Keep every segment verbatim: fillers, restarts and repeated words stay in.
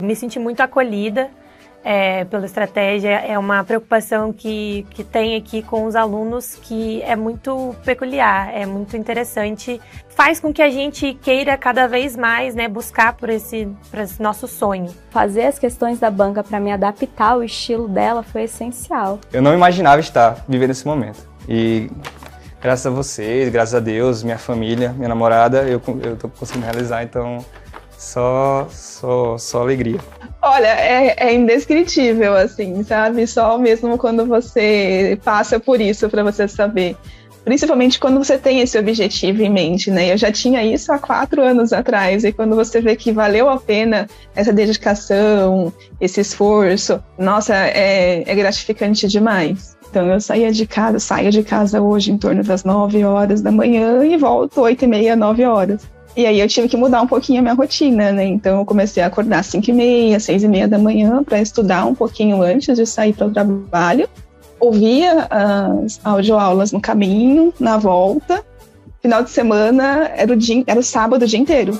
me senti muito acolhida é, pela estratégia. É uma preocupação que, que tem aqui com os alunos que é muito peculiar, é muito interessante. Faz com que a gente queira cada vez mais, né, buscar por esse, por esse nosso sonho. Fazer as questões da banca para me adaptar ao estilo dela foi essencial. Eu não imaginava estar vivendo esse momento. E graças a vocês, graças a Deus, minha família, minha namorada, eu estou conseguindo realizar, então só, só, só alegria. Olha, é, é indescritível, assim, sabe? Só mesmo quando você passa por isso para você saber. Principalmente quando você tem esse objetivo em mente, né? Eu já tinha isso há quatro anos atrás, e quando você vê que valeu a pena essa dedicação, esse esforço, nossa, é, é gratificante demais. Então eu saía de casa, saio de casa hoje em torno das nove horas da manhã e volto oito e meia, nove horas. E aí eu tive que mudar um pouquinho a minha rotina, né? Então eu comecei a acordar às cinco e meia, seis e meia da manhã para estudar um pouquinho antes de sair para o trabalho. Ouvia as audioaulas no caminho, na volta. Final de semana era o, dia, era o sábado o dia inteiro.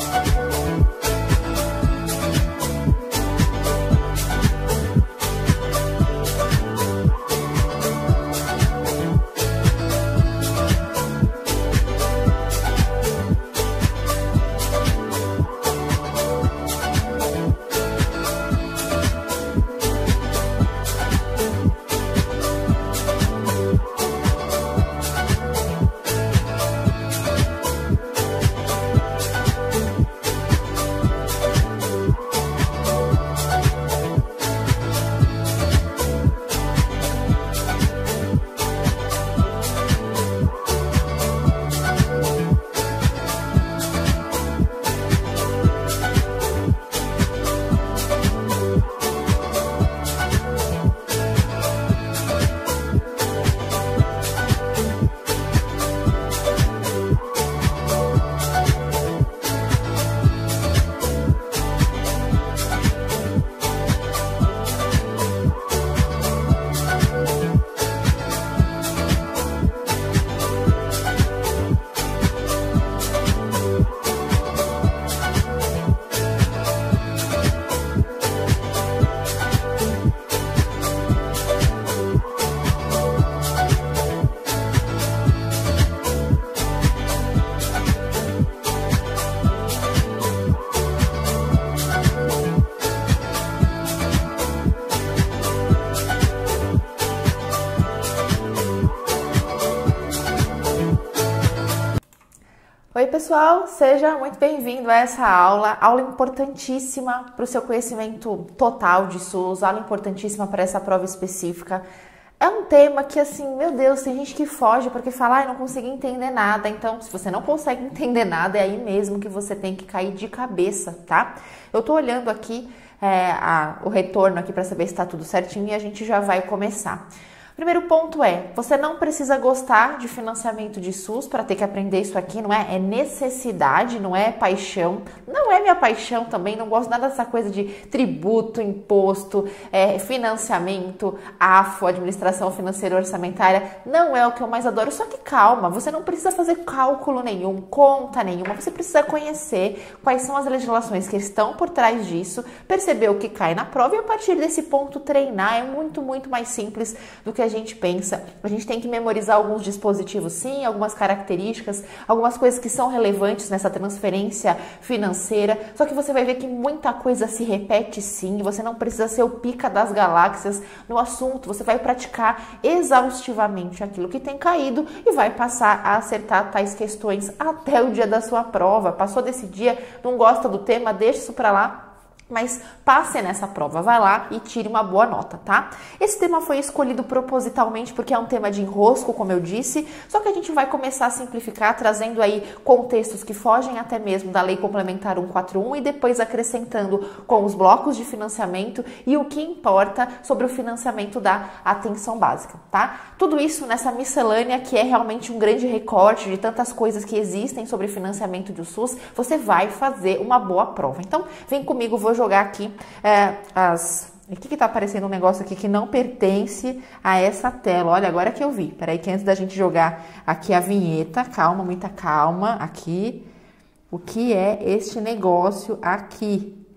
Oi pessoal, seja muito bem-vindo a essa aula, aula importantíssima para o seu conhecimento total de SUS, aula importantíssima para essa prova específica. É um tema que, assim, meu Deus, tem gente que foge porque fala, ai, não consegui entender nada. Então, se você não consegue entender nada, é aí mesmo que você tem que cair de cabeça, tá? Eu tô olhando aqui é, a, o retorno aqui para saber se tá tudo certinho e a gente já vai começar. Primeiro ponto é, você não precisa gostar de financiamento de SUS para ter que aprender isso aqui, não é? É necessidade, não é paixão. Não é minha paixão também, não gosto nada dessa coisa de tributo, imposto, é, financiamento, A F O, administração financeira orçamentária. Não é o que eu mais adoro, só que calma, você não precisa fazer cálculo nenhum, conta nenhuma, você precisa conhecer quais são as legislações que estão por trás disso, perceber o que cai na prova e a partir desse ponto treinar. É muito, muito mais simples do que a gente pensa. A gente tem que memorizar alguns dispositivos, sim, algumas características, algumas coisas que são relevantes nessa transferência financeira, só que você vai ver que muita coisa se repete, sim, você não precisa ser o pica das galáxias no assunto, você vai praticar exaustivamente aquilo que tem caído e vai passar a acertar tais questões até o dia da sua prova. Passou desse dia, não gosta do tema, deixa isso pra lá, mas passe nessa prova, vai lá e tire uma boa nota, tá? Esse tema foi escolhido propositalmente porque é um tema de enrosco, como eu disse, só que a gente vai começar a simplificar, trazendo aí contextos que fogem até mesmo da Lei Complementar cento e quarenta e um e depois acrescentando com os blocos de financiamento e o que importa sobre o financiamento da atenção básica, tá? Tudo isso nessa miscelânea que é realmente um grande recorte de tantas coisas que existem sobre financiamento do SUS, você vai fazer uma boa prova. Então, vem comigo, vou jogar aqui é, as... O que que tá aparecendo um negócio aqui que não pertence a essa tela? Olha, agora que eu vi. Peraí que antes da gente jogar aqui a vinheta, calma, muita calma, aqui. O que é este negócio aqui?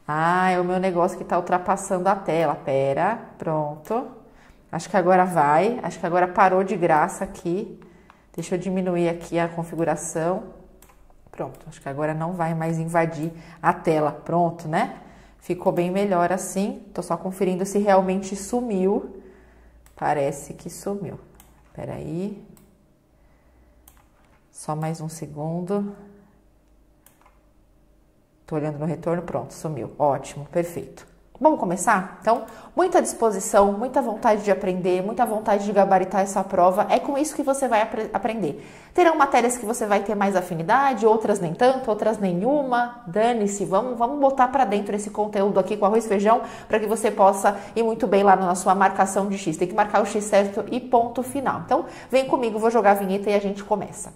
Ah, é o meu negócio que está ultrapassando a tela. Pera, pronto. Acho que agora vai. Acho que agora parou de graça aqui. Deixa eu diminuir aqui a configuração. Pronto, acho que agora não vai mais invadir a tela. Pronto, né? Ficou bem melhor assim. Tô só conferindo se realmente sumiu. Parece que sumiu. Espera aí. Só mais um segundo. Tô olhando no retorno. Pronto, sumiu. Ótimo, perfeito. Vamos começar? Então, muita disposição, muita vontade de aprender, muita vontade de gabaritar essa prova. É com isso que você vai ap aprender. Terão matérias que você vai ter mais afinidade, outras nem tanto, outras nenhuma. Dane-se, vamos, vamos botar para dentro esse conteúdo aqui com arroz e feijão para que você possa ir muito bem lá na sua marcação de X. Tem que marcar o X certo e ponto final. Então, vem comigo, vou jogar a vinheta e a gente começa.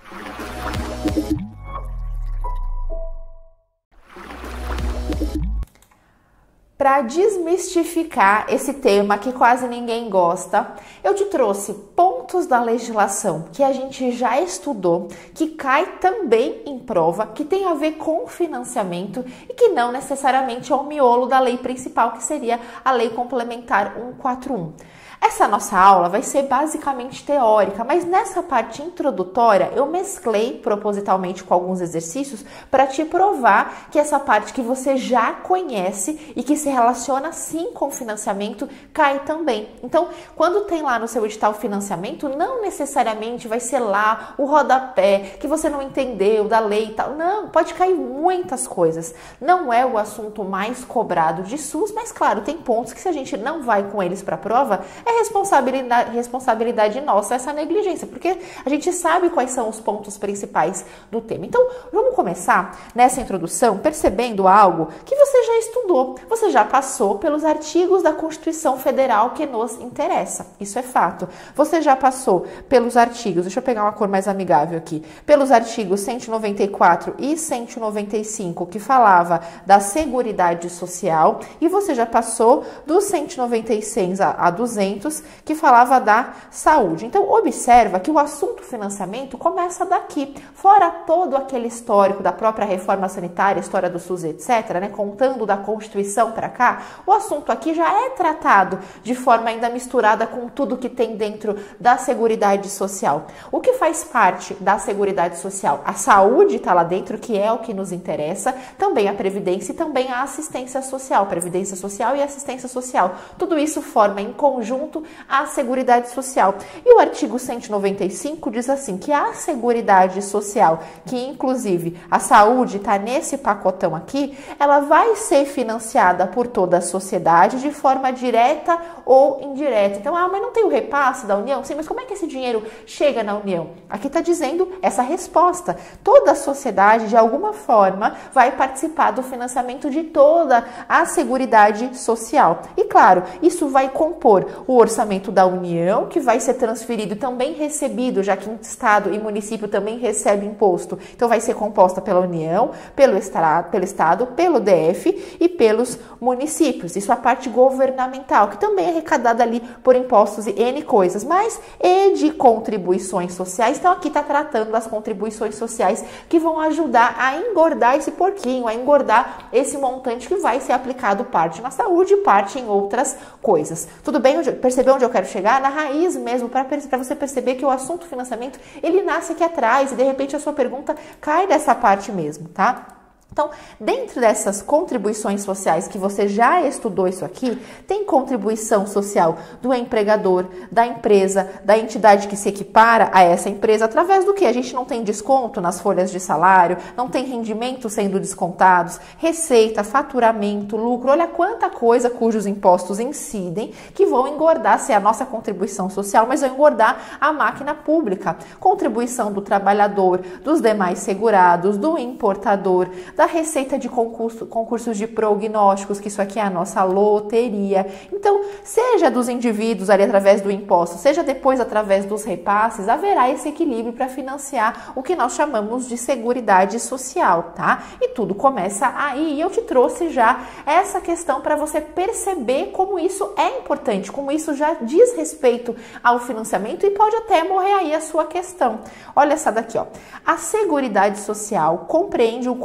Para desmistificar esse tema que quase ninguém gosta, eu te trouxe pontos da legislação que a gente já estudou, que cai também em prova, que tem a ver com financiamento e que não necessariamente é o miolo da lei principal, que seria a Lei Complementar cento e quarenta e um. Essa nossa aula vai ser basicamente teórica, mas nessa parte introdutória eu mesclei propositalmente com alguns exercícios para te provar que essa parte que você já conhece e que se relaciona sim com financiamento cai também. Então, quando tem lá no seu edital financiamento, não necessariamente vai ser lá o rodapé que você não entendeu da lei e tal. Não, pode cair muitas coisas. Não é o assunto mais cobrado de SUS, mas claro, tem pontos que se a gente não vai com eles para a prova, é responsabilidade, responsabilidade nossa essa negligência, porque a gente sabe quais são os pontos principais do tema. Então, vamos começar nessa introdução percebendo algo que você já estudou, você já passou pelos artigos da Constituição Federal que nos interessa, isso é fato. Você já passou pelos artigos, deixa eu pegar uma cor mais amigável aqui, pelos artigos cento e noventa e quatro e cento e noventa e cinco, que falava da Seguridade Social, e você já passou do cento e noventa e seis a duzentos, que falava da saúde. Então, observa que o assunto financiamento começa daqui, fora todo aquele histórico da própria reforma sanitária, história do SUS, etcétera, né, contando da Constituição para cá, o assunto aqui já é tratado de forma ainda misturada com tudo que tem dentro da Seguridade Social. O que faz parte da Seguridade Social? A saúde está lá dentro, que é o que nos interessa, também a Previdência e também a Assistência Social, Previdência Social e Assistência Social. Tudo isso forma em conjunto a Seguridade Social. E o artigo cento e noventa e cinco diz assim, que a Seguridade Social, que inclusive a saúde está nesse pacotão aqui, ela vai ser financiada por toda a sociedade de forma direta ou indireta. Então, ah, mas não tem o repasse da União? Sim, mas como é que esse dinheiro chega na União? Aqui está dizendo essa resposta. Toda a sociedade, de alguma forma, vai participar do financiamento de toda a Seguridade Social. E, claro, isso vai compor o orçamento da União, que vai ser transferido e também recebido, já que Estado e município também recebe imposto. Então, vai ser composta pela União, pelo Estado, pelo, Estado, pelo D F e pelos municípios. Isso é a parte governamental, que também é arrecadada ali por impostos e N coisas, mas e de contribuições sociais. Então, aqui está tratando das contribuições sociais que vão ajudar a engordar esse porquinho, a engordar esse montante que vai ser aplicado parte na saúde e parte em outras coisas. Tudo bem? Percebeu onde eu quero chegar? Na raiz mesmo, para você perceber que o assunto financiamento, ele nasce aqui atrás e de repente a sua pergunta cai dessa parte mesmo, tá? Então, dentro dessas contribuições sociais que você já estudou isso aqui, tem contribuição social do empregador, da empresa, da entidade que se equipara a essa empresa, através do que? A gente não tem desconto nas folhas de salário, não tem rendimentos sendo descontados, receita, faturamento, lucro, olha quanta coisa cujos impostos incidem que vão engordar, se é a nossa contribuição social, mas vão engordar a máquina pública. Contribuição do trabalhador, dos demais segurados, do importador, da receita de concurso, concursos de prognósticos, que isso aqui é a nossa loteria. Então, seja dos indivíduos ali através do imposto, seja depois através dos repasses, haverá esse equilíbrio para financiar o que nós chamamos de Seguridade Social, tá? E tudo começa aí. E eu te trouxe já essa questão para você perceber como isso é importante, como isso já diz respeito ao financiamento e pode até morrer aí a sua questão. Olha essa daqui, ó. A Seguridade Social compreende o conjunto de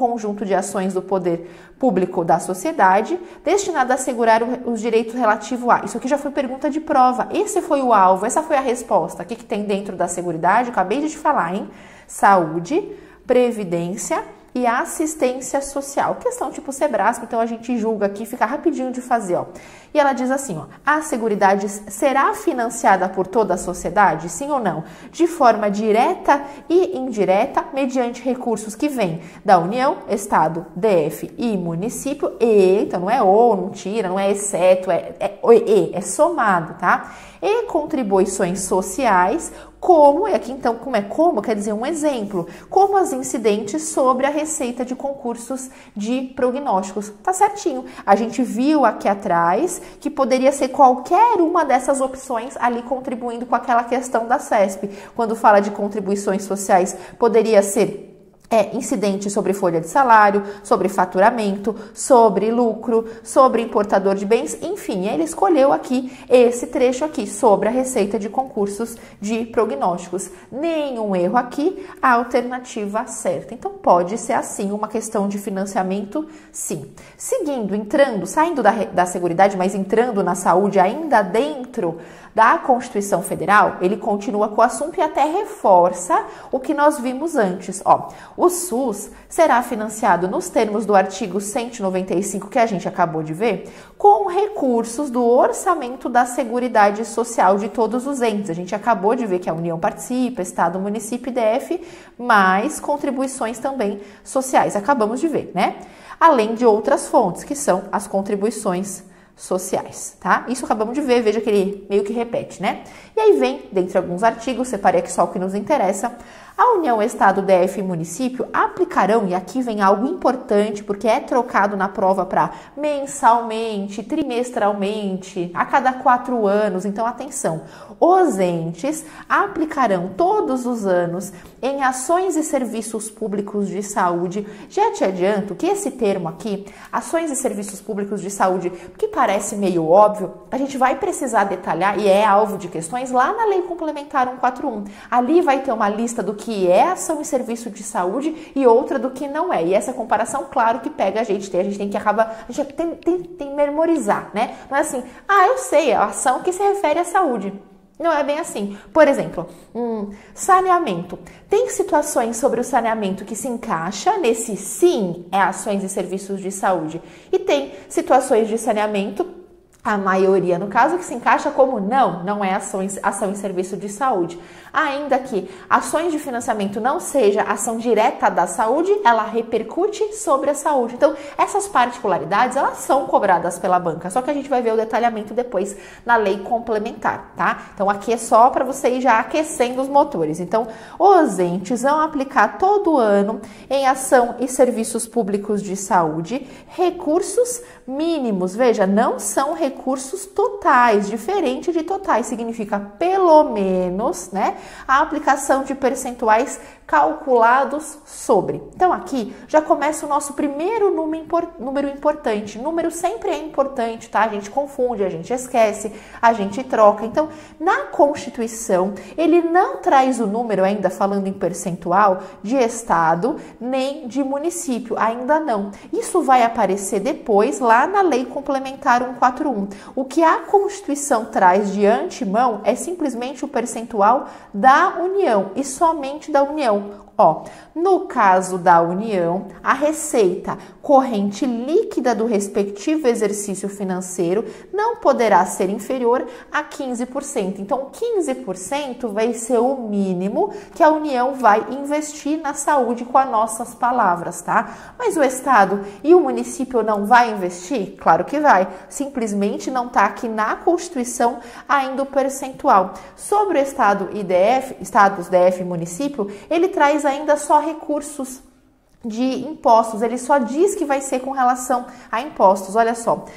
de ações do poder público da sociedade, destinada a assegurar os direitos relativos a... Isso aqui já foi pergunta de prova. Esse foi o alvo, essa foi a resposta. O que, que tem dentro da Seguridade? Acabei de te falar, hein? Saúde, previdência e assistência social. Questão tipo Sebrasp, então a gente julga aqui, fica rapidinho de fazer, ó. E ela diz assim, ó, a Seguridade será financiada por toda a sociedade, sim ou não? De forma direta e indireta, mediante recursos que vêm da União, Estado, D F e município, e, então não é ou, não tira, não é exceto, é, é, é, é somado, tá? E contribuições sociais, como, e aqui então, como é como, quer dizer um exemplo, como as incidentes sobre a receita de concursos de prognósticos. Tá certinho. A gente viu aqui atrás que poderia ser qualquer uma dessas opções ali contribuindo com aquela questão da C E S P. Quando fala de contribuições sociais, poderia ser É, incidente sobre folha de salário, sobre faturamento, sobre lucro, sobre importador de bens, enfim, ele escolheu aqui esse trecho aqui, sobre a receita de concursos de prognósticos. Nenhum erro aqui, a alternativa certa. Então pode ser assim, uma questão de financiamento, sim. Seguindo, entrando, saindo da, da Seguridade, mas entrando na saúde ainda dentro da Constituição Federal, ele continua com o assunto e até reforça o que nós vimos antes. Ó, o SUS será financiado nos termos do artigo cento e noventa e cinco, que a gente acabou de ver, com recursos do orçamento da Seguridade Social de todos os entes. A gente acabou de ver que a União participa, Estado, município e D F, mais contribuições também sociais. Acabamos de ver, né? Além de outras fontes, que são as contribuições sociais, tá? Isso acabamos de ver, veja que ele meio que repete, né? E aí vem, dentre alguns artigos, separei aqui só o que nos interessa, a União, Estado, D F e município aplicarão, e aqui vem algo importante, porque é trocado na prova para mensalmente, trimestralmente, a cada quatro anos, então atenção, os entes aplicarão todos os anos em ações e serviços públicos de saúde. Já te adianto que esse termo aqui, ações e serviços públicos de saúde, que parece meio óbvio, a gente vai precisar detalhar, e é alvo de questões, lá na Lei Complementar cento e quarenta e um. Ali vai ter uma lista do que é ação e serviço de saúde e outra do que não é. E essa comparação, claro que pega a gente, a gente tem que acabar, a gente tem, tem, tem que memorizar, né? Não é assim, ah, eu sei, é a ação que se refere à saúde. Não é bem assim. Por exemplo, um saneamento. Tem situações sobre o saneamento que se encaixa nesse sim, é ações e serviços de saúde. E tem situações de saneamento, a maioria no caso, que se encaixa como não, não é ação, ação em serviço de saúde. Ainda que ações de financiamento não seja ação direta da saúde, ela repercute sobre a saúde. Então, essas particularidades, elas são cobradas pela banca, só que a gente vai ver o detalhamento depois na lei complementar, tá? Então, aqui é só para você ir já aquecendo os motores. Então, os entes vão aplicar todo ano em ação e serviços públicos de saúde recursos mínimos. Veja, não são recursos totais, diferente de totais, significa pelo menos, né? A aplicação de percentuais calculados sobre. Então aqui já começa o nosso primeiro número importante. Número sempre é importante, tá? A gente confunde, a gente esquece, a gente troca. Então, na Constituição, ele não traz o número, ainda falando em percentual, de estado nem de município, ainda não. Isso vai aparecer depois lá na Lei Complementar cento e quarenta e um. O que a Constituição traz de antemão é simplesmente o percentual da União e somente da União. Ó, no caso da União, a receita corrente líquida do respectivo exercício financeiro não poderá ser inferior a quinze por cento. Então, quinze por cento vai ser o mínimo que a União vai investir na saúde, com as nossas palavras, tá? Mas o Estado e o município não vai investir? Claro que vai. Simplesmente não está aqui na Constituição ainda o percentual. Sobre o Estado e D F, Estados, D F e município, ele traz ainda só recursos de impostos, ele só diz que vai ser com relação a impostos. Olha só, no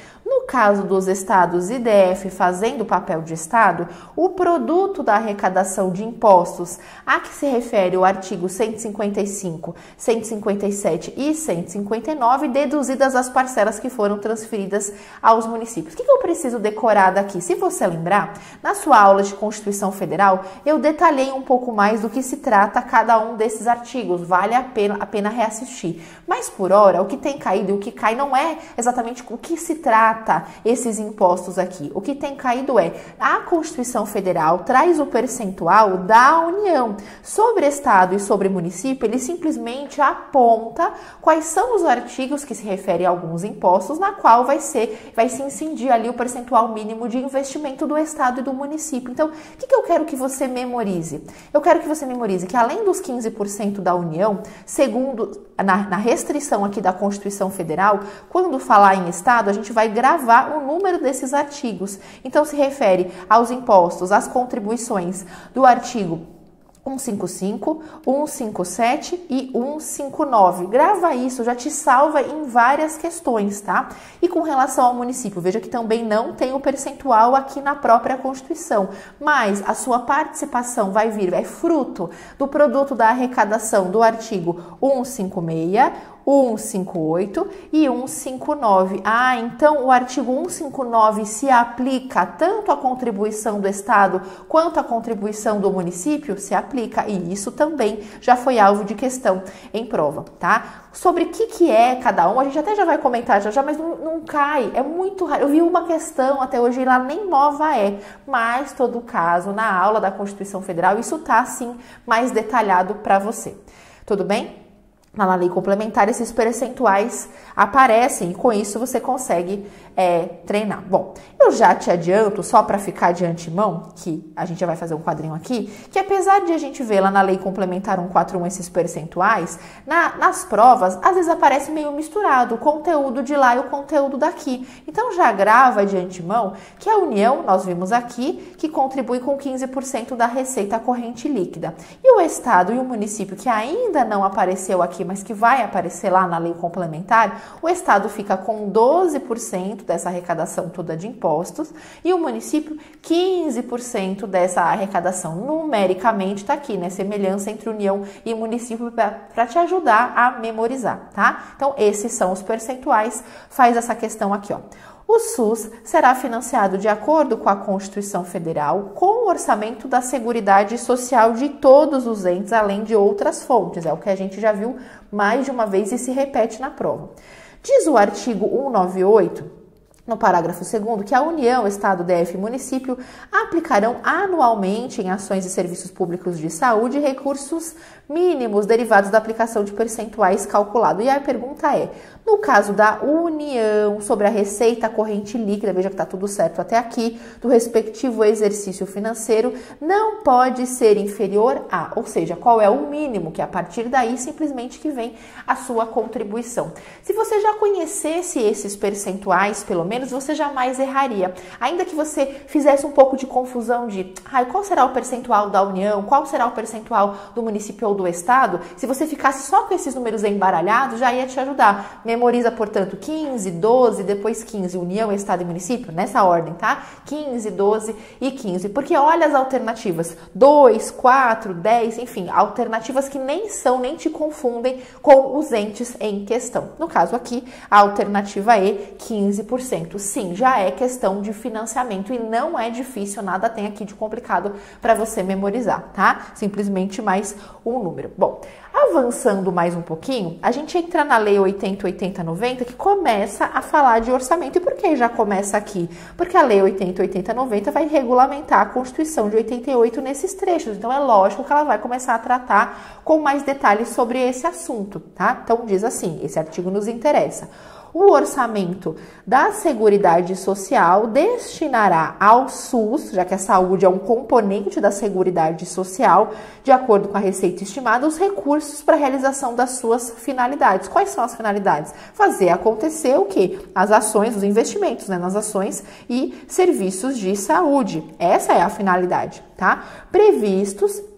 No caso dos estados I D F fazendo o papel de estado, o produto da arrecadação de impostos a que se refere o artigo cento e cinquenta e cinco, cento e cinquenta e sete e cento e cinquenta e nove, deduzidas as parcelas que foram transferidas aos municípios. O que eu preciso decorar daqui? Se você lembrar, na sua aula de Constituição Federal, eu detalhei um pouco mais do que se trata cada um desses artigos. Vale a pena, a pena reassistir. Mas, por hora, o que tem caído e o que cai não é exatamente o que se trata esses impostos aqui. O que tem caído é a Constituição Federal traz o percentual da União. Sobre Estado e sobre município, ele simplesmente aponta quais são os artigos que se referem a alguns impostos, na qual vai ser, vai se incidir ali o percentual mínimo de investimento do Estado e do município. Então, o que, que eu quero que você memorize? Eu quero que você memorize que além dos quinze por cento da União, segundo na, na restrição aqui da Constituição Federal, quando falar em Estado, a gente vai gravar o número desses artigos. Então, se refere aos impostos, às contribuições do artigo cento e cinquenta e cinco, cento e cinquenta e sete e cento e cinquenta e nove. Grava isso, já te salva em várias questões, tá? E com relação ao município, veja que também não tem o percentual aqui na própria Constituição, mas a sua participação vai vir, é fruto do produto da arrecadação do artigo cento e cinquenta e seis, cento e cinquenta e oito e cento e cinquenta e nove. Ah, então o artigo cento e cinquenta e nove se aplica tanto à contribuição do Estado quanto à contribuição do município? Se aplica, e isso também já foi alvo de questão em prova, tá? Sobre o que, que é cada um, a gente até já vai comentar já, já mas não, não cai, é muito raro. Eu vi uma questão até hoje e lá nem nova é, mas todo caso, na aula da Constituição Federal, isso tá assim mais detalhado para você. Tudo bem? Na lei complementar, esses percentuais aparecem e com isso você consegue é, treinar. Bom, eu já te adianto, só para ficar de antemão, que a gente já vai fazer um quadrinho aqui, que apesar de a gente ver lá na lei complementar cento e quarenta e um esses percentuais, na, nas provas, às vezes aparece meio misturado o conteúdo de lá e o conteúdo daqui. Então já grava de antemão que a União, nós vimos aqui, que contribui com quinze por cento da receita corrente líquida. E o Estado e o município, que ainda não apareceu aqui, mas que vai aparecer lá na lei complementar, o Estado fica com doze por cento dessa arrecadação toda de impostos e o município quinze por cento dessa arrecadação. Numericamente está aqui, né? Semelhança entre União e município para te ajudar a memorizar, tá? Então, esses são os percentuais. Faz essa questão aqui, ó. O SUS será financiado de acordo com a Constituição Federal com o orçamento da Seguridade Social de todos os entes, além de outras fontes. É o que a gente já viu mais de uma vez e se repete na prova. Diz o artigo cento e noventa e oito, no parágrafo segundo, que a União, Estado, D F e município aplicarão anualmente em ações e serviços públicos de saúde recursos mínimos derivados da aplicação de percentuais calculado. E a pergunta é, no caso da União, sobre a receita corrente líquida, veja que está tudo certo até aqui, do respectivo exercício financeiro, não pode ser inferior a, ou seja, qual é o mínimo, que a partir daí simplesmente que vem a sua contribuição. Se você já conhecesse esses percentuais, pelo menos, você jamais erraria. Ainda que você fizesse um pouco de confusão de, ah, qual será o percentual da União, qual será o percentual do município ou do Estado, se você ficasse só com esses números embaralhados, já ia te ajudar. Memoriza, portanto, quinze, doze, depois quinze, União, Estado e município, nessa ordem, tá? quinze, doze e quinze, porque olha as alternativas, dois, quatro, dez, enfim, alternativas que nem são, nem te confundem com os entes em questão. No caso aqui, a alternativa E, quinze por cento. Sim, já é questão de financiamento e não é difícil, nada tem aqui de complicado para você memorizar, tá? Simplesmente mais um número. Bom, avançando mais um pouquinho, a gente entra na Lei oitenta, oitenta, noventa, que começa a falar de orçamento. E por que já começa aqui? Porque a Lei oitenta, oitenta, noventa vai regulamentar a Constituição de oitenta e oito nesses trechos. Então, é lógico que ela vai começar a tratar com mais detalhes sobre esse assunto, tá? Então, diz assim, esse artigo nos interessa. O orçamento da Seguridade Social destinará ao SUS, já que a saúde é um componente da Seguridade Social, de acordo com a receita estimada, os recursos para a realização das suas finalidades. Quais são as finalidades? Fazer acontecer o quê? As ações, os investimentos, né, nas ações e serviços de saúde. Essa é a finalidade, tá? Previstos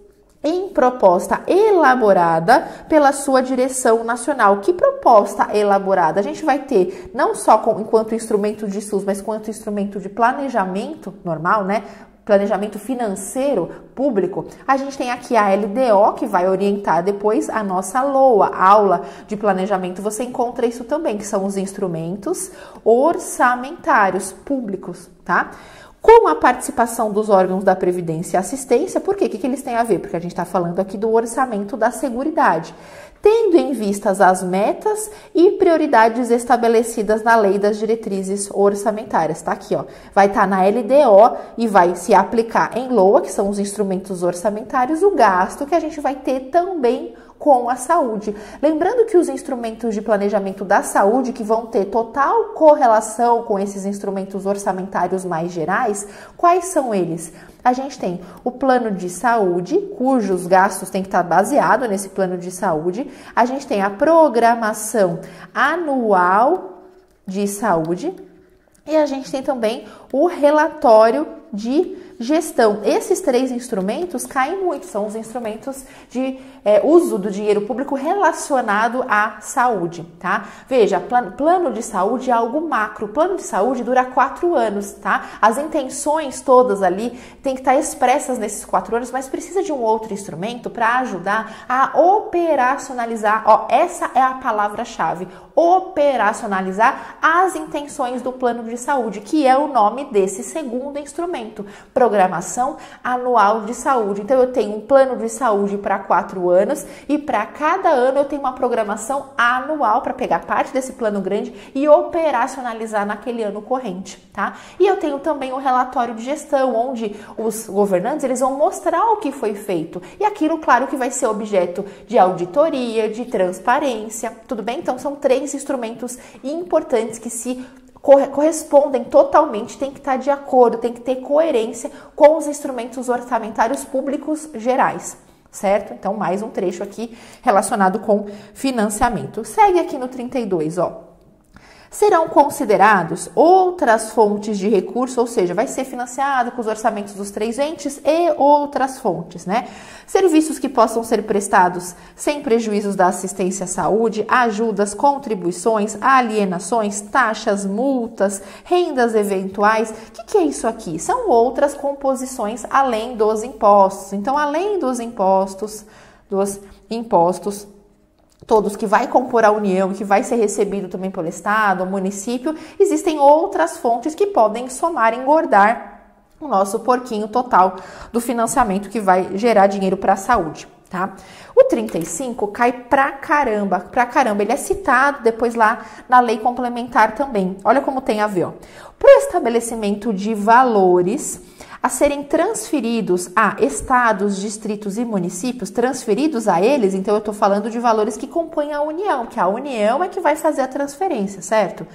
em proposta elaborada pela sua direção nacional. Que proposta elaborada? A gente vai ter não só com, enquanto instrumento de SUS, mas quanto instrumento de planejamento normal, né? Planejamento financeiro público. A gente tem aqui a L D O, que vai orientar depois a nossa LOA, aula de planejamento. Você encontra isso também, que são os instrumentos orçamentários públicos, tá? Com a participação dos órgãos da Previdência e Assistência. Por quê? O que, que eles têm a ver? Porque a gente está falando aqui do orçamento da Seguridade. Tendo em vistas as metas e prioridades estabelecidas na Lei das Diretrizes Orçamentárias. Tá aqui, ó. Vai estar tá na L D O e vai se aplicar em LOA, que são os instrumentos orçamentários, o gasto que a gente vai ter também com a saúde. Lembrando que os instrumentos de planejamento da saúde, que vão ter total correlação com esses instrumentos orçamentários mais gerais, quais são eles? A gente tem o plano de saúde, cujos gastos têm que estar baseados nesse plano de saúde. A gente tem a programação anual de saúde. E a gente tem também o relatório de gestão. Esses três instrumentos caem muito, são os instrumentos de é, uso do dinheiro público relacionado à saúde, tá? Veja, plano, plano de saúde é algo macro. Plano de saúde dura quatro anos, tá? As intenções todas ali têm que estar expressas nesses quatro anos, mas precisa de um outro instrumento para ajudar a operacionalizar. Ó, essa é a palavra-chave. Operacionalizar as intenções do plano de saúde, que é o nome desse segundo instrumento, programação anual de saúde. Então eu tenho um plano de saúde para quatro anos e para cada ano eu tenho uma programação anual para pegar parte desse plano grande e operacionalizar naquele ano corrente, tá? E eu tenho também o relatório de gestão, onde os governantes eles vão mostrar o que foi feito e aquilo, claro, que vai ser objeto de auditoria, de transparência, tudo bem? Então são três instrumentos importantes que se correspondem totalmente, tem que estar de acordo, tem que ter coerência com os instrumentos orçamentários públicos gerais, certo? Então, mais um trecho aqui relacionado com financiamento. Segue aqui no trinta e dois, ó. Serão considerados outras fontes de recurso, ou seja, vai ser financiado com os orçamentos dos três entes e outras fontes, né? Serviços que possam ser prestados sem prejuízos da assistência à saúde, ajudas, contribuições, alienações, taxas, multas, rendas eventuais. O que, que é isso aqui? São outras composições além dos impostos. Então, além dos impostos, dos impostos, todos que vai compor a União, que vai ser recebido também pelo Estado, o município, existem outras fontes que podem somar, engordar o nosso porquinho total do financiamento que vai gerar dinheiro para a saúde, tá? O trinta e cinco cai pra caramba, pra caramba, ele é citado depois lá na lei complementar também. Olha como tem a ver, ó. Para o estabelecimento de valores a serem transferidos a estados, distritos e municípios, transferidos a eles, então eu estou falando de valores que compõem a União, que a União é que vai fazer a transferência, certo?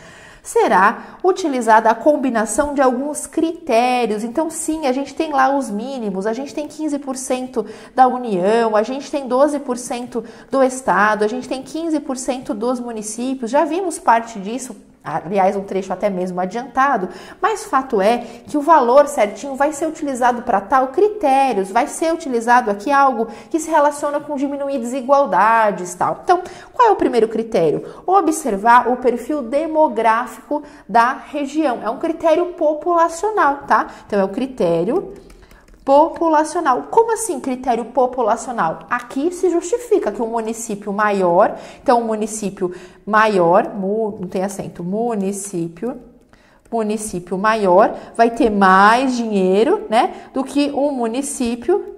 Será utilizada a combinação de alguns critérios. Então, sim, a gente tem lá os mínimos, a gente tem quinze por cento da União, a gente tem doze por cento do Estado, a gente tem quinze por cento dos municípios, já vimos parte disso. Aliás, um trecho até mesmo adiantado, mas fato é que o valor certinho vai ser utilizado para tal critérios, vai ser utilizado aqui algo que se relaciona com diminuir desigualdades, tal. Então, qual é o primeiro critério? Observar o perfil demográfico da região. É um critério populacional, tá? Então, é o critério populacional. Como assim critério populacional? Aqui se justifica que um município maior, então um município maior, mu, não tem acento, município, município maior vai ter mais dinheiro, né, do que um município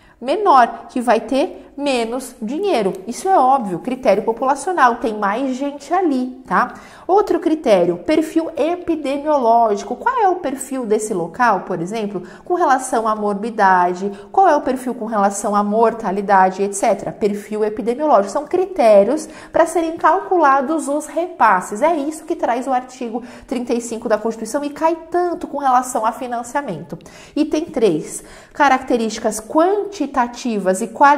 menor, que vai ter menos dinheiro. Isso é óbvio, critério populacional, tem mais gente ali, tá? Outro critério, perfil epidemiológico. Qual é o perfil desse local, por exemplo, com relação à morbidade? Qual é o perfil com relação à mortalidade, etcétera? Perfil epidemiológico. São critérios para serem calculados os repasses. É isso que traz o artigo trinta e cinco da Constituição e cai tanto com relação a financiamento. Item três, características quantitativas e qualitativas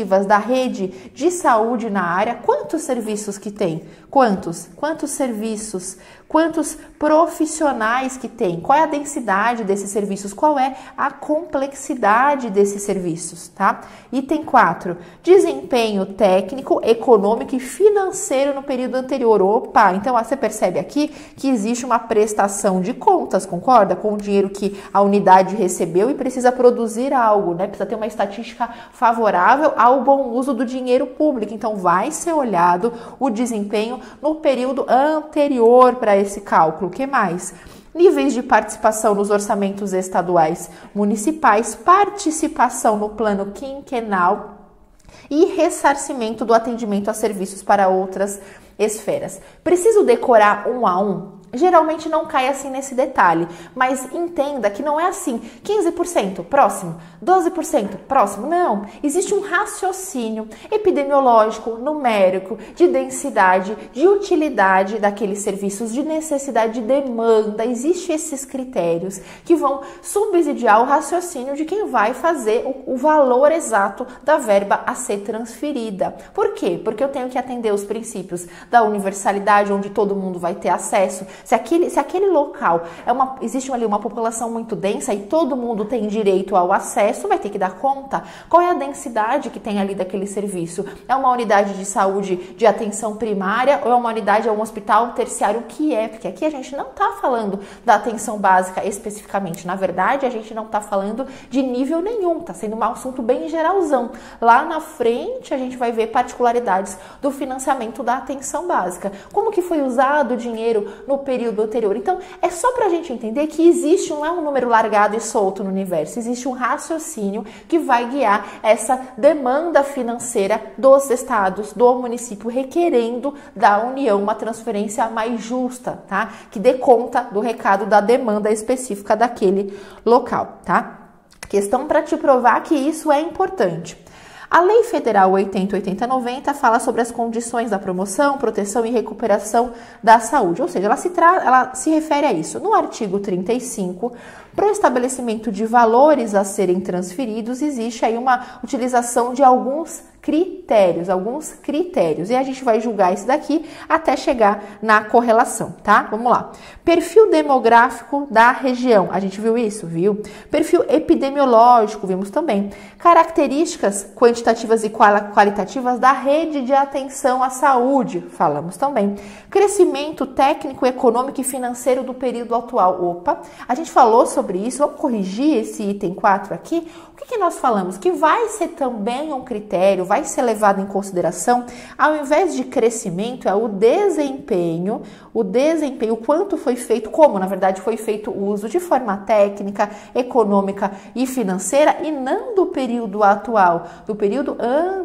tratativas da rede de saúde na área. Quantos serviços que tem? Quantos? Quantos serviços? Quantos profissionais que tem? Qual é a densidade desses serviços? Qual é a complexidade desses serviços, tá? Item quatro. Desempenho técnico, econômico e financeiro no período anterior. Opa, então ó, você percebe aqui que existe uma prestação de contas, concorda? Com o dinheiro que a unidade recebeu e precisa produzir algo, né? Precisa ter uma estatística favorável ao bom uso do dinheiro público. Então vai ser olhado o desempenho no período anterior para esse cálculo. O que mais? Níveis de participação nos orçamentos estaduais municipais, participação no plano quinquenal e ressarcimento do atendimento a serviços para outras esferas. Preciso decorar um a um? Geralmente não cai assim nesse detalhe, mas entenda que não é assim, quinze por cento próximo, doze por cento próximo, não. Existe um raciocínio epidemiológico, numérico, de densidade, de utilidade daqueles serviços, de necessidade, de demanda. Existem esses critérios que vão subsidiar o raciocínio de quem vai fazer o, o valor exato da verba a ser transferida. Por quê? Porque eu tenho que atender os princípios da universalidade, onde todo mundo vai ter acesso. Se aquele, se aquele local é uma, existe ali uma população muito densa e todo mundo tem direito ao acesso, vai ter que dar conta. Qual é a densidade que tem ali daquele serviço? É uma unidade de saúde de atenção primária ou é uma unidade, é um hospital terciário? O que é? Porque aqui a gente não está falando da atenção básica especificamente. Na verdade, a gente não está falando de nível nenhum. Está sendo um assunto bem geralzão. Lá na frente, a gente vai ver particularidades do financiamento da atenção básica. Como que foi usado o dinheiro no período anterior? Então, é só para a gente entender que existe, não é um número largado e solto no universo, existe um raciocínio que vai guiar essa demanda financeira dos estados, do município, requerendo da União uma transferência mais justa, tá? Que dê conta do recado da demanda específica daquele local, tá? Questão para te provar que isso é importante. A Lei Federal oitenta, oitenta, noventa fala sobre as condições da promoção, proteção e recuperação da saúde, ou seja, ela se, tra ela se refere a isso. No artigo trinta e cinco, para o estabelecimento de valores a serem transferidos, existe aí uma utilização de alguns critérios, alguns critérios. E a gente vai julgar isso daqui até chegar na correlação, tá? Vamos lá. Perfil demográfico da região, a gente viu isso, viu? Perfil epidemiológico, vimos também. Características quantitativas e qualitativas da rede de atenção à saúde, falamos também. Crescimento técnico, econômico e financeiro do período atual. Opa, a gente falou sobre isso, vamos corrigir esse item quatro aqui. O que, que nós falamos? Que vai ser também um critério, vai ser levado em consideração, ao invés de crescimento, é o desempenho, o desempenho, o quanto foi feito, como na verdade foi feito o uso de forma técnica, econômica e financeira, e não do período atual, do período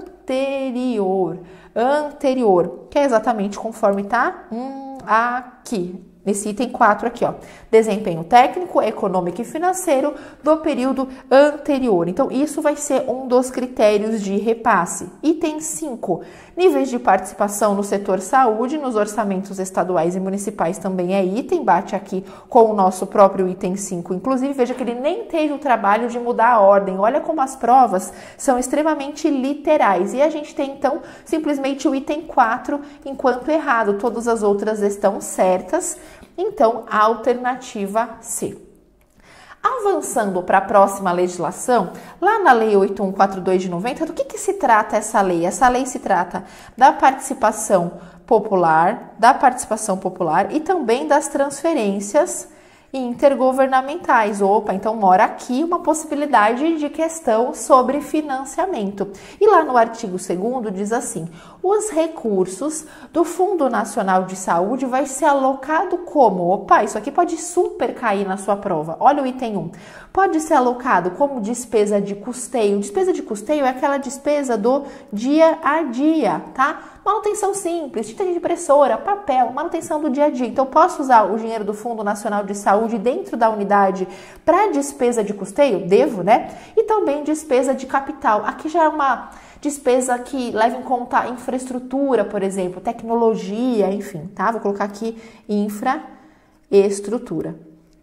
anterior, anterior, que é exatamente conforme tá hum, aqui. Nesse item quatro aqui, ó, desempenho técnico, econômico e financeiro do período anterior. Então, isso vai ser um dos critérios de repasse. Item cinco, níveis de participação no setor saúde, nos orçamentos estaduais e municipais também é item, bate aqui com o nosso próprio item cinco. Inclusive, veja que ele nem teve o trabalho de mudar a ordem. Olha como as provas são extremamente literais. E a gente tem, então, simplesmente o item quatro enquanto errado. Todas as outras estão certas. Então, a alternativa C. Avançando para a próxima legislação, lá na Lei oito mil cento e quarenta e dois de noventa, do que, que se trata essa lei? Essa lei se trata da participação popular, da participação popular e também das transferências intergovernamentais. Opa, então mora aqui uma possibilidade de questão sobre financiamento. E lá no artigo segundo diz assim: os recursos do Fundo Nacional de Saúde vai ser alocado como? Opa, isso aqui pode super cair na sua prova. Olha o item um. Pode ser alocado como despesa de custeio. Despesa de custeio é aquela despesa do dia a dia, tá? Manutenção simples, tinta de impressora, papel, manutenção do dia a dia. Então, posso usar o dinheiro do Fundo Nacional de Saúde dentro da unidade para despesa de custeio? Devo, né? E também despesa de capital. Aqui já é uma despesa que leva em conta infraestrutura, por exemplo, tecnologia, enfim, tá? Vou colocar aqui infraestrutura.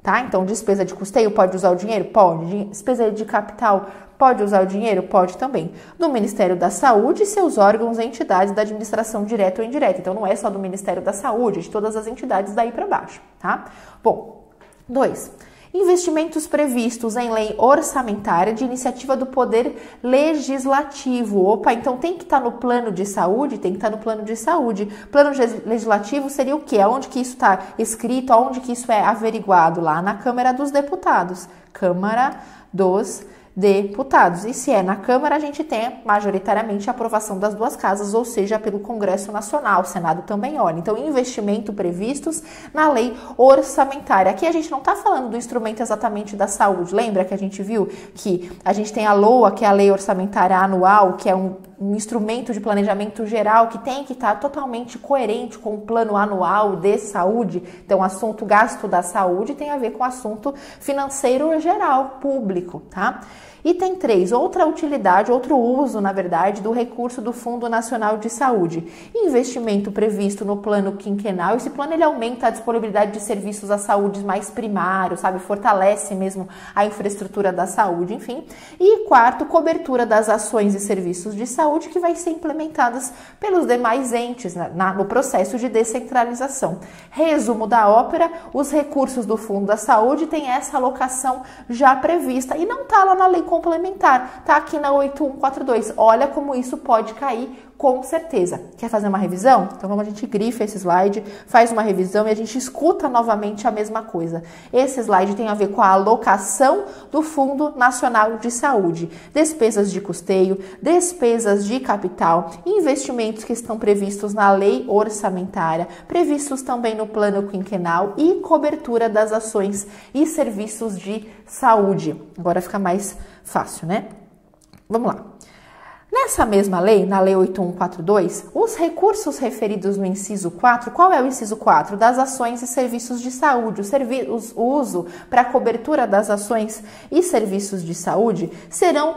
tá? Então, despesa de custeio, pode usar o dinheiro? Pode. Despesa de capital, pode usar o dinheiro? Pode também. Do Ministério da Saúde e seus órgãos e entidades da administração direta ou indireta. Então, não é só do Ministério da Saúde, é de todas as entidades daí para baixo, tá? Bom, dois. Investimentos previstos em lei orçamentária de iniciativa do Poder Legislativo. Opa, então tem que estar no plano de saúde? Tem que estar no plano de saúde. Plano legislativo seria o quê? Aonde que isso está escrito? Aonde que isso é averiguado? Lá na Câmara dos Deputados. Câmara dos Deputados. E se é na Câmara, a gente tem majoritariamente a aprovação das duas casas, ou seja, pelo Congresso Nacional. O Senado também olha. Então, investimento previstos na lei orçamentária. Aqui a gente não está falando do instrumento exatamente da saúde. Lembra que a gente viu que a gente tem a LOA, que é a Lei Orçamentária Anual, que é um um instrumento de planejamento geral que tem que estar totalmente coerente com o plano anual de saúde. Então, o assunto gasto da saúde tem a ver com o assunto financeiro geral, público, tá? Item três, outra utilidade, outro uso, na verdade, do recurso do Fundo Nacional de Saúde. Investimento previsto no plano quinquenal. Esse plano ele aumenta a disponibilidade de serviços à saúde mais primários, sabe? Fortalece mesmo a infraestrutura da saúde, enfim. E quarto, cobertura das ações e serviços de saúde que vai ser implementadas pelos demais entes na, na, no processo de descentralização. Resumo da ópera, os recursos do Fundo da Saúde têm essa alocação já prevista e não está lá na lei complementar, tá aqui na oito um quatro dois. Olha como isso pode cair com certeza. Quer fazer uma revisão? Então vamos, a gente grifa esse slide, faz uma revisão e a gente escuta novamente a mesma coisa. Esse slide tem a ver com a alocação do Fundo Nacional de Saúde. Despesas de custeio, despesas de capital, investimentos que estão previstos na lei orçamentária, previstos também no plano quinquenal e cobertura das ações e serviços de saúde. Agora fica mais fácil, né? Vamos lá. Nessa mesma lei, na Lei oito um quatro dois, os recursos referidos no inciso quatro, qual é o inciso quatro? Das ações e serviços de saúde. O, servi o uso para cobertura das ações e serviços de saúde serão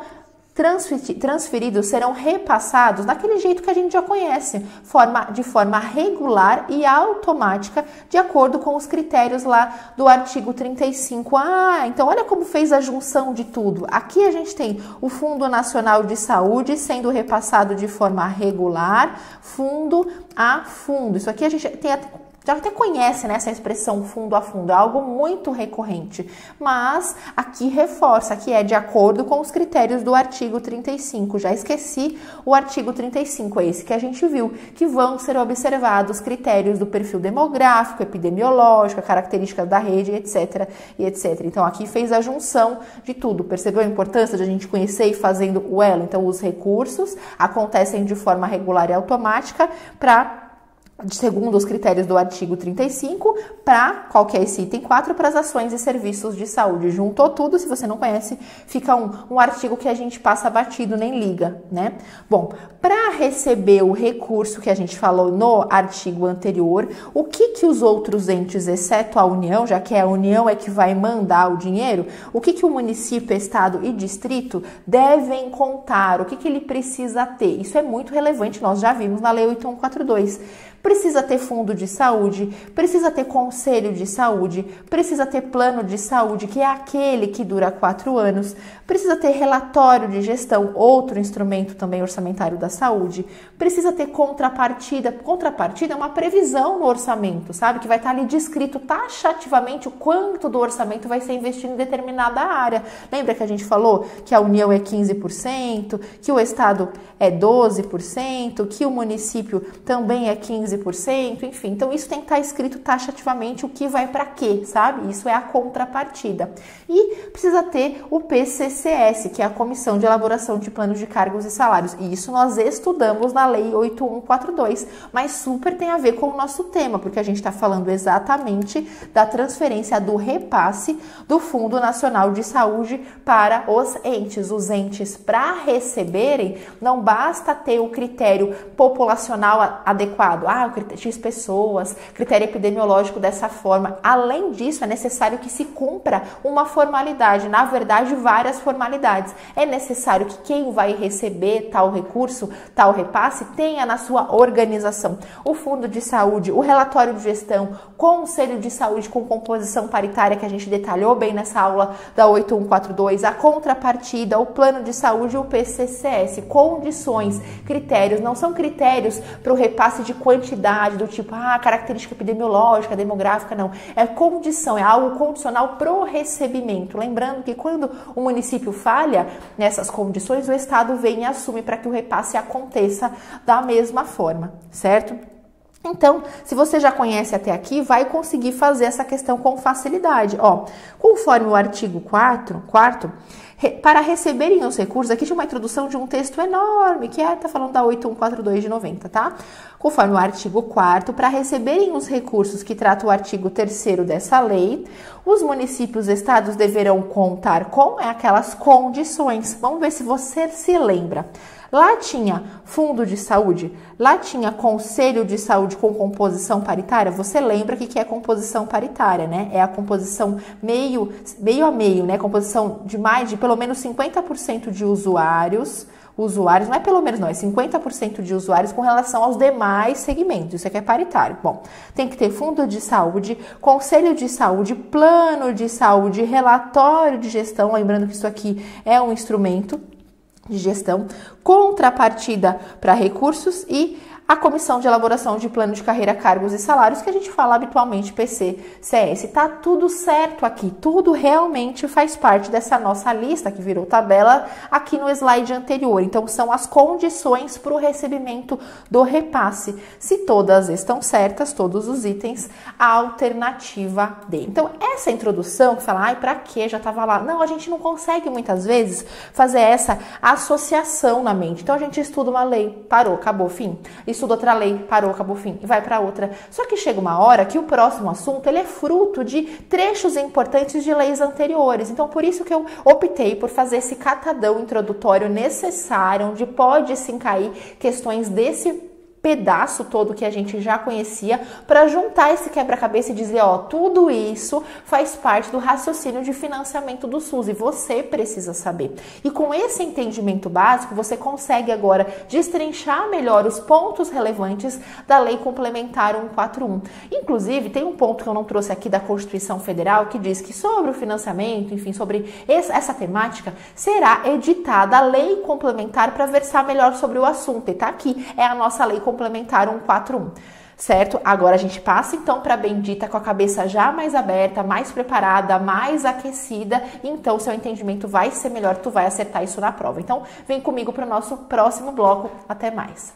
transferidos, serão repassados daquele jeito que a gente já conhece, forma, de forma regular e automática, de acordo com os critérios lá do artigo trinta e cinco. Ah, então olha como fez a junção de tudo. Aqui a gente tem o Fundo Nacional de Saúde sendo repassado de forma regular, fundo a fundo. Isso aqui a gente tem até... já até conhece, né, essa expressão fundo a fundo, é algo muito recorrente, mas aqui reforça que é de acordo com os critérios do artigo trinta e cinco. Já esqueci o artigo trinta e cinco, é esse que a gente viu, que vão ser observados critérios do perfil demográfico, epidemiológico, características da rede, etc, e etcétera. Então aqui fez a junção de tudo, percebeu a importância de a gente conhecer e fazendo o elo? Então os recursos acontecem de forma regular e automática para segundo os critérios do artigo trinta e cinco, para, qual que é esse item quatro, para as ações e serviços de saúde. Juntou tudo, se você não conhece, fica um, um artigo que a gente passa batido, nem liga, né? Bom, para receber o recurso que a gente falou no artigo anterior, o que que os outros entes, exceto a União, já que a União é que vai mandar o dinheiro, o que que o município, estado e distrito devem contar, o que que ele precisa ter? Isso é muito relevante, nós já vimos na Lei oito um quatro dois. Precisa ter fundo de saúde, precisa ter conselho de saúde, precisa ter plano de saúde, que é aquele que dura quatro anos, precisa ter relatório de gestão, outro instrumento também orçamentário da saúde, precisa ter contrapartida. Contrapartida é uma previsão no orçamento, sabe? Que vai estar ali descrito taxativamente o quanto do orçamento vai ser investido em determinada área. Lembra que a gente falou que a União é quinze por cento, que o Estado é doze por cento, que o município também é quinze por cento, enfim. Então isso tem que estar escrito taxativamente o que vai para quê, sabe? Isso é a contrapartida. E precisa ter o P C C S, que é a Comissão de Elaboração de Planos de Cargos e Salários. E isso nós estudamos na Lei oito um quatro dois, mas super tem a ver com o nosso tema, porque a gente está falando exatamente da transferência do repasse do Fundo Nacional de Saúde para os entes. Os entes, para receberem, não basta ter o critério populacional adequado. Ah, ah, X pessoas, critério epidemiológico dessa forma. Além disso, é necessário que se cumpra uma formalidade, na verdade, várias formalidades. É necessário que quem vai receber tal recurso, tal repasse, tenha na sua organização o fundo de saúde, o relatório de gestão, conselho de saúde com composição paritária, que a gente detalhou bem nessa aula da oito um quatro dois, a contrapartida, o plano de saúde e o P C C S, condições, critérios, não são critérios para o repasse de quantidade, do tipo, ah, característica epidemiológica, demográfica, não. É condição, é algo condicional pro recebimento. Lembrando que quando o município falha nessas condições, o Estado vem e assume para que o repasse aconteça da mesma forma, certo? Então, se você já conhece até aqui, vai conseguir fazer essa questão com facilidade. Ó, conforme o artigo quarto, quarto, para receberem os recursos, aqui tinha uma introdução de um texto enorme, que é, tá falando da oito um quatro dois de noventa, tá? Conforme o artigo quarto, para receberem os recursos que trata o artigo terceiro dessa lei, os municípios e estados deverão contar com é, aquelas condições. Vamos ver se você se lembra. Lá tinha fundo de saúde, lá tinha conselho de saúde com composição paritária. Você lembra o que é composição paritária, né? É a composição meio, meio a meio, né? Composição de mais de pelo menos cinquenta por cento de usuários, usuários, não é pelo menos não, é cinquenta por cento de usuários com relação aos demais segmentos. Isso aqui é paritário. Bom, tem que ter fundo de saúde, conselho de saúde, plano de saúde, relatório de gestão, lembrando que isso aqui é um instrumento de gestão, contrapartida para recursos e a comissão de elaboração de plano de carreira, cargos e salários, que a gente fala habitualmente P C C S. Tá tudo certo aqui, tudo realmente faz parte dessa nossa lista que virou tabela aqui no slide anterior. Então, são as condições para o recebimento do repasse. Se todas estão certas, todos os itens, a alternativa D. Então, essa introdução que fala, ai, pra quê? Já tava lá. Não, a gente não consegue muitas vezes fazer essa associação na mente. Então, a gente estuda uma lei, parou, acabou, fim. Estuda outra lei, parou, acabou, fim, e vai para outra. Só que chega uma hora que o próximo assunto ele é fruto de trechos importantes de leis anteriores. Então, por isso que eu optei por fazer esse catadão introdutório necessário, onde pode se encair questões desse pedaço todo que a gente já conhecia, para juntar esse quebra-cabeça e dizer, ó, tudo isso faz parte do raciocínio de financiamento do SUS e você precisa saber. E com esse entendimento básico, você consegue agora destrinchar melhor os pontos relevantes da Lei Complementar cento e quarenta e um. Inclusive, tem um ponto que eu não trouxe aqui da Constituição Federal que diz que sobre o financiamento, enfim, sobre essa temática, será editada a Lei Complementar para versar melhor sobre o assunto. E tá aqui, é a nossa Lei Complementar cento e quarenta e um, certo? Agora a gente passa então para a Bendita com a cabeça já mais aberta, mais preparada, mais aquecida, e então seu entendimento vai ser melhor, tu vai acertar isso na prova. Então vem comigo para o nosso próximo bloco, até mais.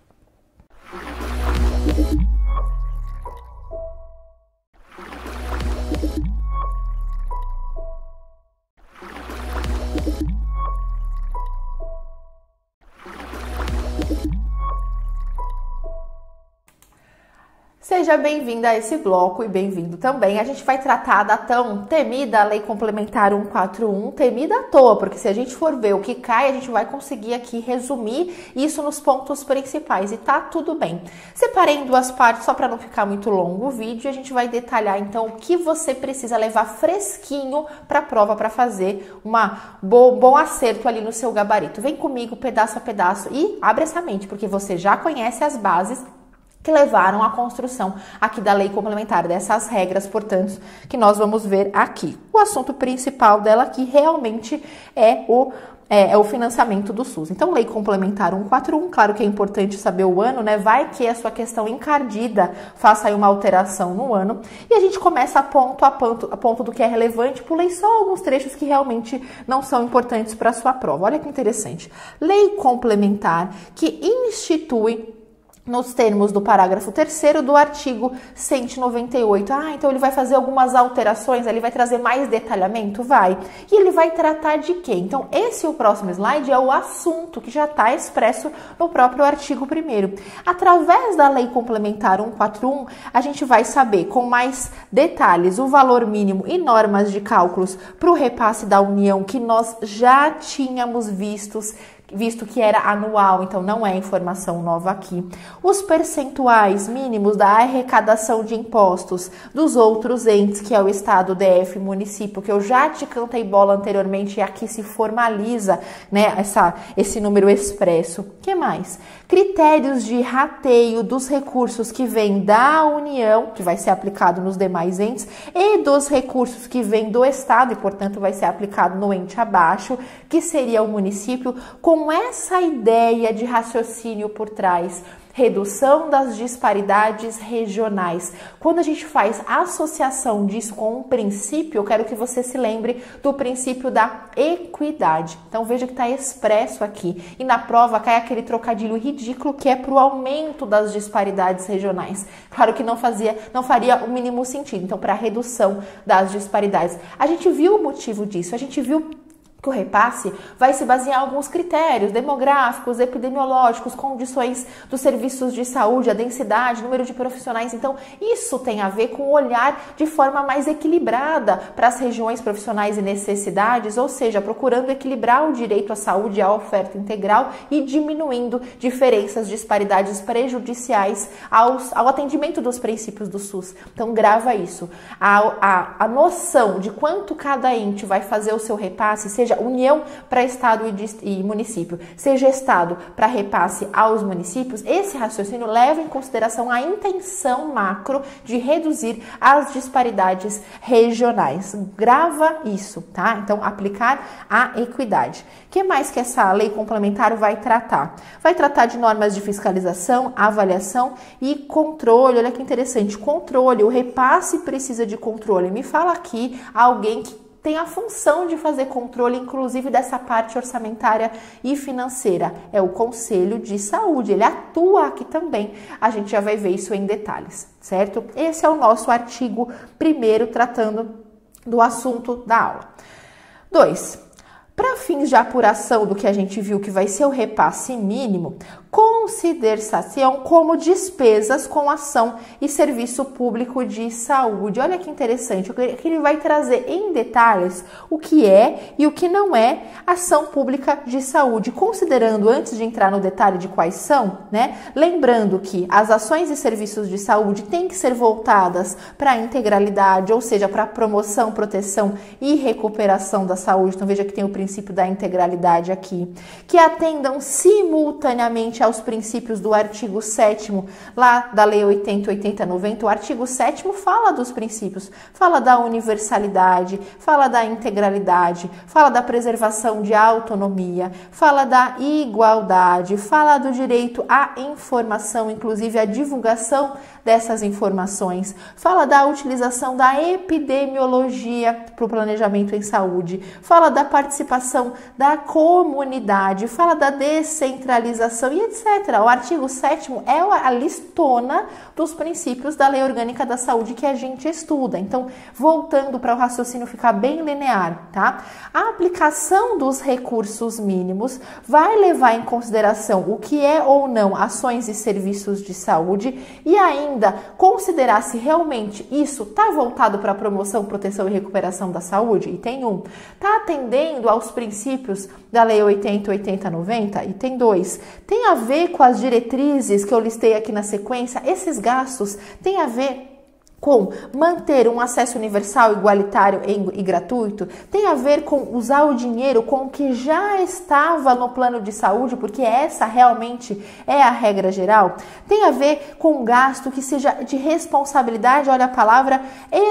Seja bem-vinda a esse bloco e bem-vindo também. A gente vai tratar da tão temida Lei Complementar cento e quarenta e um, temida à toa, porque se a gente for ver o que cai, a gente vai conseguir aqui resumir isso nos pontos principais e tá tudo bem. Separei em duas partes só para não ficar muito longo o vídeo e a gente vai detalhar então o que você precisa levar fresquinho para a prova para fazer um bom, bom acerto ali no seu gabarito. Vem comigo pedaço a pedaço e abre essa mente, porque você já conhece as bases que levaram à construção aqui da lei complementar, dessas regras, portanto, que nós vamos ver aqui. O assunto principal dela aqui realmente é o, é, é o financiamento do SUS. Então, Lei Complementar cento e quarenta e um, claro que é importante saber o ano, né? Vai que a sua questão encardida faça aí uma alteração no ano. E a gente começa ponto a ponto, a ponto do que é relevante, pulei só alguns trechos que realmente não são importantes para a sua prova. Olha que interessante. Lei Complementar que institui nos termos do parágrafo terceiro do artigo cento e noventa e oito. Ah, então ele vai fazer algumas alterações, ele vai trazer mais detalhamento? Vai. E ele vai tratar de quê? Então, esse o próximo slide é o assunto que já está expresso no próprio artigo primeiro. Através da Lei Complementar cento e quarenta e um, a gente vai saber com mais detalhes o valor mínimo e normas de cálculos para o repasse da União que nós já tínhamos vistos visto que era anual, então não é informação nova aqui. Os percentuais mínimos da arrecadação de impostos dos outros entes, que é o Estado, D F, município, que eu já te cantei bola anteriormente, e aqui se formaliza, né, essa, esse número expresso. O que mais? Critérios de rateio dos recursos que vêm da União, que vai ser aplicado nos demais entes, e dos recursos que vêm do Estado, e portanto vai ser aplicado no ente abaixo, que seria o município, com essa ideia de raciocínio por trás. Redução das disparidades regionais. Quando a gente faz associação disso com um princípio, eu quero que você se lembre do princípio da equidade. Então veja que está expresso aqui. E na prova cai aquele trocadilho ridículo que é para o aumento das disparidades regionais. Claro que não, fazia, não faria o mínimo sentido. Então, para a redução das disparidades. A gente viu o motivo disso, a gente viu que o repasse vai se basear em alguns critérios demográficos, epidemiológicos, condições dos serviços de saúde, a densidade, número de profissionais. Então, isso tem a ver com olhar de forma mais equilibrada para as regiões profissionais e necessidades, ou seja, procurando equilibrar o direito à saúde e à oferta integral e diminuindo diferenças, disparidades prejudiciais aos, ao atendimento dos princípios do SUS. Então, grava isso. A, a, a noção de quanto cada ente vai fazer o seu repasse, seja União para Estado e, e município, seja Estado para repasse aos municípios, esse raciocínio leva em consideração a intenção macro de reduzir as disparidades regionais. Grava isso, tá? Então, aplicar a equidade. O que mais que essa lei complementar vai tratar? Vai tratar de normas de fiscalização, avaliação e controle. Olha que interessante, controle. O repasse precisa de controle. Me fala aqui alguém que tem a função de fazer controle, inclusive dessa parte orçamentária e financeira. É o Conselho de Saúde, ele atua aqui também. A gente já vai ver isso em detalhes, certo? Esse é o nosso artigo primeiro, tratando do assunto da aula. dois. Para fins de apuração do que a gente viu que vai ser o repasse mínimo, consideração como despesas com ação e serviço público de saúde. Olha que interessante, que ele vai trazer em detalhes o que é e o que não é ação pública de saúde, considerando, antes de entrar no detalhe de quais são, né, lembrando que as ações e serviços de saúde têm que ser voltadas para a integralidade, ou seja, para a promoção, proteção e recuperação da saúde. Então veja que tem o princípio da integralidade aqui, que atendam simultaneamente aos princípios do artigo sétimo lá da Lei oitenta, oitenta, noventa. O artigo sétimo fala dos princípios, fala da universalidade, fala da integralidade, fala da preservação de autonomia, fala da igualdade, fala do direito à informação, inclusive a divulgação dessas informações, fala da utilização da epidemiologia para o planejamento em saúde, fala da participação da comunidade, fala da descentralização e etcétera. O artigo sétimo é a listona dos princípios da Lei Orgânica da Saúde que a gente estuda. Então, voltando para o raciocínio ficar bem linear, tá? A aplicação dos recursos mínimos vai levar em consideração o que é ou não ações e serviços de saúde e ainda considerar se realmente isso está voltado para a promoção, proteção e recuperação da saúde. E tem um, está atendendo aos princípios da Lei oitenta, oitenta, noventa. E tem dois, tem a ver com as diretrizes que eu listei aqui na sequência. Esses gastos têm a ver com manter um acesso universal, igualitário e gratuito, tem a ver com usar o dinheiro com o que já estava no plano de saúde, porque essa realmente é a regra geral, tem a ver com um gasto que seja de responsabilidade, olha a palavra,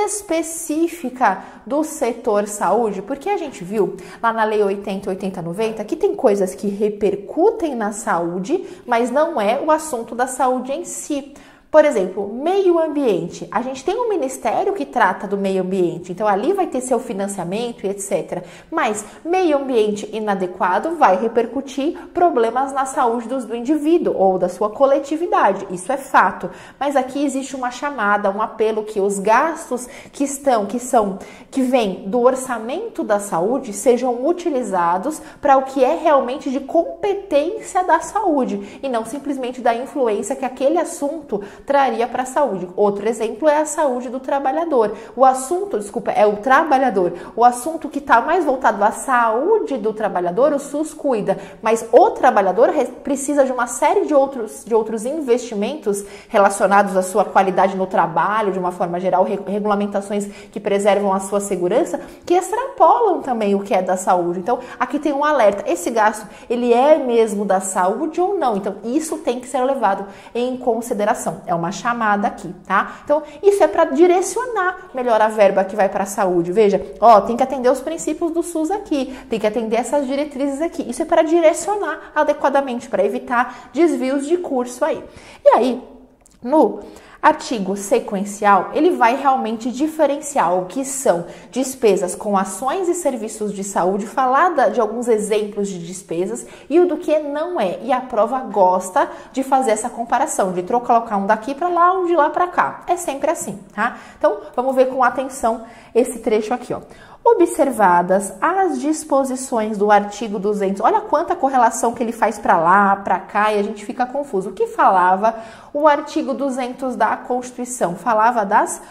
específica do setor saúde, porque a gente viu lá na Lei oitenta, oitenta, noventa que tem coisas que repercutem na saúde, mas não é o assunto da saúde em si. Por exemplo, meio ambiente. A gente tem um ministério que trata do meio ambiente, então ali vai ter seu financiamento e etcétera. Mas meio ambiente inadequado vai repercutir problemas na saúde do, do indivíduo ou da sua coletividade. Isso é fato. Mas aqui existe uma chamada, um apelo que os gastos que estão, que são, que vêm do orçamento da saúde sejam utilizados para o que é realmente de competência da saúde e não simplesmente da influência que aquele assunto traria para a saúde. Outro exemplo é a saúde do trabalhador. O assunto, desculpa, é o trabalhador. O assunto que está mais voltado à saúde do trabalhador, o SUS cuida, mas o trabalhador precisa de uma série de outros, de outros investimentos relacionados à sua qualidade no trabalho, de uma forma geral, regulamentações que preservam a sua segurança, que extrapolam também o que é da saúde. Então, aqui tem um alerta. Esse gasto, ele é mesmo da saúde ou não? Então, isso tem que ser levado em consideração. É uma chamada aqui, tá? Então, isso é para direcionar melhor a verba que vai para a saúde. Veja, ó, tem que atender os princípios do SUS aqui, tem que atender essas diretrizes aqui. Isso é para direcionar adequadamente, para evitar desvios de curso aí. E aí, no artigo sequencial, ele vai realmente diferenciar o que são despesas com ações e serviços de saúde, falar de alguns exemplos de despesas e o do que não é. E a prova gosta de fazer essa comparação, de trocar um daqui para lá, um de lá para cá. É sempre assim, tá? Então, vamos ver com atenção esse trecho aqui, ó. Observadas as disposições do artigo duzentos, olha quanta correlação que ele faz para lá, para cá, e a gente fica confuso. O que falava o artigo duzentos da Constituição? Falava das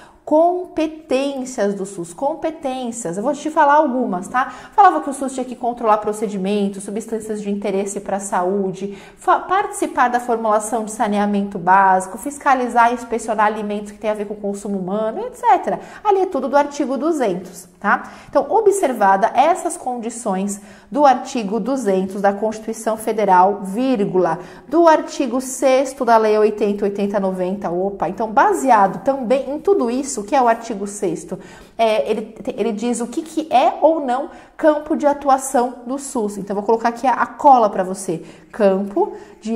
competências do SUS, competências, eu vou te falar algumas, tá? Falava que o SUS tinha que controlar procedimentos, substâncias de interesse para a saúde, participar da formulação de saneamento básico, fiscalizar e inspecionar alimentos que tem a ver com o consumo humano, etcétera. Ali é tudo do artigo duzentos, tá? Então, observada essas condições do artigo duzentos da Constituição Federal, vírgula, do artigo sexto da Lei oitenta, oitenta, noventa, opa, então baseado também em tudo isso, que é o artigo sexto, é, ele, ele diz o que, que é ou não campo de atuação do SUS. Então, vou colocar aqui a, a cola para você. Campo de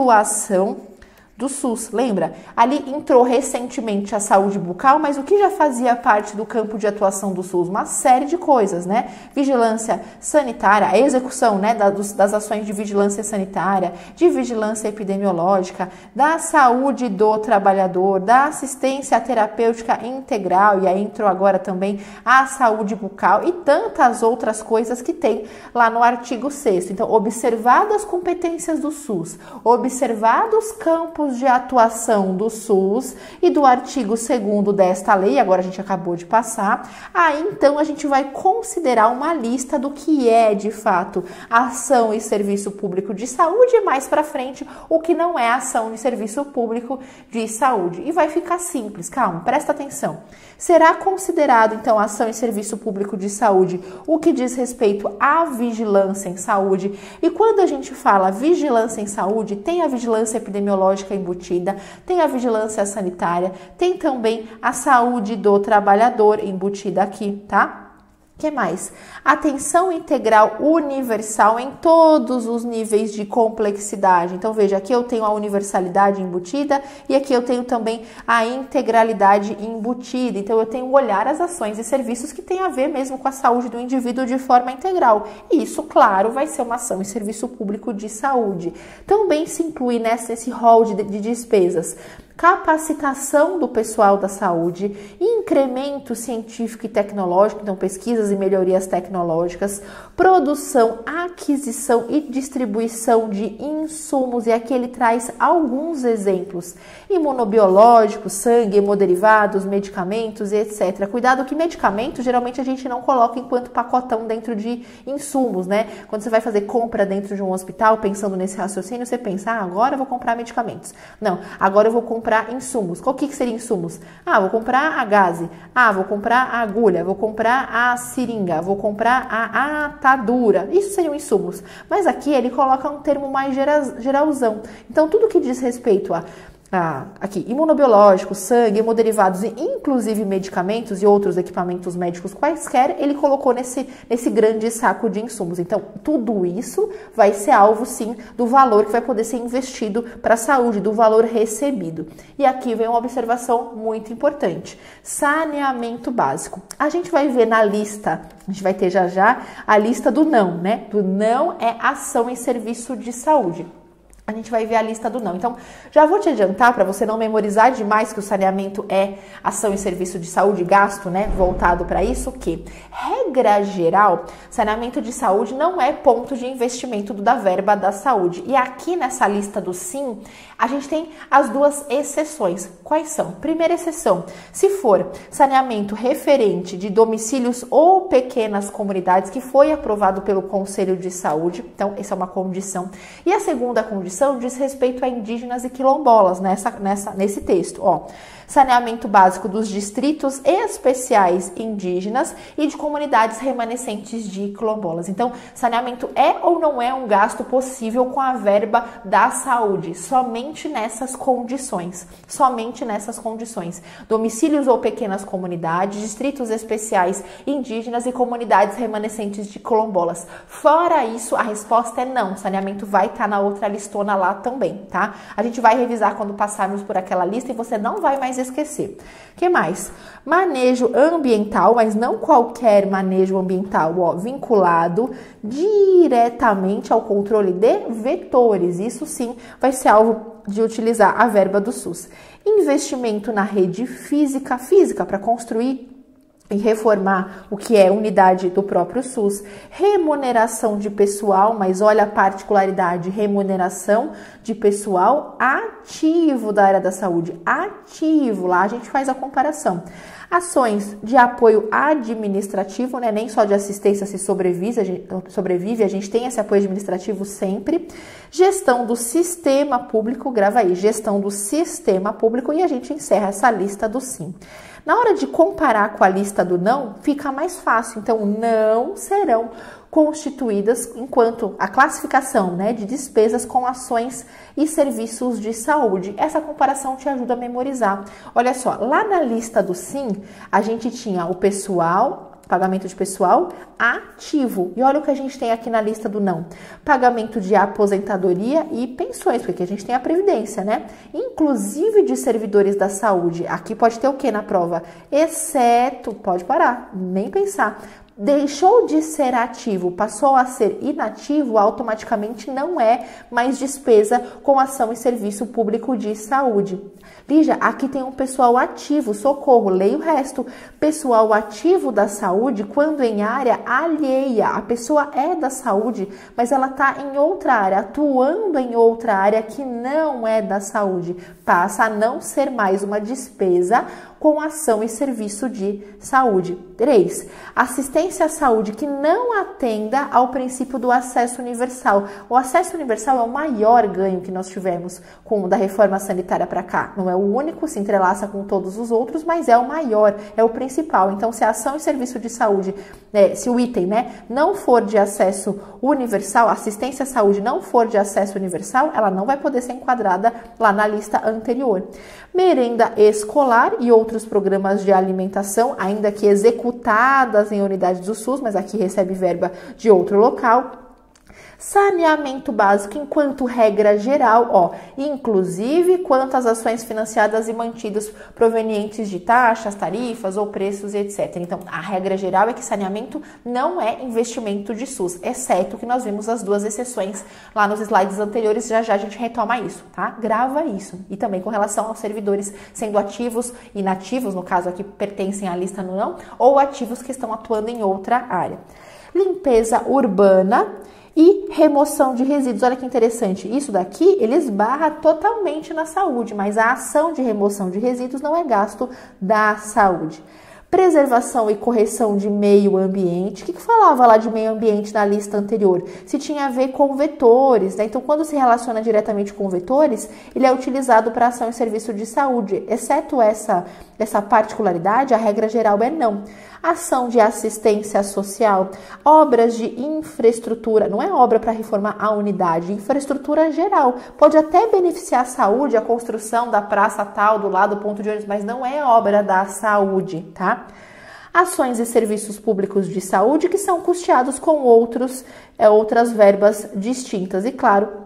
atuação do SUS, lembra? Ali entrou recentemente a saúde bucal, mas o que já fazia parte do campo de atuação do SUS? Uma série de coisas, né? Vigilância sanitária, a execução, né, das, das ações de vigilância sanitária, de vigilância epidemiológica, da saúde do trabalhador, da assistência terapêutica integral, e aí entrou agora também a saúde bucal e tantas outras coisas que tem lá no artigo sexto. Então, observadas as competências do SUS, observados campos de atuação do SUS e do artigo segundo desta lei, agora a gente acabou de passar, aí então a gente vai considerar uma lista do que é de fato ação e serviço público de saúde e mais para frente o que não é ação e serviço público de saúde. E vai ficar simples, calma, presta atenção. Será considerado então ação e serviço público de saúde o que diz respeito à vigilância em saúde, e quando a gente fala vigilância em saúde, tem a vigilância epidemiológica embutida, tem a vigilância sanitária, tem também a saúde do trabalhador embutida aqui, tá? O que mais? Atenção integral universal em todos os níveis de complexidade. Então, veja, aqui eu tenho a universalidade embutida e aqui eu tenho também a integralidade embutida. Então, eu tenho que olhar as ações e serviços que têm a ver mesmo com a saúde do indivíduo de forma integral. E isso, claro, vai ser uma ação e serviço público de saúde. Também se inclui nessa, esse rol de, de despesas capacitação do pessoal da saúde, incremento científico e tecnológico, então pesquisas e melhorias tecnológicas, produção, aquisição e distribuição de insumos, e aqui ele traz alguns exemplos: imunobiológicos, sangue, hemoderivados, medicamentos e etcétera. Cuidado que medicamento geralmente a gente não coloca enquanto pacotão dentro de insumos, né? Quando você vai fazer compra dentro de um hospital, pensando nesse raciocínio, você pensa, ah, agora eu vou comprar medicamentos. Não, agora eu vou comprar insumos. Qual que, que seria insumos? Ah, vou comprar a gaze. Ah, vou comprar a agulha. Vou comprar a seringa. Vou comprar a atadura. Isso seriam insumos. Mas aqui ele coloca um termo mais geralzão. Então, tudo que diz respeito a Ah, aqui, imunobiológicos, sangue, hemoderivados e inclusive medicamentos e outros equipamentos médicos quaisquer, ele colocou nesse, nesse grande saco de insumos. Então, tudo isso vai ser alvo, sim, do valor que vai poder ser investido para a saúde, do valor recebido. E aqui vem uma observação muito importante: saneamento básico. A gente vai ver na lista, a gente vai ter já já a lista do não, né? Do não é ação em serviço de saúde. a gente vai ver a lista do não. Então, já vou te adiantar, para você não memorizar demais que o saneamento é ação e serviço de saúde, gasto, né, voltado para isso, que, regra geral, saneamento de saúde não é ponto de investimento da verba da saúde. E aqui nessa lista do sim, a gente tem as duas exceções. Quais são? Primeira exceção, se for saneamento referente de domicílios ou pequenas comunidades que foi aprovado pelo Conselho de Saúde, então essa é uma condição. E a segunda condição diz respeito a indígenas e quilombolas nessa, nessa, nesse texto. Ó, saneamento básico dos distritos especiais indígenas e de comunidades remanescentes de quilombolas. Então, saneamento é ou não é um gasto possível com a verba da saúde? Somente nessas condições. Somente nessas condições. Domicílios ou pequenas comunidades, distritos especiais indígenas e comunidades remanescentes de quilombolas. Fora isso, a resposta é não. Saneamento vai estar na outra listona lá também, tá? A gente vai revisar quando passarmos por aquela lista e você não vai mais esquecer. Que mais? Manejo ambiental, mas não qualquer manejo ambiental, ó, vinculado diretamente ao controle de vetores. Isso sim vai ser alvo de utilizar a verba do SUS. Investimento na rede física, física para construir e reformar o que é unidade do próprio SUS, remuneração de pessoal, mas olha a particularidade, remuneração de pessoal ativo da área da saúde, ativo, lá a gente faz a comparação. Ações de apoio administrativo, né? Nem só de assistência se sobrevive a, gente, sobrevive, a gente tem esse apoio administrativo sempre. Gestão do sistema público, grava aí, gestão do sistema público, e a gente encerra essa lista do sim. Na hora de comparar com a lista do não, fica mais fácil. Então, não serão constituídas enquanto a classificação, né, de despesas com ações e serviços de saúde. Essa comparação te ajuda a memorizar. Olha só, lá na lista do sim, a gente tinha o pessoal, pagamento de pessoal ativo. E olha o que a gente tem aqui na lista do não. Pagamento de aposentadoria e pensões, porque aqui a gente tem a previdência, né? Inclusive de servidores da saúde. Aqui pode ter o que na prova? Exceto, pode parar, nem pensar. Deixou de ser ativo, passou a ser inativo, automaticamente não é mais despesa com ação e serviço público de saúde. Lígia, aqui tem um pessoal ativo, socorro, leia o resto. Pessoal ativo da saúde, quando em área alheia, a pessoa é da saúde, mas ela está em outra área, atuando em outra área que não é da saúde, passa a não ser mais uma despesa com ação e serviço de saúde. três. Assistência à saúde que não atenda ao princípio do acesso universal. O acesso universal é o maior ganho que nós tivemos com da reforma sanitária para cá. Não é o único, se entrelaça com todos os outros, mas é o maior, é o principal. Então, se a ação e serviço de saúde, né, se o item, né, não for de acesso universal, assistência à saúde não for de acesso universal, ela não vai poder ser enquadrada lá na lista anterior. Merenda escolar e outros programas de alimentação, ainda que executadas em unidades do SUS, mas aqui recebe verba de outro local. Saneamento básico enquanto regra geral, ó, inclusive quanto às ações financiadas e mantidas provenientes de taxas, tarifas ou preços, etcétera. Então, a regra geral é que saneamento não é investimento de SUS, exceto que nós vimos as duas exceções lá nos slides anteriores, já já a gente retoma isso, tá? Grava isso. E também com relação aos servidores sendo ativos, inativos, no caso aqui pertencem à lista no não, ou ativos que estão atuando em outra área. Limpeza urbana e remoção de resíduos. Olha que interessante, isso daqui ele esbarra totalmente na saúde, mas a ação de remoção de resíduos não é gasto da saúde. Preservação e correção de meio ambiente. O que, que falava lá de meio ambiente na lista anterior? Se tinha a ver com vetores, né? Então, quando se relaciona diretamente com vetores, ele é utilizado para ação e serviço de saúde. Exceto essa, essa particularidade, a regra geral é não. Ação de assistência social, obras de infraestrutura, não é obra para reformar a unidade, infraestrutura geral. Pode até beneficiar a saúde, a construção da praça tal, do lado do ponto de ônibus, mas não é obra da saúde, tá? Ações e serviços públicos de saúde que são custeados com outros, é, outras verbas distintas. E claro,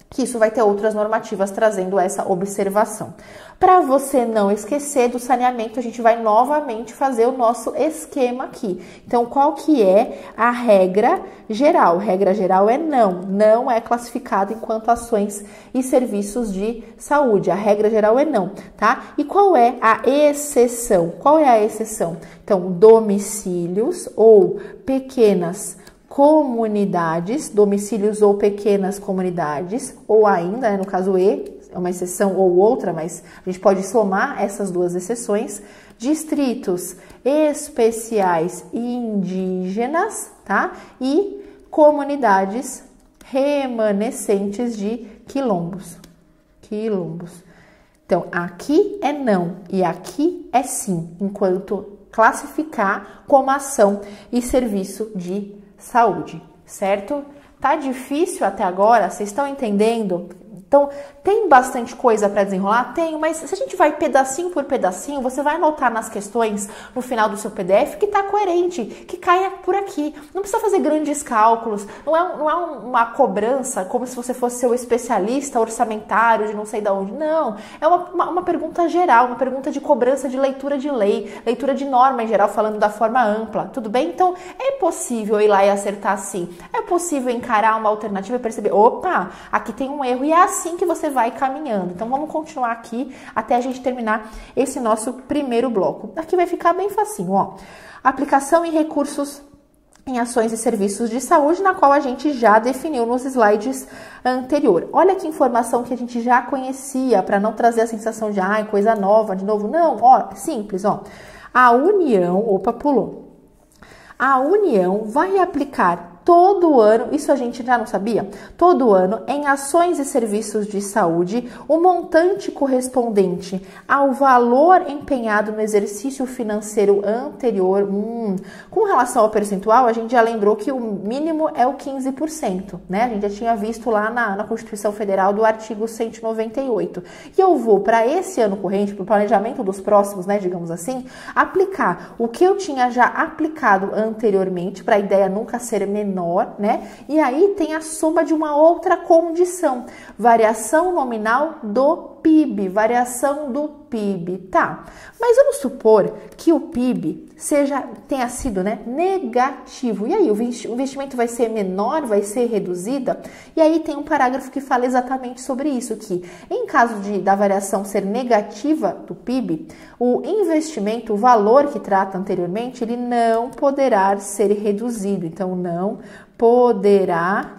que isso vai ter outras normativas trazendo essa observação. Para você não esquecer do saneamento, a gente vai novamente fazer o nosso esquema aqui. Então, qual que é a regra geral? Regra geral é não, não é classificado enquanto ações e serviços de saúde. A regra geral é não, tá? E qual é a exceção? Qual é a exceção? Então, domicílios ou pequenas comunidades, domicílios ou pequenas comunidades, ou ainda, né, no caso E, é uma exceção ou outra, mas a gente pode somar essas duas exceções, distritos especiais indígenas, tá? E comunidades remanescentes de quilombos. Quilombos. Então, aqui é não e aqui é sim, enquanto classificar como ação e serviço de saúde, certo? Tá difícil até agora? Vocês estão entendendo? Então, tem bastante coisa para desenrolar? Tem, mas se a gente vai pedacinho por pedacinho, você vai anotar nas questões no final do seu P D F que tá coerente, que caia por aqui. Não precisa fazer grandes cálculos, não é, não é uma cobrança como se você fosse seu especialista orçamentário de não sei de onde. Não, é uma, uma, uma pergunta geral, uma pergunta de cobrança de leitura de lei, leitura de norma em geral, falando da forma ampla, tudo bem? Então, é possível ir lá e acertar sim. É possível encarar uma alternativa e perceber, opa, aqui tem um erro e é assim que você vai caminhando. Então, vamos continuar aqui até a gente terminar esse nosso primeiro bloco. Aqui vai ficar bem facinho, ó. Aplicação em recursos em ações e serviços de saúde, na qual a gente já definiu nos slides anterior. Olha que informação que a gente já conhecia, para não trazer a sensação de, ai, coisa nova, de novo. Não, ó, simples, ó. A União, opa, pulou. A União vai aplicar todo ano, isso a gente já não sabia? Todo ano, em ações e serviços de saúde, o montante correspondente ao valor empenhado no exercício financeiro anterior. Hum, com relação ao percentual, a gente já lembrou que o mínimo é o quinze por cento, né? A gente já tinha visto lá na, na Constituição Federal do artigo cento e noventa e oito. E eu vou, para esse ano corrente, para o planejamento dos próximos, né, digamos assim, aplicar o que eu tinha já aplicado anteriormente, para a ideia nunca ser menor, né? E aí tem a soma de uma outra condição, variação nominal do P I B, variação do P I B, tá? Mas vamos supor que o P I B seja, tenha sido, né, negativo. E aí, o investimento vai ser menor, vai ser reduzida? E aí tem um parágrafo que fala exatamente sobre isso, que em caso de, da variação ser negativa do P I B, o investimento, o valor que trata anteriormente, ele não poderá ser reduzido. Então, não poderá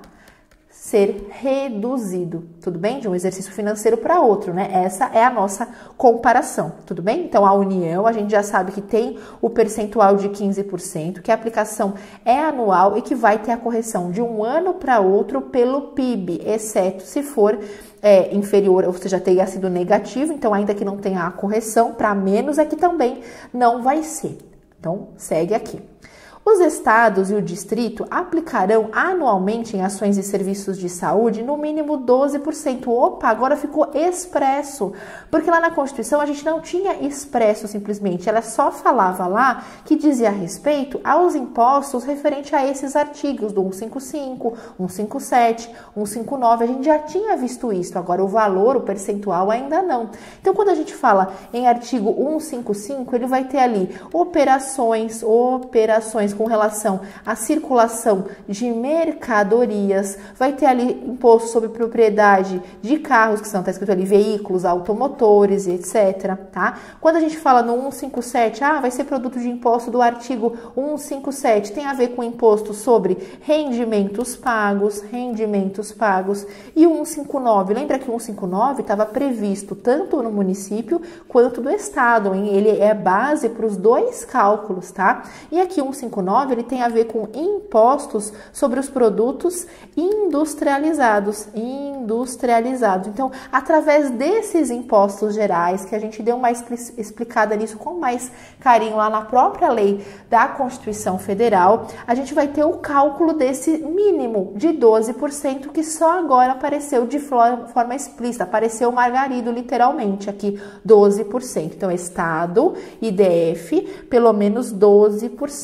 ser reduzido, tudo bem? De um exercício financeiro para outro, né? Essa é a nossa comparação, tudo bem? Então, a União, a gente já sabe que tem o percentual de quinze por cento, que a aplicação é anual e que vai ter a correção de um ano para outro pelo P I B, exceto se for é, inferior, ou seja, tenha sido negativo, então ainda que não tenha a correção, para menos é que também não vai ser. Então, segue aqui. Os estados e o distrito aplicarão anualmente em ações e serviços de saúde no mínimo doze por cento. Opa, agora ficou expresso, porque lá na Constituição a gente não tinha expresso simplesmente, ela só falava lá que dizia respeito aos impostos referente a esses artigos do cento e cinquenta e cinco, cento e cinquenta e sete, cento e cinquenta e nove, a gente já tinha visto isso, agora o valor, o percentual ainda não. Então, quando a gente fala em artigo cento e cinquenta e cinco, ele vai ter ali operações, operações com relação à circulação de mercadorias, vai ter ali imposto sobre propriedade de carros, que são, tá escrito ali, veículos, automotores e etcétera, tá? Quando a gente fala no cento e cinquenta e sete, ah, vai ser produto de imposto do artigo cento e cinquenta e sete, tem a ver com imposto sobre rendimentos pagos, rendimentos pagos, e o cento e cinquenta e nove, lembra que o cento e cinquenta e nove estava previsto tanto no município quanto do estado, hein? Ele é base para os dois cálculos, tá? E aqui o cento e cinquenta e nove, ele tem a ver com impostos sobre os produtos industrializados, industrializados. Então, através desses impostos gerais, que a gente deu uma explicada nisso com mais carinho lá na própria lei da Constituição Federal, a gente vai ter o cálculo desse mínimo de doze por cento que só agora apareceu de forma explícita, apareceu margarido literalmente aqui, doze por cento. Então, Estado e D F, pelo menos doze por cento. E o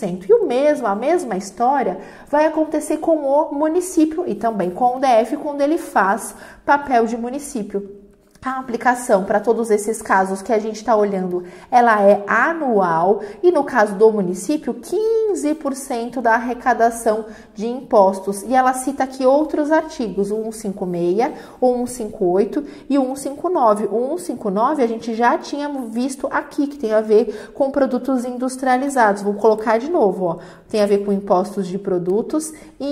o mesmo, a mesma história vai acontecer com o município e também com o D F quando ele faz papel de município. A aplicação para todos esses casos que a gente está olhando, ela é anual e no caso do município, quinze por cento da arrecadação de impostos. E ela cita aqui outros artigos, o cento e cinquenta e seis, o cento e cinquenta e oito e o cento e cinquenta e nove. O cento e cinquenta e nove a gente já tinha visto aqui, que tem a ver com produtos industrializados. Vou colocar de novo, ó. Tem a ver com impostos de produtos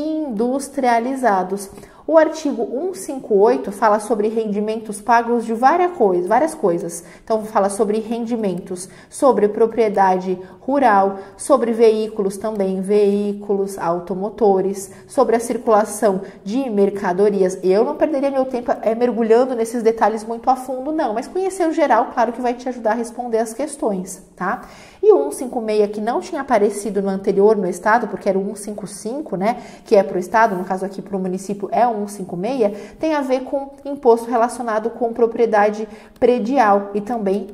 industrializados. O artigo cento e cinquenta e oito fala sobre rendimentos pagos de várias coisas, várias coisas. Então, fala sobre rendimentos, sobre propriedade rural, sobre veículos também, veículos automotores, sobre a circulação de mercadorias. Eu não perderia meu tempo é, mergulhando nesses detalhes muito a fundo, não. Mas conhecer o geral, claro que vai te ajudar a responder as questões, tá? E o cento e cinquenta e seis, que não tinha aparecido no anterior no estado, porque era o cento e cinquenta e cinco, né, que é para o estado, no caso aqui para o município é o cento e cinquenta e seis, tem a ver com imposto relacionado com propriedade predial e também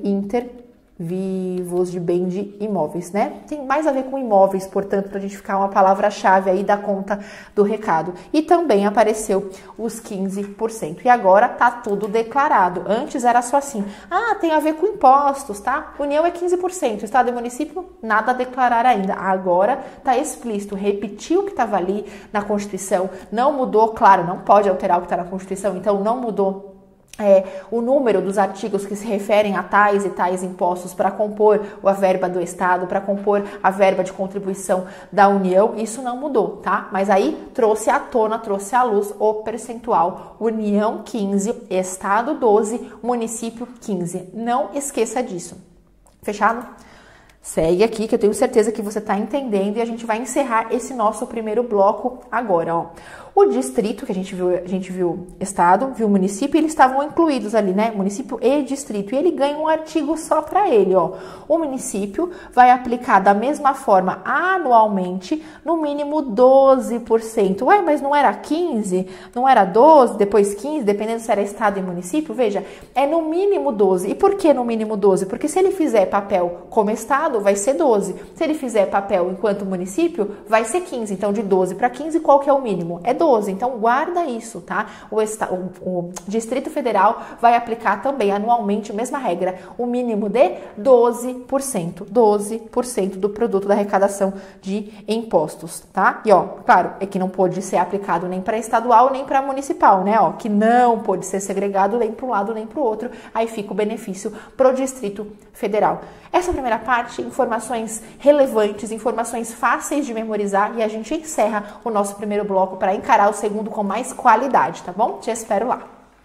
intervivos de bem de imóveis, né? Tem mais a ver com imóveis, portanto, para a gente ficar uma palavra-chave aí da conta do recado. E também apareceu os quinze por cento. E agora tá tudo declarado. Antes era só assim, ah, tem a ver com impostos, tá? União é quinze por cento, estado e município, nada a declarar ainda. Agora tá explícito, repetiu o que estava ali na Constituição, não mudou, claro, não pode alterar o que está na Constituição, então não mudou É, o número dos artigos que se referem a tais e tais impostos para compor a verba do Estado, para compor a verba de contribuição da União, isso não mudou, tá? Mas aí trouxe à tona, trouxe à luz o percentual. União quinze, Estado doze, município quinze. Não esqueça disso. Fechado? Segue aqui que eu tenho certeza que você está entendendo e a gente vai encerrar esse nosso primeiro bloco agora, ó. O distrito, que a gente viu, a gente viu estado, viu município, eles estavam incluídos ali, né? Município e distrito. E ele ganha um artigo só para ele, ó. O município vai aplicar da mesma forma anualmente, no mínimo doze por cento. Ué, mas não era quinze? Não era doze, depois quinze, dependendo se era estado e município? Veja, é no mínimo doze. E por que no mínimo doze? Porque se ele fizer papel como estado, vai ser doze. Se ele fizer papel enquanto município, vai ser quinze. Então, de doze para quinze, qual que é o mínimo? É doze. Então, guarda isso, tá? O, esta, o, o Distrito Federal vai aplicar também anualmente a mesma regra, o mínimo de doze por cento. doze por cento do produto da arrecadação de impostos, tá? E, ó, claro, é que não pode ser aplicado nem para estadual, nem para municipal, né? Ó, que não pode ser segregado nem para um lado, nem para o outro. Aí fica o benefício pro Distrito Federal. Essa primeira parte, informações relevantes, informações fáceis de memorizar e a gente encerra o nosso primeiro bloco para encarar o segundo com mais qualidade, tá bom? Te espero lá.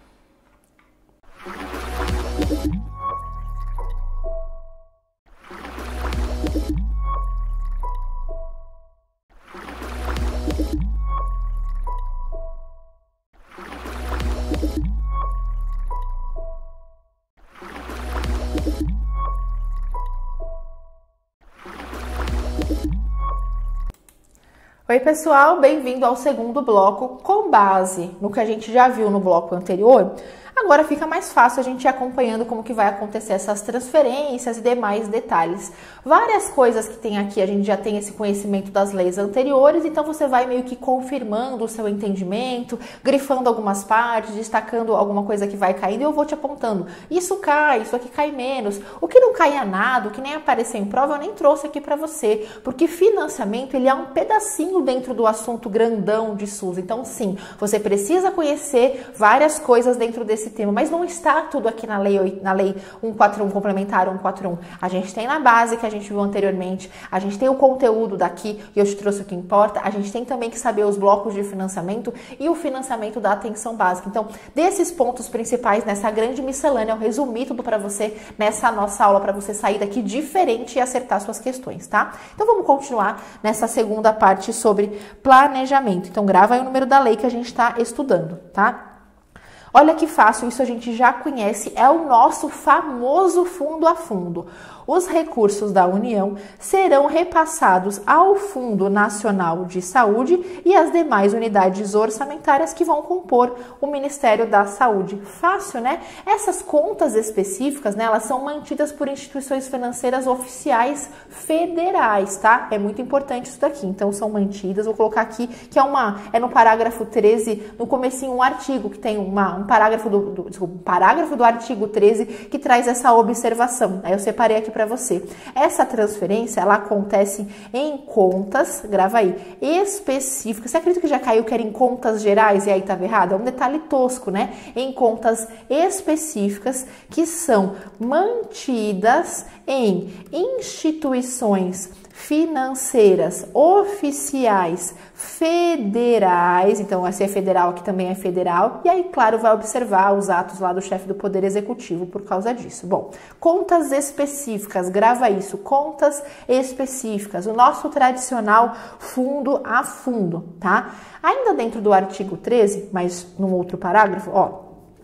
Oi pessoal, bem-vindo ao segundo bloco. Com base no que a gente já viu no bloco anterior, agora fica mais fácil a gente ir acompanhando como que vai acontecer essas transferências e demais detalhes. Várias coisas que tem aqui, a gente já tem esse conhecimento das leis anteriores, então você vai meio que confirmando o seu entendimento, grifando algumas partes, destacando alguma coisa que vai caindo e eu vou te apontando. Isso cai, isso aqui cai menos. O que não caia nada, o que nem apareceu em prova, eu nem trouxe aqui para você, porque financiamento ele é um pedacinho dentro do assunto grandão de SUS. Então sim, você precisa conhecer várias coisas dentro desse tema, mas não está tudo aqui na lei, na lei cento e quarenta e um, complementar cento e quarenta e um. A gente tem na base que a gente viu anteriormente, a gente tem o conteúdo daqui e eu te trouxe o que importa, a gente tem também que saber os blocos de financiamento e o financiamento da atenção básica. Então, desses pontos principais, nessa grande miscelânea, eu resumi tudo para você nessa nossa aula, para você sair daqui diferente e acertar suas questões, tá? Então, vamos continuar nessa segunda parte sobre planejamento. Então, grava aí o número da lei que a gente está estudando, tá? Olha que fácil, isso a gente já conhece, é o nosso famoso fundo a fundo. Os recursos da União serão repassados ao Fundo Nacional de Saúde e às demais unidades orçamentárias que vão compor o Ministério da Saúde. Fácil, né? Essas contas específicas, né, elas são mantidas por instituições financeiras oficiais federais, tá? É muito importante isso daqui. Então, são mantidas, vou colocar aqui, que é uma, é no parágrafo treze, no comecinho, um artigo que tem uma, um parágrafo do, do, desculpa, um parágrafo do artigo treze que traz essa observação. Aí eu separei aqui para você. Essa transferência, ela acontece em contas, grava aí, específicas. Você acredita que já caiu que era em contas gerais e aí estava errado? É um detalhe tosco, né? Em contas específicas que são mantidas em instituições financeiras oficiais federais, então se é federal aqui também é federal, e aí claro vai observar os atos lá do chefe do Poder Executivo por causa disso. Bom, contas específicas, grava isso, contas específicas, o nosso tradicional fundo a fundo, tá? Ainda dentro do artigo treze, mas num outro parágrafo, ó,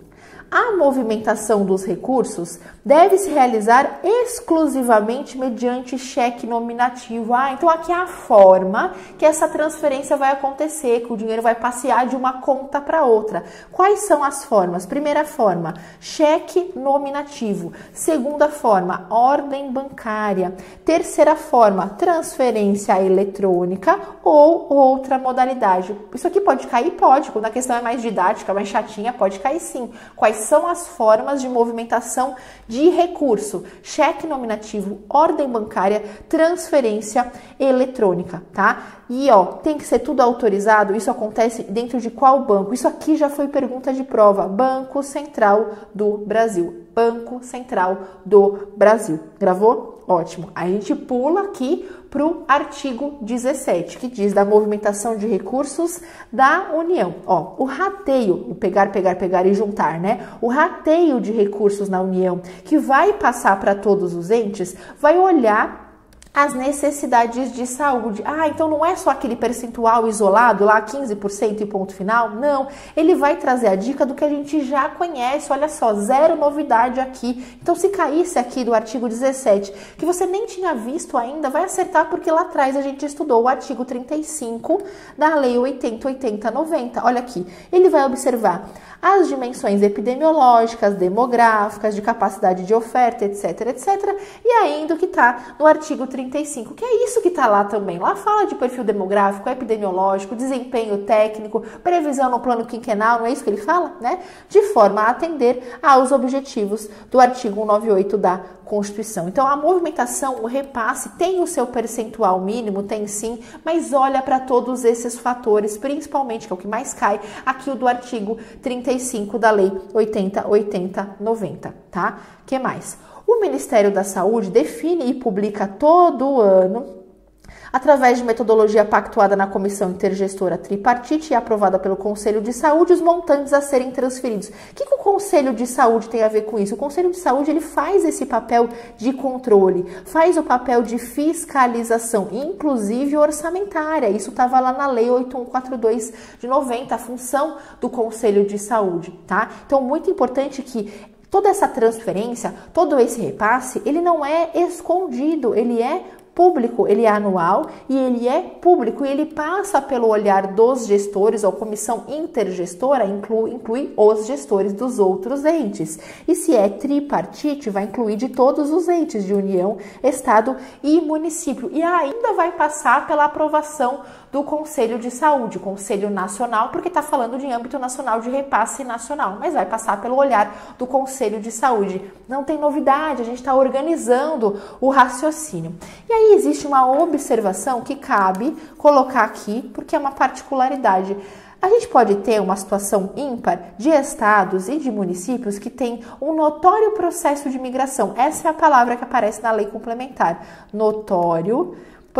a movimentação dos recursos deve se realizar exclusivamente mediante cheque nominativo. Ah, então aqui é a forma que essa transferência vai acontecer, que o dinheiro vai passear de uma conta para outra. Quais são as formas? Primeira forma, cheque nominativo. Segunda forma, ordem bancária. Terceira forma, transferência eletrônica ou outra modalidade. Isso aqui pode cair? Pode. Quando a questão é mais didática, mais chatinha, pode cair sim. Quais são as formas de movimentação de recurso? Cheque nominativo, ordem bancária, transferência eletrônica, tá? E ó, tem que ser tudo autorizado. Isso acontece dentro de qual banco? Isso aqui já foi pergunta de prova. Banco Central do Brasil. Banco Central do Brasil. Gravou? Ótimo. A gente pula aqui para o artigo dezessete, que diz da movimentação de recursos da União. Ó, o rateio, o pegar, pegar, pegar e juntar, né? O rateio de recursos na União, que vai passar para todos os entes, vai olhar as necessidades de saúde. Ah, então não é só aquele percentual isolado lá, quinze por cento e ponto final? Não, ele vai trazer a dica do que a gente já conhece. Olha só, zero novidade aqui. Então se caísse aqui do artigo dezessete, que você nem tinha visto ainda, vai acertar porque lá atrás a gente estudou o artigo trinta e cinco da Lei oitenta, oitenta, noventa. Olha aqui, ele vai observar as dimensões epidemiológicas, demográficas, de capacidade de oferta, etc, etcétera. E ainda o que está no artigo trinta e cinco, que é isso que está lá também. Lá fala de perfil demográfico, epidemiológico, desempenho técnico, previsão no plano quinquenal, não é isso que ele fala, né? De forma a atender aos objetivos do artigo cento e noventa e oito da Constituição. Então, a movimentação, o repasse, tem o seu percentual mínimo, tem sim, mas olha para todos esses fatores, principalmente, que é o que mais cai, aqui o do artigo trinta e cinco da Lei oitenta, oitenta, noventa, tá? O que mais? O Ministério da Saúde define e publica todo ano, através de metodologia pactuada na Comissão Intergestora Tripartite e aprovada pelo Conselho de Saúde, os montantes a serem transferidos. O que, que o Conselho de Saúde tem a ver com isso? O Conselho de Saúde ele faz esse papel de controle, faz o papel de fiscalização, inclusive orçamentária. Isso estava lá na Lei oito mil cento e quarenta e dois de noventa, a função do Conselho de Saúde, tá? Então, muito importante que toda essa transferência, todo esse repasse, ele não é escondido, ele é público, ele é anual e ele é público e ele passa pelo olhar dos gestores, ou comissão intergestora inclui, inclui os gestores dos outros entes. E se é tripartite, vai incluir de todos os entes de União, Estado e município. E ainda vai passar pela aprovação do Conselho de Saúde, Conselho Nacional, porque está falando de âmbito nacional, de repasse nacional, mas vai passar pelo olhar do Conselho de Saúde. Não tem novidade, a gente está organizando o raciocínio. E aí existe uma observação que cabe colocar aqui, porque é uma particularidade. A gente pode ter uma situação ímpar de estados e de municípios que têm um notório processo de migração. Essa é a palavra que aparece na lei complementar. Notório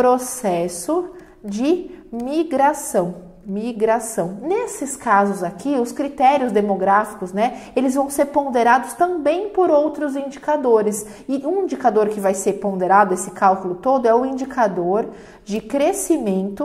processo de migração. Migração. Nesses casos aqui, os critérios demográficos, né, eles vão ser ponderados também por outros indicadores. E um indicador que vai ser ponderado, esse cálculo todo, é o indicador de crescimento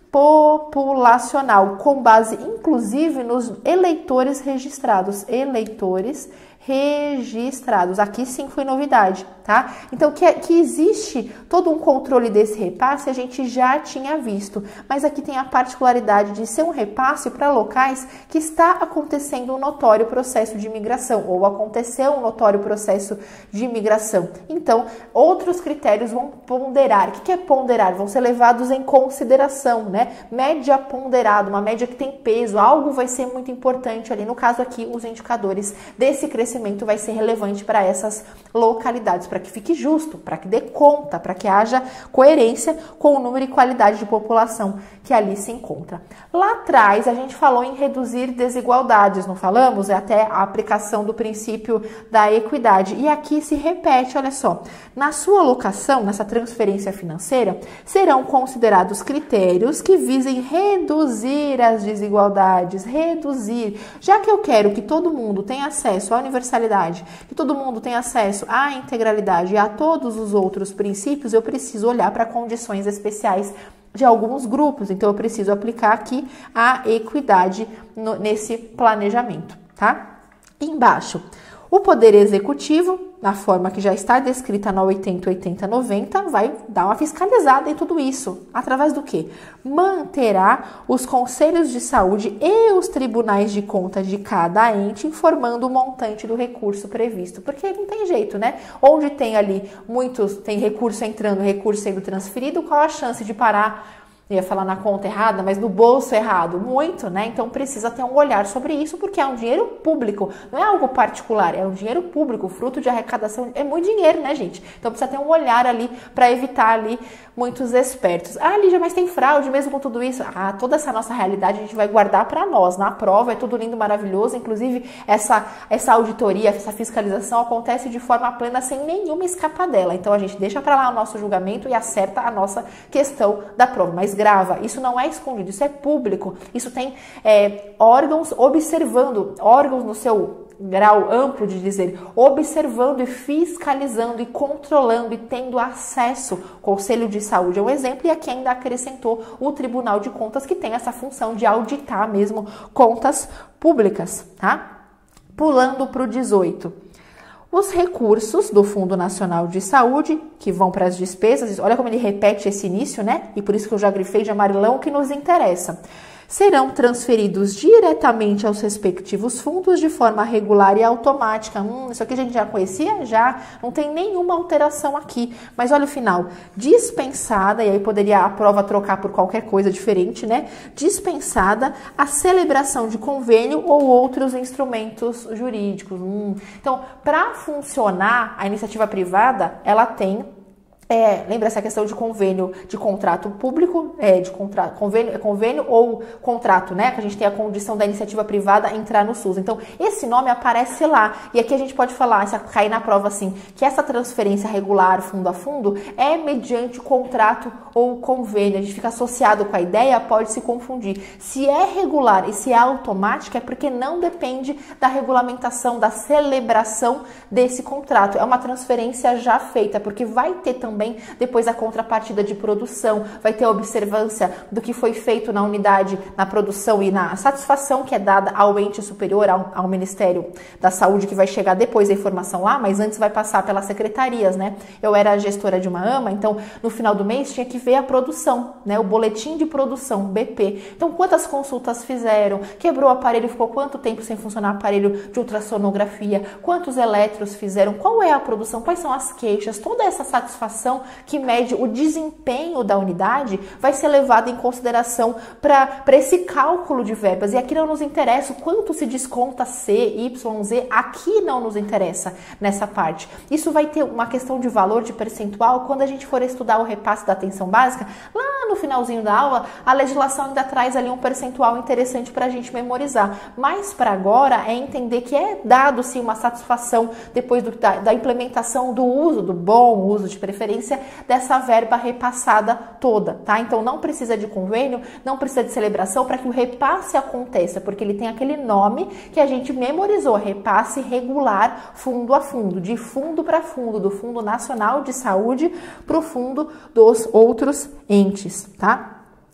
populacional, com base inclusive nos eleitores registrados, eleitores registrados. Aqui sim foi novidade, tá? Então, que, que existe todo um controle desse repasse, a gente já tinha visto, mas aqui tem a particularidade de ser um repasse para locais que está acontecendo um notório processo de imigração, ou aconteceu um notório processo de imigração. Então, outros critérios vão ponderar. O que é ponderar? Vão ser levados em consideração, né? Média ponderada, uma média que tem peso, algo vai ser muito importante ali. No caso aqui, os indicadores desse crescimento vai ser relevante para essas localidades, para que fique justo, para que dê conta, para que haja coerência com o número e qualidade de população que ali se encontra. Lá atrás a gente falou em reduzir desigualdades, não falamos? É até a aplicação do princípio da equidade. E aqui se repete, olha só, na sua alocação, nessa transferência financeira, serão considerados critérios que visem reduzir as desigualdades, reduzir. Já que eu quero que todo mundo tenha acesso à universalidade, que todo mundo tenha acesso à integralidade e a todos os outros princípios, eu preciso olhar para condições especiais de alguns grupos. Então, eu preciso aplicar aqui a equidade no, nesse planejamento, tá? Embaixo, o Poder Executivo, na forma que já está descrita na oitenta, oitenta, noventa, vai dar uma fiscalizada em tudo isso. Através do quê? Manterá os conselhos de saúde e os tribunais de contas de cada ente informando o montante do recurso previsto. Porque não tem jeito, né? Onde tem ali muitos, tem recurso entrando, recurso sendo transferido, qual a chance de parar? Eu ia falar na conta errada, mas no bolso errado, muito, né? Então precisa ter um olhar sobre isso, porque é um dinheiro público, não é algo particular, é um dinheiro público, fruto de arrecadação, é muito dinheiro, né, gente? Então precisa ter um olhar ali para evitar ali muitos espertos. Ah, Lígia, mas tem fraude mesmo com tudo isso? Ah, toda essa nossa realidade a gente vai guardar para nós. Na prova é tudo lindo, maravilhoso, inclusive essa, essa auditoria, essa fiscalização acontece de forma plena, sem nenhuma escapadela. Então a gente deixa para lá o nosso julgamento e acerta a nossa questão da prova. Mas grava, isso não é escondido, isso é público, isso tem é, órgãos observando, órgãos no seu grau amplo de dizer, observando e fiscalizando e controlando e tendo acesso. Conselho de Saúde é um exemplo, e aqui ainda acrescentou o Tribunal de Contas, que tem essa função de auditar mesmo contas públicas, tá? Pulando para o dezoito. Os recursos do Fundo Nacional de Saúde, que vão para as despesas, olha como ele repete esse início, né? E por isso que eu já grifei de amarelão o que nos interessa. Serão transferidos diretamente aos respectivos fundos de forma regular e automática. Hum, isso aqui a gente já conhecia? Já. Não tem nenhuma alteração aqui. Mas olha o final. Dispensada, e aí poderia a prova trocar por qualquer coisa diferente, né? Dispensada a celebração de convênio ou outros instrumentos jurídicos. Hum. Então, para funcionar, a iniciativa privada, ela tem... É, lembra essa questão de convênio, de contrato público, é, de contrato, convênio, é convênio ou contrato, né? Que a gente tem a condição da iniciativa privada entrar no SUS. Então, esse nome aparece lá. E aqui a gente pode falar, se cair na prova assim, que essa transferência regular, fundo a fundo, é mediante contrato ou convênio. A gente fica associado com a ideia, pode se confundir. Se é regular e se é automática, é porque não depende da regulamentação, da celebração desse contrato. É uma transferência já feita, porque vai ter também Também depois a contrapartida de produção, vai ter a observância do que foi feito na unidade, na produção e na satisfação que é dada ao ente superior, ao, ao Ministério da Saúde, que vai chegar depois da informação lá, mas antes vai passar pelas secretarias, né? Eu era gestora de uma AMA, então no final do mês tinha que ver a produção, né? O boletim de produção, B P. Então quantas consultas fizeram, quebrou o aparelho, ficou quanto tempo sem funcionar o aparelho de ultrassonografia, quantos eletros fizeram, qual é a produção, quais são as queixas, toda essa satisfação que mede o desempenho da unidade vai ser levado em consideração para esse cálculo de verbas. E aqui não nos interessa o quanto se desconta C, Y, Z, aqui não nos interessa nessa parte. Isso vai ter uma questão de valor, de percentual, quando a gente for estudar o repasse da atenção básica, lá no finalzinho da aula, a legislação ainda traz ali um percentual interessante para a gente memorizar. Mas para agora é entender que é dado sim uma satisfação depois do, da, da implementação do uso, do bom uso de preferência, dessa verba repassada toda, tá? Então não precisa de convênio, não precisa de celebração para que o repasse aconteça, porque ele tem aquele nome que a gente memorizou, repasse regular, fundo a fundo, de fundo para fundo, do Fundo Nacional de Saúde para o fundo dos outros entes, tá?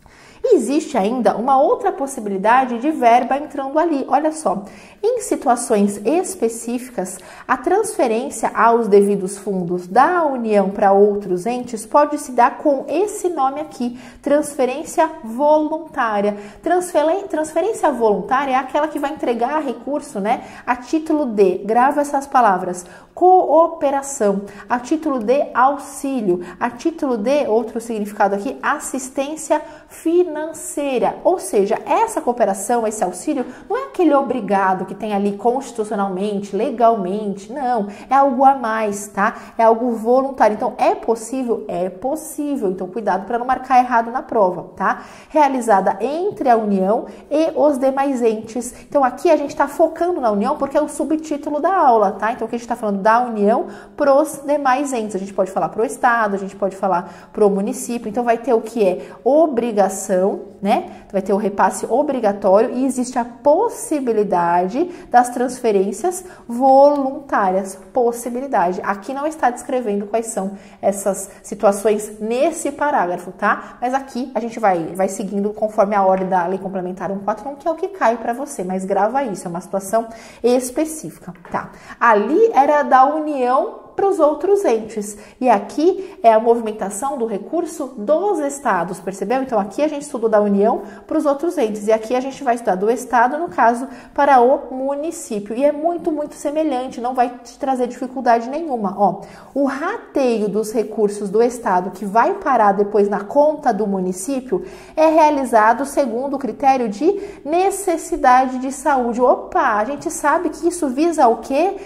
E existe ainda uma outra possibilidade de verba entrando ali. Olha só, em situações específicas, a transferência aos devidos fundos da União para outros entes pode se dar com esse nome aqui, transferência voluntária. Transferência voluntária é aquela que vai entregar recurso, né, a título de, grava essas palavras, cooperação, a título de auxílio, a título de, outro significado aqui, assistência financeira. Ou seja, essa cooperação, esse auxílio, não é aquele obrigado que tem ali constitucionalmente, legalmente, não, é algo a mais, tá? É algo voluntário. Então, é possível? É possível. Então, cuidado para não marcar errado na prova, tá? Realizada entre a União e os demais entes. Então, aqui a gente está focando na União porque é o subtítulo da aula, tá? Então, aqui a gente está falando da União para os demais entes. A gente pode falar para o Estado, a gente pode falar para o município. Então, vai ter o que é obrigação, né? Vai ter o repasse obrigatório e existe a possibilidade das transferências voluntárias. Possibilidade. Aqui não está descrevendo quais são essas situações nesse parágrafo, tá? Mas aqui a gente vai, vai seguindo conforme a ordem da Lei Complementar cento e quarenta e um, que é o que cai para você. Mas grava isso, é uma situação específica, tá? Ali era da União para os outros entes. E aqui é a movimentação do recurso dos estados, percebeu? Então aqui a gente estudou da União para os outros entes e aqui a gente vai estudar do estado, no caso, para o município. E é muito, muito semelhante, não vai te trazer dificuldade nenhuma. Ó, o rateio dos recursos do estado que vai parar depois na conta do município é realizado segundo o critério de necessidade de saúde. Opa, a gente sabe que isso visa o quê?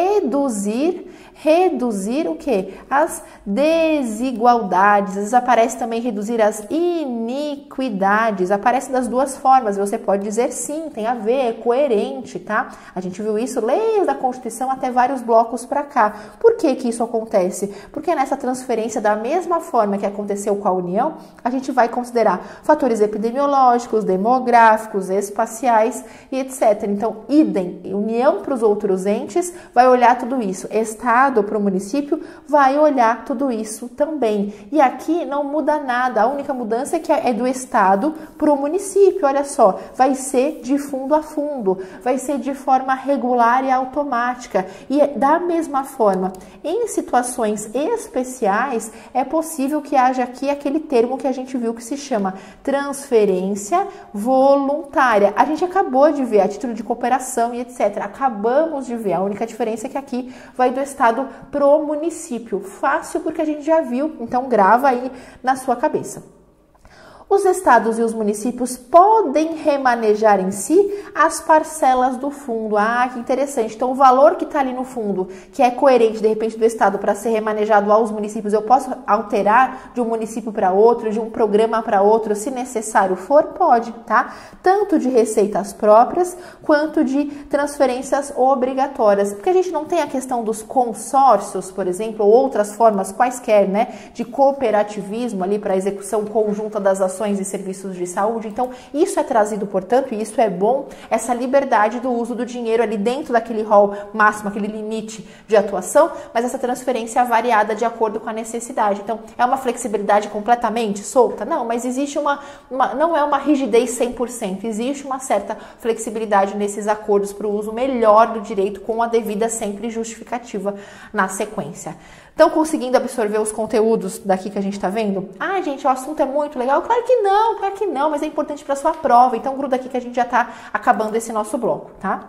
Reduzir Reduzir o quê? As desigualdades. Às vezes aparece também reduzir as iniquidades. Aparece das duas formas. Você pode dizer sim, tem a ver, é coerente, tá? A gente viu isso desde a Constituição até vários blocos para cá. Por que que isso acontece? Porque nessa transferência, da mesma forma que aconteceu com a União, a gente vai considerar fatores epidemiológicos, demográficos, espaciais e etcétera. Então, idem, União para os outros entes, vai olhar tudo isso. Estado para o município vai olhar tudo isso também. E aqui não muda nada, a única mudança é que é do estado para o município. Olha só, vai ser de fundo a fundo, vai ser de forma regular e automática. E da mesma forma, em situações especiais, é possível que haja aqui aquele termo que a gente viu que se chama transferência voluntária. A gente acabou de ver a título de cooperação e etcétera. Acabamos de ver, a única diferença é que aqui vai do estado pro município. Fácil porque a gente já viu, então grava aí na sua cabeça. Os estados e os municípios podem remanejar em si as parcelas do fundo. Ah, que interessante. Então, o valor que está ali no fundo, que é coerente, de repente, do estado para ser remanejado aos municípios, eu posso alterar de um município para outro, de um programa para outro, se necessário for? Pode, tá? Tanto de receitas próprias, quanto de transferências obrigatórias. Porque a gente não tem a questão dos consórcios, por exemplo, ou outras formas quaisquer, né, de cooperativismo ali para a execução conjunta das ações e serviços de saúde. Então, isso é trazido, portanto, e isso é bom, essa liberdade do uso do dinheiro ali dentro daquele rol máximo, aquele limite de atuação, mas essa transferência é variada de acordo com a necessidade. Então, é uma flexibilidade completamente solta? Não, mas existe uma, uma não é uma rigidez cem por cento, existe uma certa flexibilidade nesses acordos para o uso melhor do direito com a devida sempre justificativa na sequência. Estão conseguindo absorver os conteúdos daqui que a gente está vendo? Ah, gente, o assunto é muito legal. Claro que não, claro que não, mas é importante para a sua prova. Então, gruda aqui que a gente já está acabando esse nosso bloco, tá?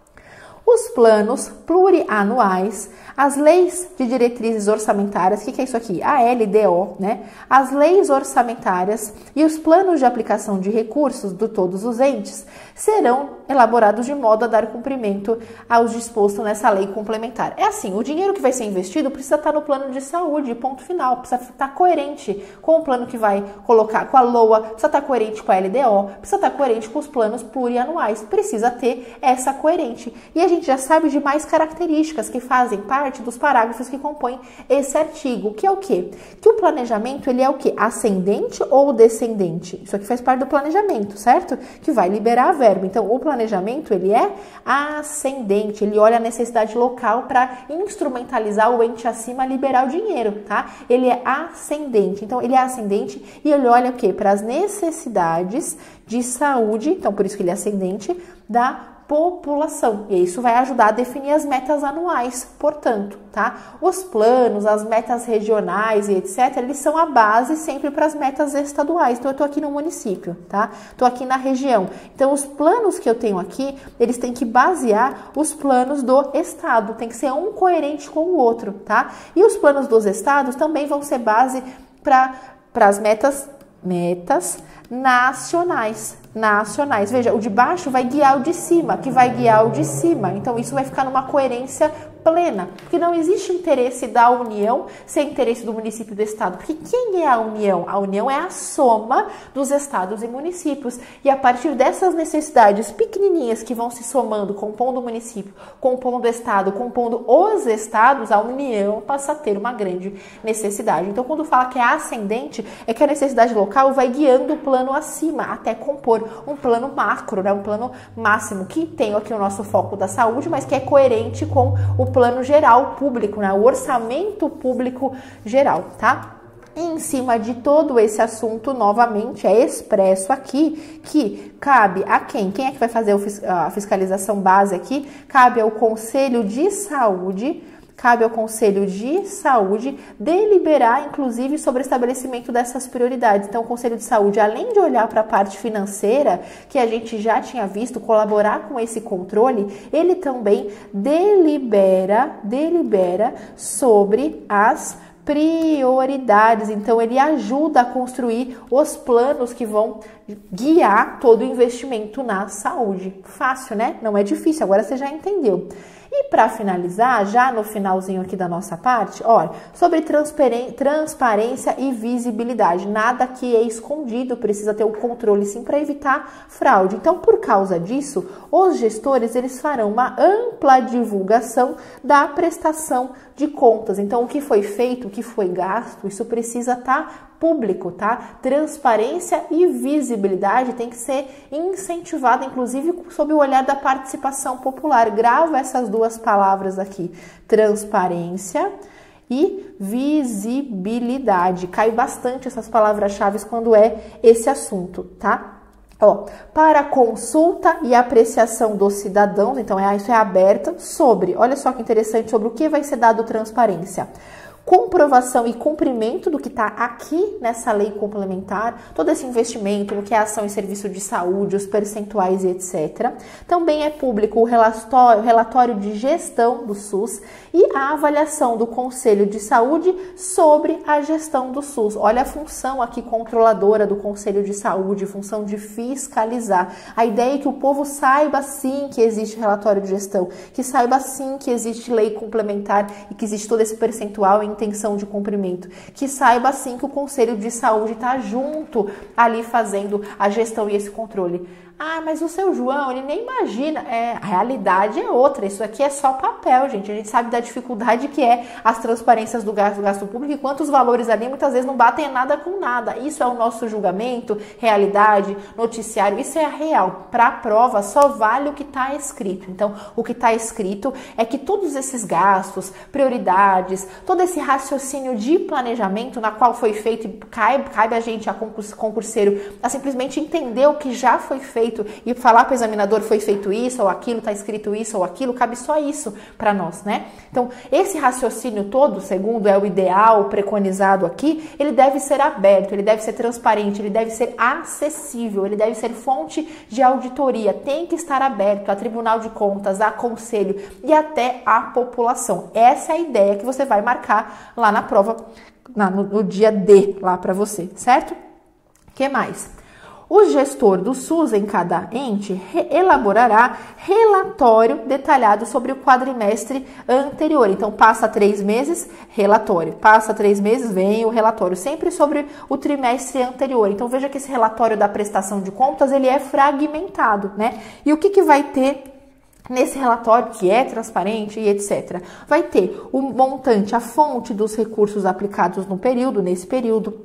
Os planos plurianuais, as leis de diretrizes orçamentárias, o que, que é isso aqui? A L D O, né? As leis orçamentárias e os planos de aplicação de recursos de todos os entes serão elaborados de modo a dar cumprimento aos dispostos nessa lei complementar. É assim, o dinheiro que vai ser investido precisa estar no plano de saúde, ponto final, precisa estar coerente com o plano que vai colocar, com a LOA, precisa estar coerente com a L D O, precisa estar coerente com os planos plurianuais, precisa ter essa coerente. E a gente gente já sabe de mais características que fazem parte dos parágrafos que compõem esse artigo, que é o quê? Que o planejamento, ele é o quê? Ascendente ou descendente? Isso aqui faz parte do planejamento, certo? Que vai liberar a verba. Então, o planejamento, ele é ascendente, ele olha a necessidade local para instrumentalizar o ente acima a liberar o dinheiro, tá? Ele é ascendente. Então, ele é ascendente e ele olha o quê? Para as necessidades de saúde, então por isso que ele é ascendente, da população. E isso vai ajudar a definir as metas anuais, portanto, tá? Os planos, as metas regionais e etcétera, eles são a base sempre para as metas estaduais. Então, eu tô aqui no município, tá? Tô aqui na região. Então, os planos que eu tenho aqui, eles têm que basear os planos do estado. Tem que ser um coerente com o outro, tá? E os planos dos estados também vão ser base para para as metas, metas nacionais. Nacionais. Veja, o de baixo vai guiar o de cima, que vai guiar o de cima. Então, isso vai ficar numa coerência plena, porque não existe interesse da União sem interesse do município e do estado. Porque quem é a União? A União é a soma dos estados e municípios. E a partir dessas necessidades pequenininhas que vão se somando, compondo o município, compondo o estado, compondo os estados, a União passa a ter uma grande necessidade. Então, quando fala que é ascendente, é que a necessidade local vai guiando o plano acima, até compor um plano macro, né? Um plano máximo, que tem aqui o nosso foco da saúde, mas que é coerente com o plano geral público, né? O orçamento público geral, tá? E em cima de todo esse assunto, novamente, é expresso aqui que cabe a quem? Quem é que vai fazer a fiscalização base aqui? Cabe ao Conselho de Saúde, cabe ao Conselho de Saúde deliberar, inclusive, sobre o estabelecimento dessas prioridades. Então, o Conselho de Saúde, além de olhar para a parte financeira, que a gente já tinha visto, colaborar com esse controle, ele também delibera, delibera sobre as prioridades. Então, ele ajuda a construir os planos que vão guiar todo o investimento na saúde. Fácil, né? Não é difícil, agora você já entendeu. E para finalizar, já no finalzinho aqui da nossa parte, olha, sobre transparência e visibilidade. Nada que é escondido, precisa ter o controle sim para evitar fraude. Então, por causa disso, os gestores eles farão uma ampla divulgação da prestação de contas. Então, o que foi feito, o que foi gasto, isso precisa estar público, tá? Transparência e visibilidade tem que ser incentivada, inclusive sob o olhar da participação popular. Grava essas duas palavras aqui, transparência e visibilidade. Cai bastante essas palavras-chave quando é esse assunto, tá? Ó, para consulta e apreciação dos cidadãos, então é, isso é aberta sobre, olha só que interessante, sobre o que vai ser dado transparência. Comprovação e cumprimento do que está aqui nessa lei complementar, todo esse investimento no que é ação e serviço de saúde, os percentuais e etcétera. Também é público o relatório, relatório de gestão do SUS e a avaliação do Conselho de Saúde sobre a gestão do SUS. Olha a função aqui controladora do Conselho de Saúde, função de fiscalizar. A ideia é que o povo saiba sim que existe relatório de gestão, que saiba sim que existe lei complementar e que existe todo esse percentual em intenção de cumprimento, que saiba assim que o Conselho de Saúde está junto ali fazendo a gestão e esse controle. Ah, mas o seu João, ele nem imagina. É, a realidade é outra. Isso aqui é só papel, gente. A gente sabe da dificuldade que é as transparências do gasto, do gasto público e quantos valores ali muitas vezes não batem nada com nada. Isso é o nosso julgamento, realidade, noticiário. Isso é a real. Para a prova, só vale o que está escrito. Então, o que está escrito é que todos esses gastos, prioridades, todo esse raciocínio de planejamento na qual foi feito, e cabe, cabe a gente, a concurseiro, a simplesmente entender o que já foi feito e falar para o examinador foi feito isso ou aquilo, está escrito isso ou aquilo, cabe só isso para nós, né? Então, esse raciocínio todo, segundo é o ideal preconizado aqui, ele deve ser aberto, ele deve ser transparente, ele deve ser acessível, ele deve ser fonte de auditoria, tem que estar aberto a Tribunal de Contas, a Conselho e até a população. Essa é a ideia que você vai marcar lá na prova, na, no, no dia D, lá para você, certo? O que mais? O gestor do SUS em cada ente elaborará relatório detalhado sobre o quadrimestre anterior. Então, passa três meses, relatório. Passa três meses, vem o relatório. Sempre sobre o trimestre anterior. Então, veja que esse relatório da prestação de contas, ele é fragmentado, né? E o que que vai ter nesse relatório, que é transparente e etcétera, vai ter o montante, a fonte dos recursos aplicados no período, nesse período,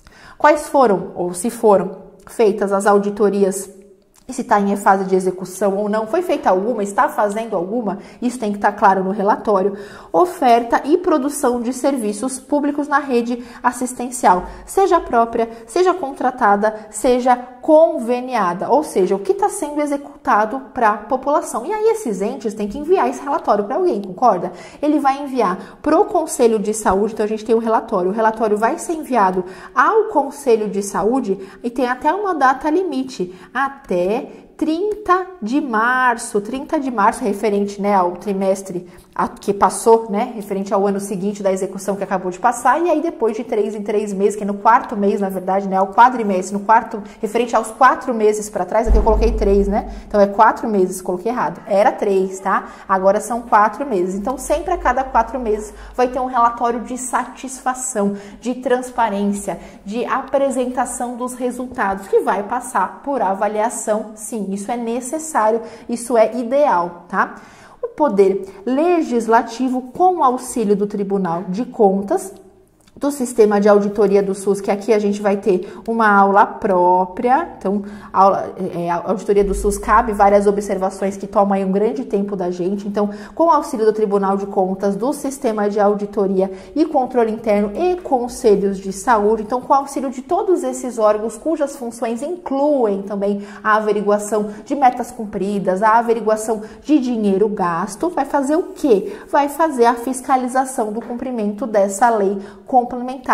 quais foram, ou se foram, feitas as auditorias, e se está em fase de execução ou não, foi feita alguma, está fazendo alguma, isso tem que estar claro no relatório. Oferta e produção de serviços públicos na rede assistencial, seja própria, seja contratada, seja conveniada, ou seja, o que está sendo executado para a população. E aí esses entes têm que enviar esse relatório para alguém, concorda? Ele vai enviar para o Conselho de Saúde, então a gente tem o relatório, o relatório vai ser enviado ao Conselho de Saúde e tem até uma data limite, até trinta de março, trinta de março, referente, né, ao trimestre que passou, né, referente ao ano seguinte da execução que acabou de passar, e aí depois de três em três meses, que é no quarto mês, na verdade, né, ao quadrimestre, no quarto, referente aos quatro meses para trás, aqui eu coloquei três, né, então é quatro meses, coloquei errado, era três, tá, agora são quatro meses, então sempre a cada quatro meses vai ter um relatório de satisfação, de transparência, de apresentação dos resultados, que vai passar por avaliação, sim, isso é necessário, isso é ideal, tá? O poder legislativo, com o auxílio do Tribunal de Contas, do sistema de auditoria do SUS, que aqui a gente vai ter uma aula própria, então a, aula, é, a auditoria do SUS cabe várias observações que tomam aí um grande tempo da gente, então com o auxílio do Tribunal de Contas, do sistema de auditoria e controle interno e conselhos de saúde, então com o auxílio de todos esses órgãos cujas funções incluem também a averiguação de metas cumpridas, a averiguação de dinheiro gasto, vai fazer o quê? Vai fazer a fiscalização do cumprimento dessa lei complementar.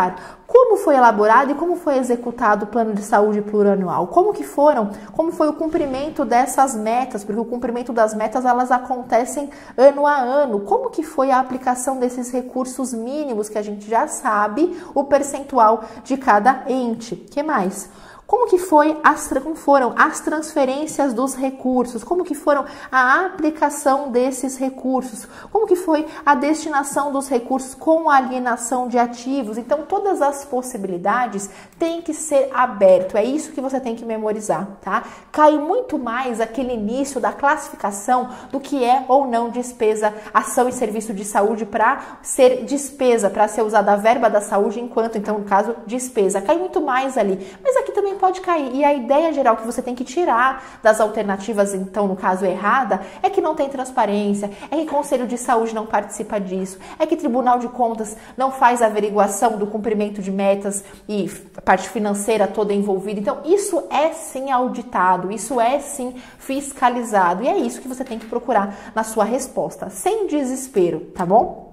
Como foi elaborado e como foi executado o plano de saúde plurianual? Como que foram? Como foi o cumprimento dessas metas? Porque o cumprimento das metas, elas acontecem ano a ano. Como que foi a aplicação desses recursos mínimos, que a gente já sabe o percentual de cada ente? Que mais? Como que foi as, como foram as transferências dos recursos? Como que foram a aplicação desses recursos? Como que foi a destinação dos recursos com a alienação de ativos? Então, todas as possibilidades têm que ser aberto. É isso que você tem que memorizar, tá? Cai muito mais aquele início da classificação do que é ou não despesa, ação e serviço de saúde para ser despesa, para ser usada a verba da saúde enquanto, então, no caso, despesa. Cai muito mais ali. Mas aqui também pode cair. E a ideia geral que você tem que tirar das alternativas, então, no caso, errada, é que não tem transparência, é que Conselho de Saúde não participa disso, é que Tribunal de Contas não faz a averiguação do cumprimento de metas e a parte financeira toda envolvida. Então, isso é sim auditado, isso é sim fiscalizado. E é isso que você tem que procurar na sua resposta, sem desespero, tá bom?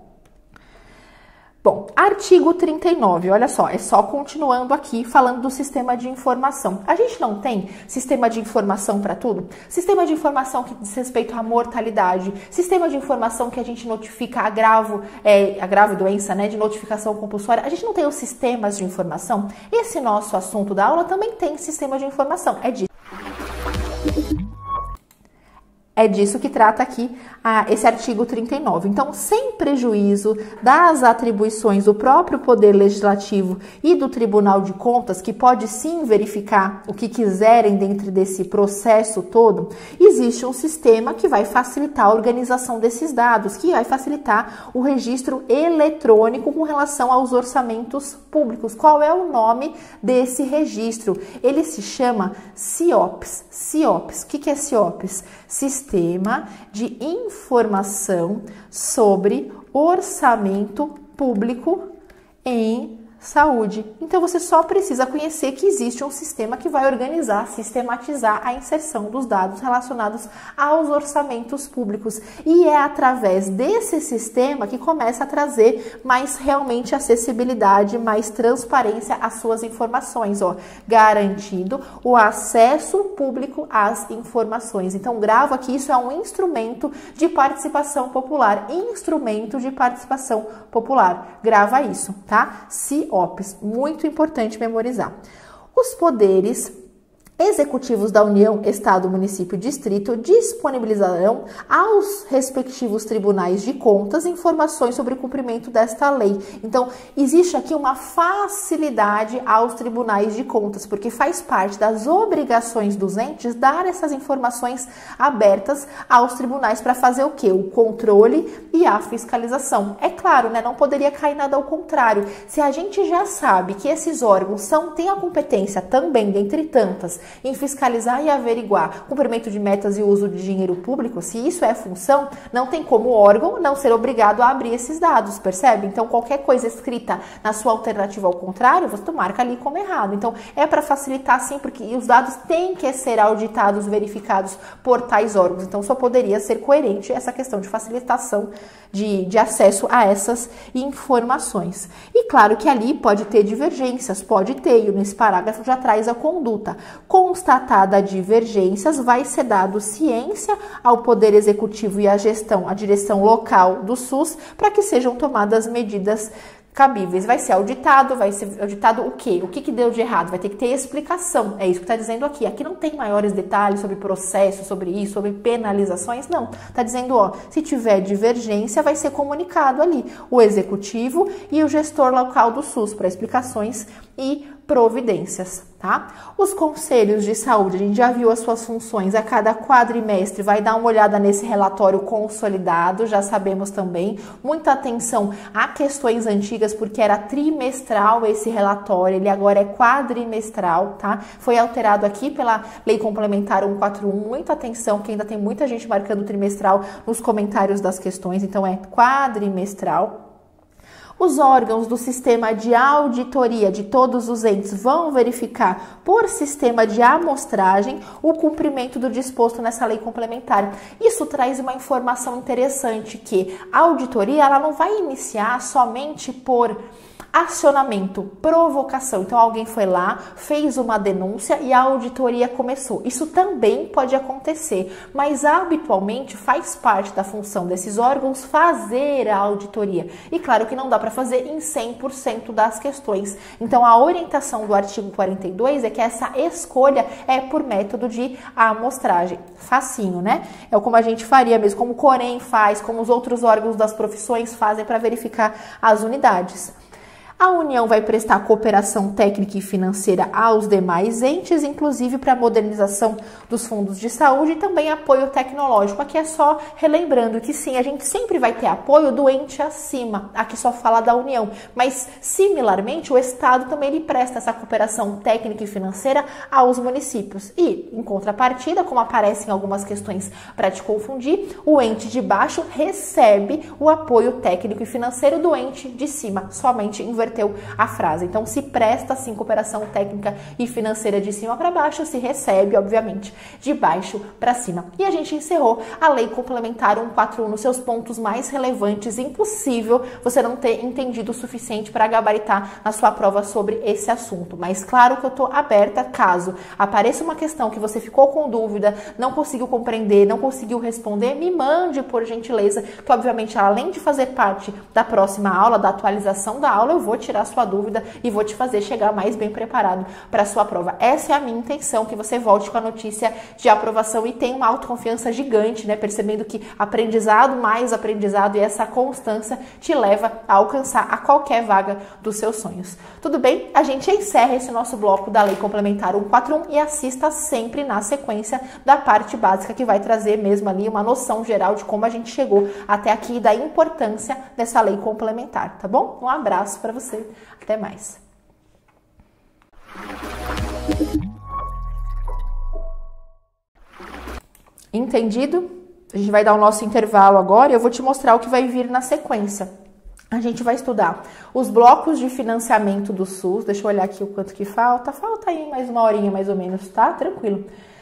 Bom, artigo trinta e nove, olha só, é só continuando aqui falando do sistema de informação. A gente não tem sistema de informação para tudo? Sistema de informação que diz respeito à mortalidade, sistema de informação que a gente notifica agravo, é, agravo e doença, né, de notificação compulsória. A gente não tem os sistemas de informação? Esse nosso assunto da aula também tem sistema de informação, é disso. É disso que trata aqui ah, esse artigo trinta e nove. Então, sem prejuízo das atribuições do próprio Poder Legislativo e do Tribunal de Contas, que pode sim verificar o que quiserem dentro desse processo todo, existe um sistema que vai facilitar a organização desses dados, que vai facilitar o registro eletrônico com relação aos orçamentos públicos. Qual é o nome desse registro? Ele se chama CIOPS. CIOPS. O que é CIOPS? Sistema de Informação sobre Orçamento Público em Saúde. Então, você só precisa conhecer que existe um sistema que vai organizar, sistematizar a inserção dos dados relacionados aos orçamentos públicos. E é através desse sistema que começa a trazer mais realmente acessibilidade, mais transparência às suas informações, ó, garantindo o acesso público às informações. Então, gravo aqui, isso é um instrumento de participação popular, instrumento de participação popular. Grava isso, tá? Se CIOPS, muito importante memorizar. Os poderes executivos da União, Estado, Município e Distrito disponibilizarão aos respectivos tribunais de contas informações sobre o cumprimento desta lei. Então, existe aqui uma facilidade aos tribunais de contas, porque faz parte das obrigações dos entes dar essas informações abertas aos tribunais para fazer o quê? O controle e a fiscalização. É claro, né? Não poderia cair nada ao contrário. Se a gente já sabe que esses órgãos são, têm a competência também, dentre tantas, em fiscalizar e averiguar cumprimento de metas e uso de dinheiro público, se isso é função, não tem como o órgão não ser obrigado a abrir esses dados, percebe? Então, qualquer coisa escrita na sua alternativa ao contrário, você marca ali como errado. Então, é para facilitar sim, porque os dados têm que ser auditados, verificados por tais órgãos. Então, só poderia ser coerente essa questão de facilitação de, de acesso a essas informações. E claro que ali pode ter divergências, pode ter, e nesse parágrafo já traz a conduta. Constatada a divergências, vai ser dado ciência ao Poder Executivo e à gestão, à direção local do SUS, para que sejam tomadas medidas cabíveis. Vai ser auditado, vai ser auditado o quê? O que que deu de errado? Vai ter que ter explicação. É isso que está dizendo aqui. Aqui não tem maiores detalhes sobre processo, sobre isso, sobre penalizações, não. Está dizendo, ó, se tiver divergência, vai ser comunicado ali o executivo e o gestor local do SUS para explicações e providências, tá? Os conselhos de saúde, a gente já viu as suas funções, a cada quadrimestre vai dar uma olhada nesse relatório consolidado, já sabemos também, muita atenção a questões antigas, porque era trimestral esse relatório, ele agora é quadrimestral, tá? Foi alterado aqui pela Lei Complementar cento e quarenta e um, muita atenção, que ainda tem muita gente marcando trimestral nos comentários das questões, então é quadrimestral. Os órgãos do sistema de auditoria de todos os entes vão verificar por sistema de amostragem o cumprimento do disposto nessa lei complementar. Isso traz uma informação interessante, que a auditoria ela não vai iniciar somente por acionamento, provocação. Então alguém foi lá, fez uma denúncia e a auditoria começou. Isso também pode acontecer, mas habitualmente faz parte da função desses órgãos fazer a auditoria. E claro que não dá para fazer em cem por cento das questões. Então a orientação do artigo quarenta e dois é que essa escolha é por método de amostragem. Facinho, né? É como a gente faria mesmo, como o Corém faz, como os outros órgãos das profissões fazem para verificar as unidades. A União vai prestar cooperação técnica e financeira aos demais entes, inclusive para a modernização dos fundos de saúde e também apoio tecnológico. Aqui é só relembrando que sim, a gente sempre vai ter apoio do ente acima, aqui só fala da União, mas similarmente o Estado também ele presta essa cooperação técnica e financeira aos municípios. E, em contrapartida, como aparece em algumas questões para te confundir, o ente de baixo recebe o apoio técnico e financeiro do ente de cima, somente invertendo a frase. Então, se presta, sim, cooperação técnica e financeira de cima para baixo, se recebe, obviamente, de baixo para cima. E a gente encerrou a Lei Complementar cento e quarenta e um nos seus pontos mais relevantes. Impossível você não ter entendido o suficiente para gabaritar na sua prova sobre esse assunto. Mas claro que eu estou aberta caso apareça uma questão que você ficou com dúvida, não conseguiu compreender, não conseguiu responder, me mande, por gentileza, que obviamente, além de fazer parte da próxima aula, da atualização da aula, eu vou tirar sua dúvida e vou te fazer chegar mais bem preparado para a sua prova. Essa é a minha intenção, que você volte com a notícia de aprovação e tenha uma autoconfiança gigante, né? Percebendo que aprendizado mais aprendizado e essa constância te leva a alcançar a qualquer vaga dos seus sonhos. Tudo bem? A gente encerra esse nosso bloco da Lei Complementar cento e quarenta e um e assista sempre na sequência da parte básica, que vai trazer mesmo ali uma noção geral de como a gente chegou até aqui e da importância dessa lei complementar, tá bom? Um abraço para você. Até mais. Entendido? A gente vai dar o nosso intervalo agora e eu vou te mostrar o que vai vir na sequência. A gente vai estudar os blocos de financiamento do SUS. Deixa eu olhar aqui o quanto que falta. Falta aí mais uma horinha mais ou menos, tá? Tranquilo.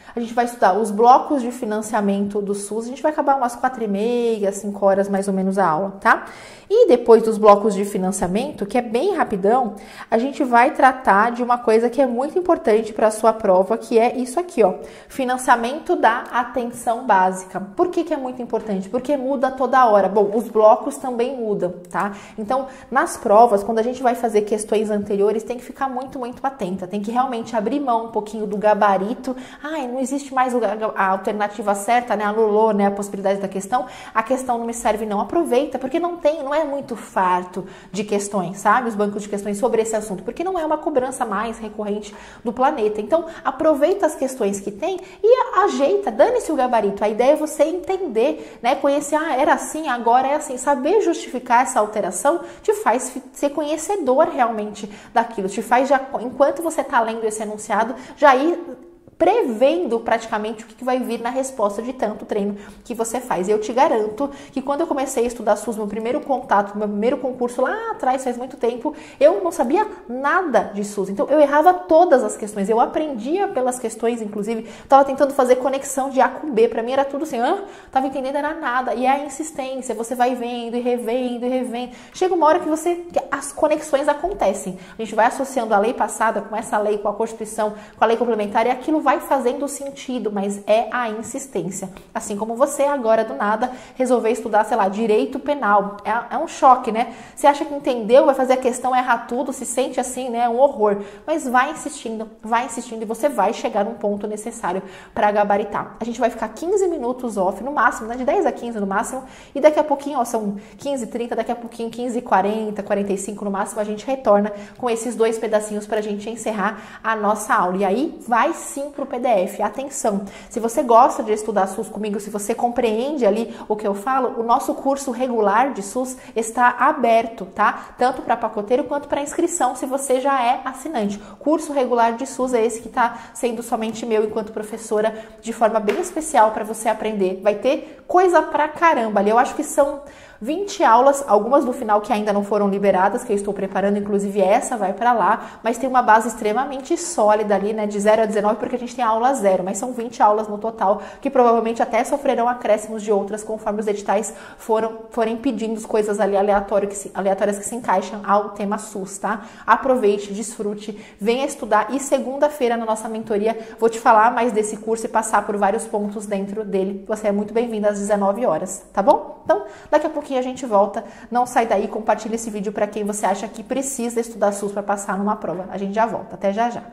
A gente vai estudar os blocos de financiamento do SUS, a gente vai acabar umas quatro e meia, cinco horas mais ou menos a aula, tá? E depois dos blocos de financiamento, que é bem rapidão, a gente vai tratar de uma coisa que é muito importante para a sua prova, que é isso aqui, ó, financiamento da atenção básica. Por que que é muito importante? Porque muda toda hora. Bom, os blocos também mudam, tá? Então, nas provas, quando a gente vai fazer questões anteriores, tem que ficar muito, muito atenta, tem que realmente abrir mão um pouquinho do gabarito. Ai, não existe mais a alternativa certa, né, anulou, né, a possibilidade da questão, a questão não me serve não. Aproveita, porque não tem, não é muito farto de questões, sabe? Os bancos de questões sobre esse assunto, porque não é uma cobrança mais recorrente do planeta. Então, aproveita as questões que tem e ajeita, dane-se o gabarito. A ideia é você entender, né, conhecer, ah, era assim, agora é assim. Saber justificar essa alteração te faz ser conhecedor realmente daquilo, te faz, já, enquanto você está lendo esse enunciado, já ir prevendo praticamente o que vai vir na resposta de tanto treino que você faz. Eu te garanto que quando eu comecei a estudar SUS, meu primeiro contato, meu primeiro concurso lá atrás, faz muito tempo, eu não sabia nada de SUS. Então eu errava todas as questões, eu aprendia pelas questões, inclusive, estava tentando fazer conexão de A com B, para mim era tudo assim, ah, tava entendendo, era nada. E é a insistência, você vai vendo e revendo e revendo. Chega uma hora que você, que as conexões acontecem. A gente vai associando a lei passada com essa lei, com a Constituição, com a lei complementar, e aquilo vai vai fazendo sentido, mas é a insistência. Assim como você agora do nada resolver estudar, sei lá, direito penal. É, é um choque, né? Você acha que entendeu, vai fazer a questão, errar tudo, se sente assim, né? É um horror. Mas vai insistindo, vai insistindo e você vai chegar num ponto necessário para gabaritar. A gente vai ficar quinze minutos off no máximo, né? De dez a quinze no máximo, e daqui a pouquinho, ó, são quinze, trinta, daqui a pouquinho quinze, quarenta, quarenta e cinco no máximo, a gente retorna com esses dois pedacinhos pra gente encerrar a nossa aula. E aí vai sim pro P D F. Atenção, se você gosta de estudar SUS comigo, se você compreende ali o que eu falo, o nosso curso regular de SUS está aberto, tá? Tanto para pacoteiro quanto para inscrição, se você já é assinante. Curso regular de SUS é esse que está sendo somente meu enquanto professora, de forma bem especial para você aprender. Vai ter coisa pra caramba ali. Eu acho que são vinte aulas, algumas do final que ainda não foram liberadas, que eu estou preparando, inclusive essa vai para lá, mas tem uma base extremamente sólida ali, né, de zero a dezenove, porque a gente tem aula zero, mas são vinte aulas no total, que provavelmente até sofrerão acréscimos de outras, conforme os editais foram, forem pedindo coisas ali aleatórias que, se, aleatórias que se encaixam ao tema SUS, tá? Aproveite, desfrute, venha estudar, e segunda-feira na nossa mentoria vou te falar mais desse curso e passar por vários pontos dentro dele. Você é muito bem-vindo às dezenove horas, tá bom? Então, daqui a pouquinho a gente volta. Não sai daí, compartilha esse vídeo para quem você acha que precisa estudar SUS para passar numa prova. A gente já volta. Até já já.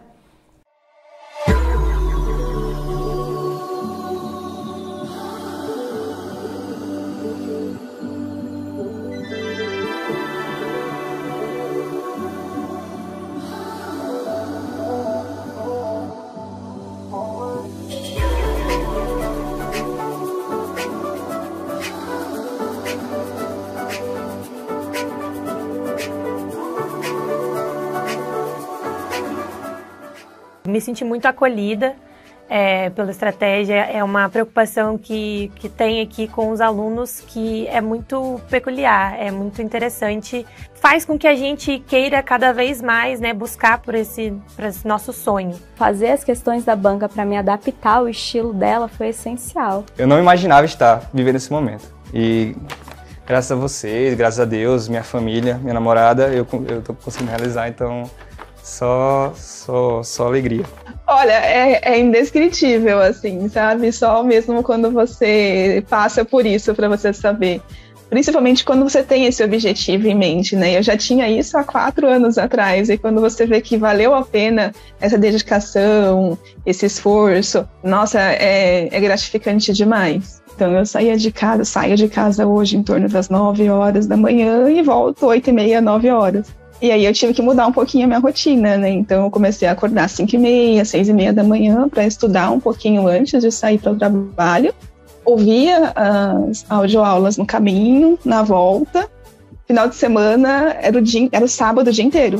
Me senti muito acolhida é, pela estratégia, é uma preocupação que, que tem aqui com os alunos que é muito peculiar, é muito interessante, faz com que a gente queira cada vez mais, né, buscar por esse, por esse nosso sonho. Fazer as questões da banca para me adaptar ao estilo dela foi essencial. Eu não imaginava estar vivendo esse momento e graças a vocês, graças a Deus, minha família, minha namorada, eu, eu tô conseguindo realizar, então Só, só, só alegria. Olha, é, é indescritível, assim, sabe? Só mesmo quando você passa por isso para você saber. Principalmente quando você tem esse objetivo em mente, né? Eu já tinha isso há quatro anos atrás, e quando você vê que valeu a pena essa dedicação, esse esforço, nossa, é, é gratificante demais. Então eu saía de casa, saio de casa hoje em torno das nove horas da manhã e volto oito e meia, nove horas. E aí eu tive que mudar um pouquinho a minha rotina, né? Então eu comecei a acordar às cinco e meia, seis e meia da manhã para estudar um pouquinho antes de sair para o trabalho. Ouvia as audioaulas no caminho, na volta. Final de semana era o, dia, era o sábado o dia inteiro.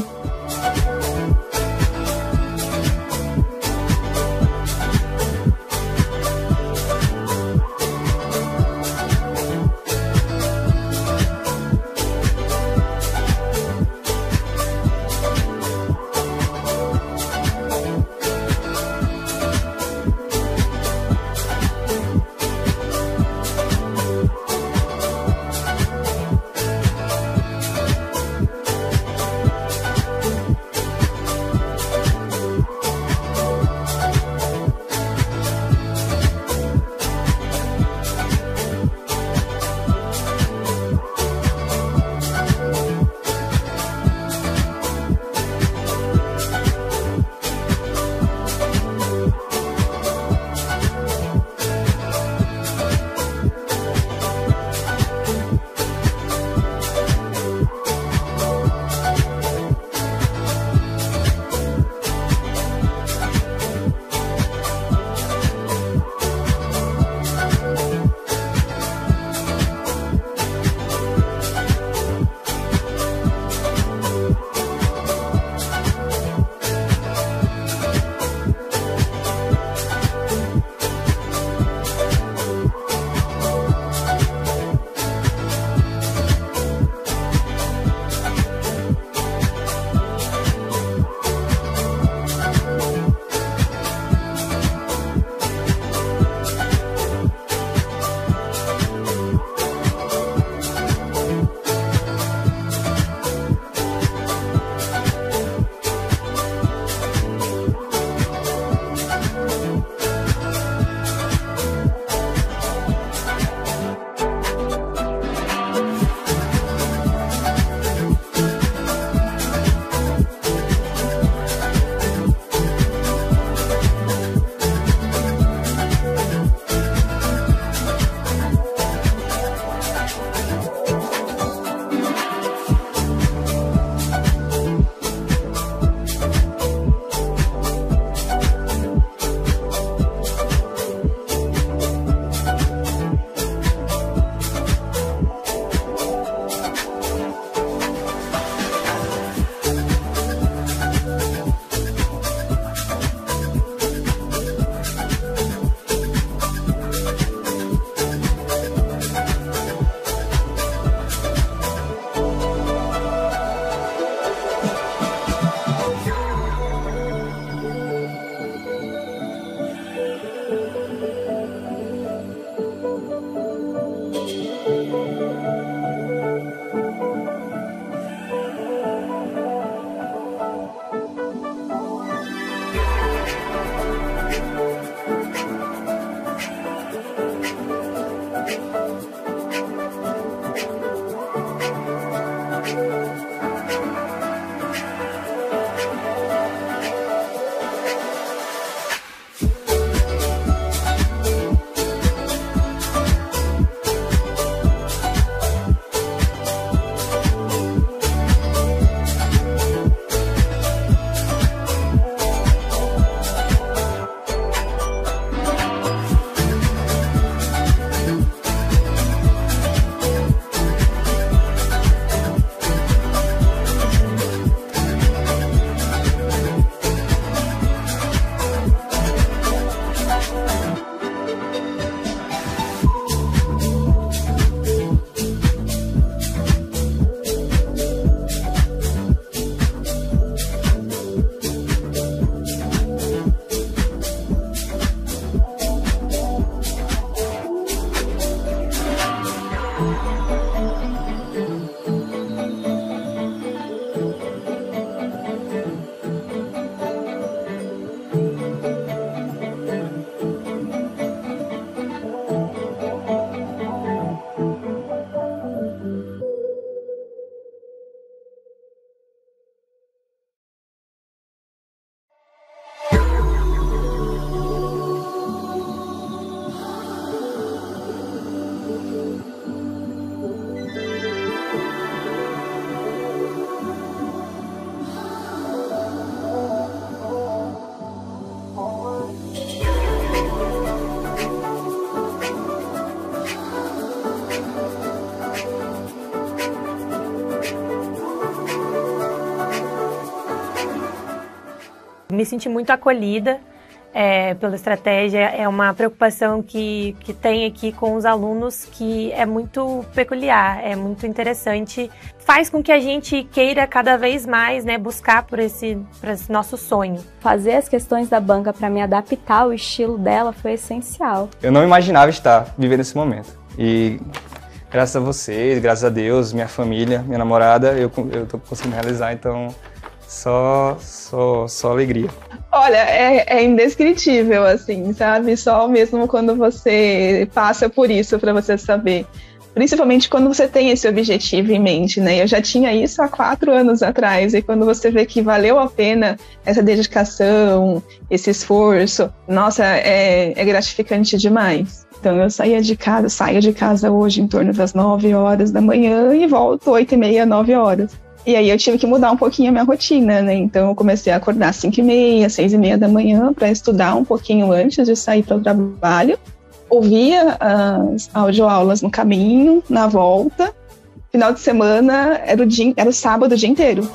me senti muito acolhida é, pela estratégia. É uma preocupação que, que tem aqui com os alunos que é muito peculiar, é muito interessante. Faz com que a gente queira cada vez mais, né, buscar por esse, por esse nosso sonho. Fazer as questões da banca para me adaptar ao estilo dela foi essencial. Eu não imaginava estar vivendo esse momento. E graças a vocês, graças a Deus, minha família, minha namorada, eu estou conseguindo realizar, então só, só, só alegria. Olha, é, é indescritível, assim, sabe? Só mesmo quando você passa por isso para você saber. Principalmente quando você tem esse objetivo em mente, né? Eu já tinha isso há quatro anos atrás, e quando você vê que valeu a pena essa dedicação, esse esforço, nossa, é, é gratificante demais. Então eu saía de casa, saio de casa hoje em torno das nove horas da manhã e volto oito e meia, nove horas. E aí eu tive que mudar um pouquinho a minha rotina, né? Então eu comecei a acordar às cinco e meia, seis e meia da manhã para estudar um pouquinho antes de sair para o trabalho. Ouvia as audioaulas no caminho, na volta. Final de semana era o, dia, era o sábado o dia inteiro.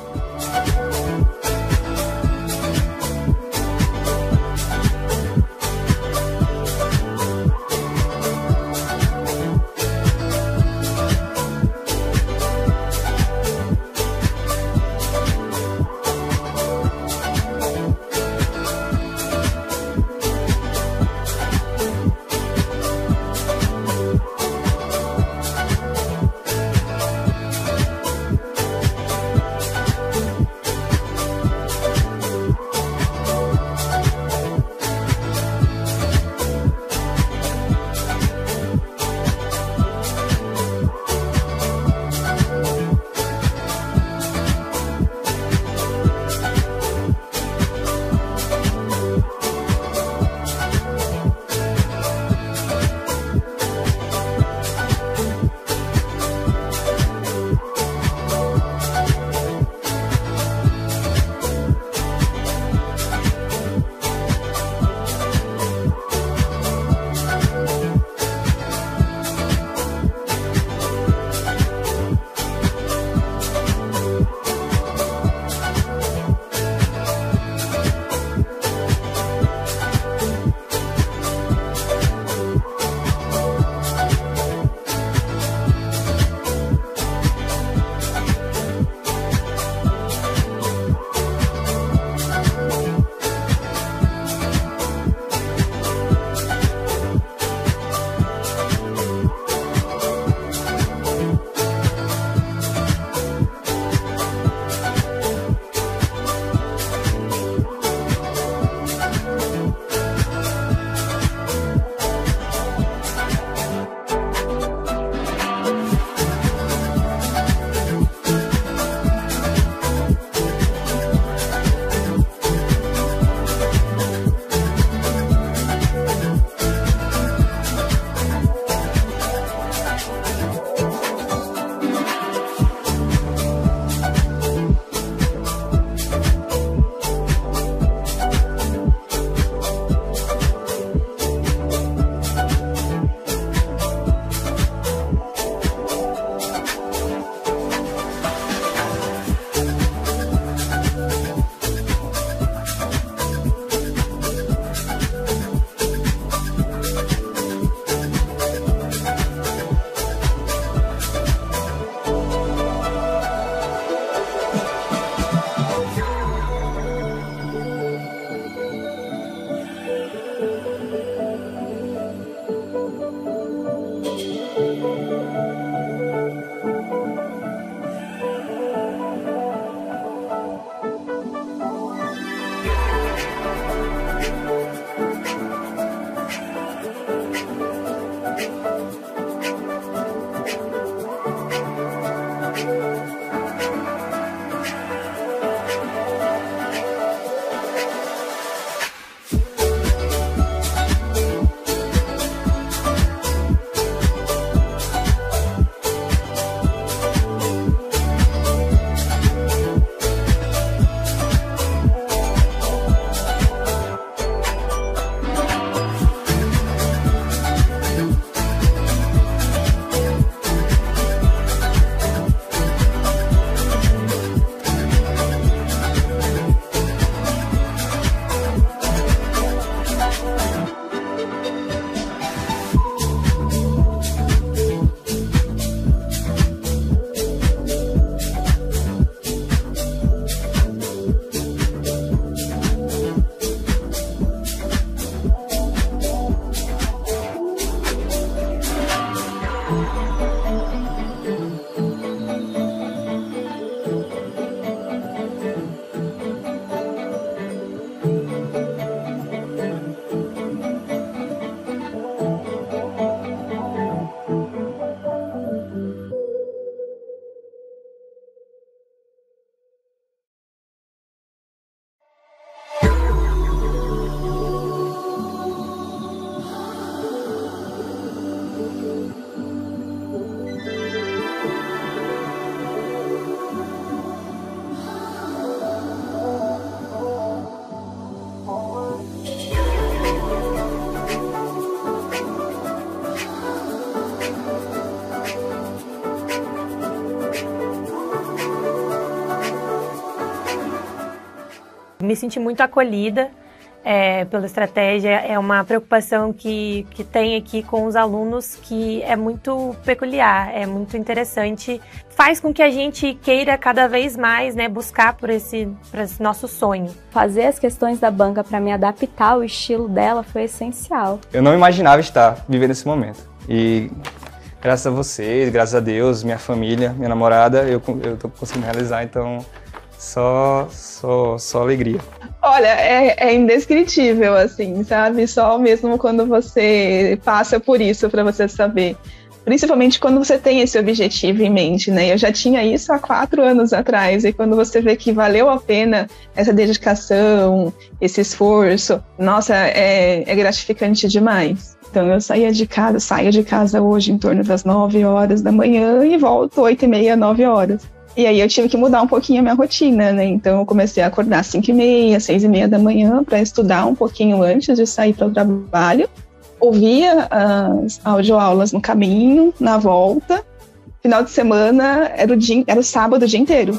me senti muito acolhida é, pela estratégia. É uma preocupação que, que tem aqui com os alunos que é muito peculiar, é muito interessante. Faz com que a gente queira cada vez mais, né, buscar por esse, por esse nosso sonho. Fazer as questões da banca para me adaptar ao estilo dela foi essencial. Eu não imaginava estar vivendo esse momento. E graças a vocês, graças a Deus, minha família, minha namorada, eu, eu tô conseguindo realizar, então só, só, só alegria. Olha, é, é indescritível, assim, sabe? Só mesmo quando você passa por isso para você saber. Principalmente quando você tem esse objetivo em mente, né? Eu já tinha isso há quatro anos atrás, e quando você vê que valeu a pena essa dedicação, esse esforço, nossa, é, é gratificante demais. Então eu saía de casa, saio de casa hoje em torno das nove horas da manhã e volto oito e meia, nove horas. E aí eu tive que mudar um pouquinho a minha rotina, né? Então eu comecei a acordar às cinco e meia, seis e meia da manhã para estudar um pouquinho antes de sair para o trabalho. Ouvia as audioaulas no caminho, na volta. Final de semana era o, dia, era o sábado o dia inteiro.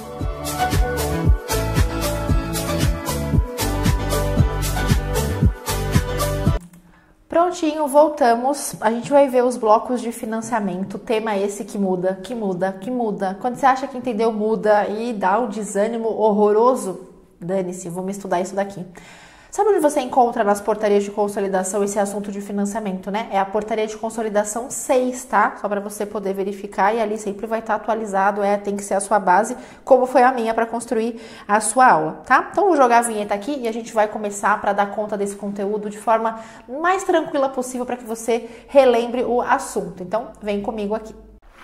Prontinho, voltamos. A gente vai ver os blocos de financiamento. Tema esse que muda, que muda, que muda. Quando você acha que entendeu, muda e dá um desânimo horroroso. Dane-se, vamos estudar isso daqui. Sabe onde você encontra nas portarias de consolidação esse assunto de financiamento, né? É a portaria de consolidação seis, tá? Só para você poder verificar, e ali sempre vai estar atualizado, é, tem que ser a sua base, como foi a minha para construir a sua aula, tá? Então vou jogar a vinheta aqui e a gente vai começar para dar conta desse conteúdo de forma mais tranquila possível para que você relembre o assunto. Então vem comigo aqui.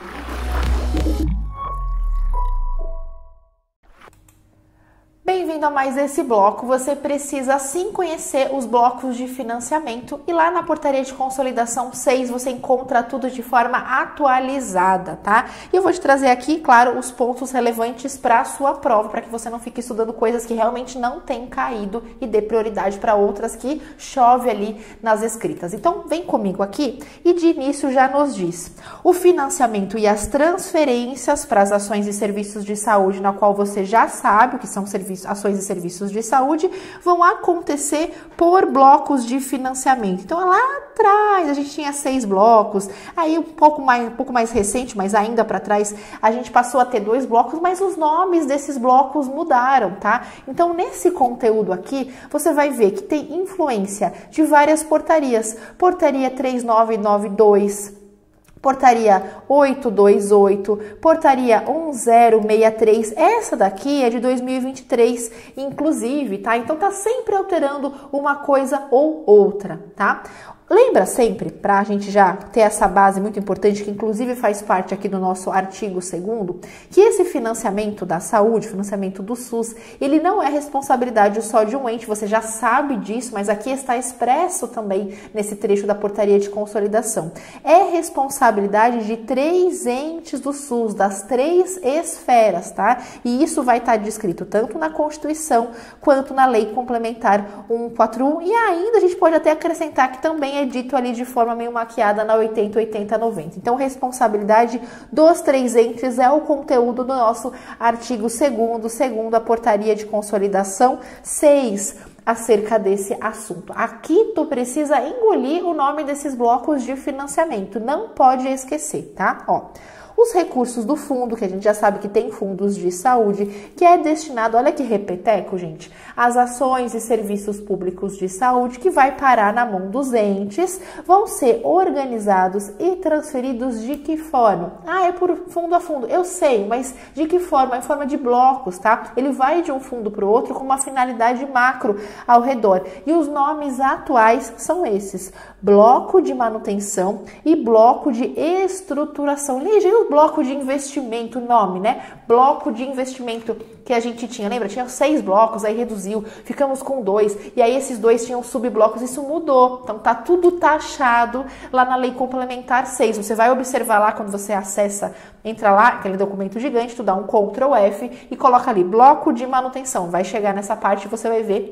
Bem-vindo a mais esse bloco. Você precisa sim conhecer os blocos de financiamento, e lá na portaria de consolidação seis você encontra tudo de forma atualizada, tá? E eu vou te trazer aqui, claro, os pontos relevantes para a sua prova, para que você não fique estudando coisas que realmente não têm caído e dê prioridade para outras que chove ali nas escritas. Então vem comigo aqui e de início já nos diz: o financiamento e as transferências para as ações e serviços de saúde, na qual você já sabe o que são serviços ações e serviços de saúde, vão acontecer por blocos de financiamento. Então, lá atrás, a gente tinha seis blocos, aí um pouco mais, um pouco mais recente, mas ainda para trás, a gente passou a ter dois blocos, mas os nomes desses blocos mudaram, tá? Então, nesse conteúdo aqui, você vai ver que tem influência de várias portarias. Portaria três nove nove dois, portaria oito dois oito, portaria um zero seis três, essa daqui é de dois mil e vinte e três, inclusive, tá? Então tá sempre alterando uma coisa ou outra, tá? Lembra sempre, para a gente já ter essa base muito importante, que inclusive faz parte aqui do nosso artigo segundo, que esse financiamento da saúde, financiamento do SUS, ele não é responsabilidade só de um ente, você já sabe disso, mas aqui está expresso também nesse trecho da portaria de consolidação. É responsabilidade de três entes do SUS, das três esferas, tá? E isso vai estar descrito tanto na Constituição quanto na Lei Complementar cento e quarenta e um, e ainda a gente pode até acrescentar que também é é dito ali de forma meio maquiada na oitenta, oitenta, noventa. Então, responsabilidade dos três entes é o conteúdo do nosso artigo segundo, segundo a portaria de consolidação seis, acerca desse assunto. Aqui tu precisa engolir o nome desses blocos de financiamento, não pode esquecer, tá? Ó, os recursos do fundo, que a gente já sabe que tem fundos de saúde, que é destinado, olha que repeteco, gente, às ações e serviços públicos de saúde, que vai parar na mão dos entes, vão ser organizados e transferidos de que forma? Ah, é por fundo a fundo, eu sei, mas de que forma? Em forma de blocos, tá? Ele vai de um fundo para o outro com uma finalidade macro ao redor. E os nomes atuais são esses: bloco de manutenção e bloco de estruturação. Ligeiro bloco de investimento, nome, né? Bloco de investimento que a gente tinha, lembra? Tinha seis blocos, aí reduziu, ficamos com dois, e aí esses dois tinham subblocos, isso mudou. Então tá tudo taxado lá na Lei Complementar seis. Você vai observar lá quando você acessa, entra lá, aquele documento gigante, tu dá um control F e coloca ali, bloco de manutenção. Vai chegar nessa parte e você vai ver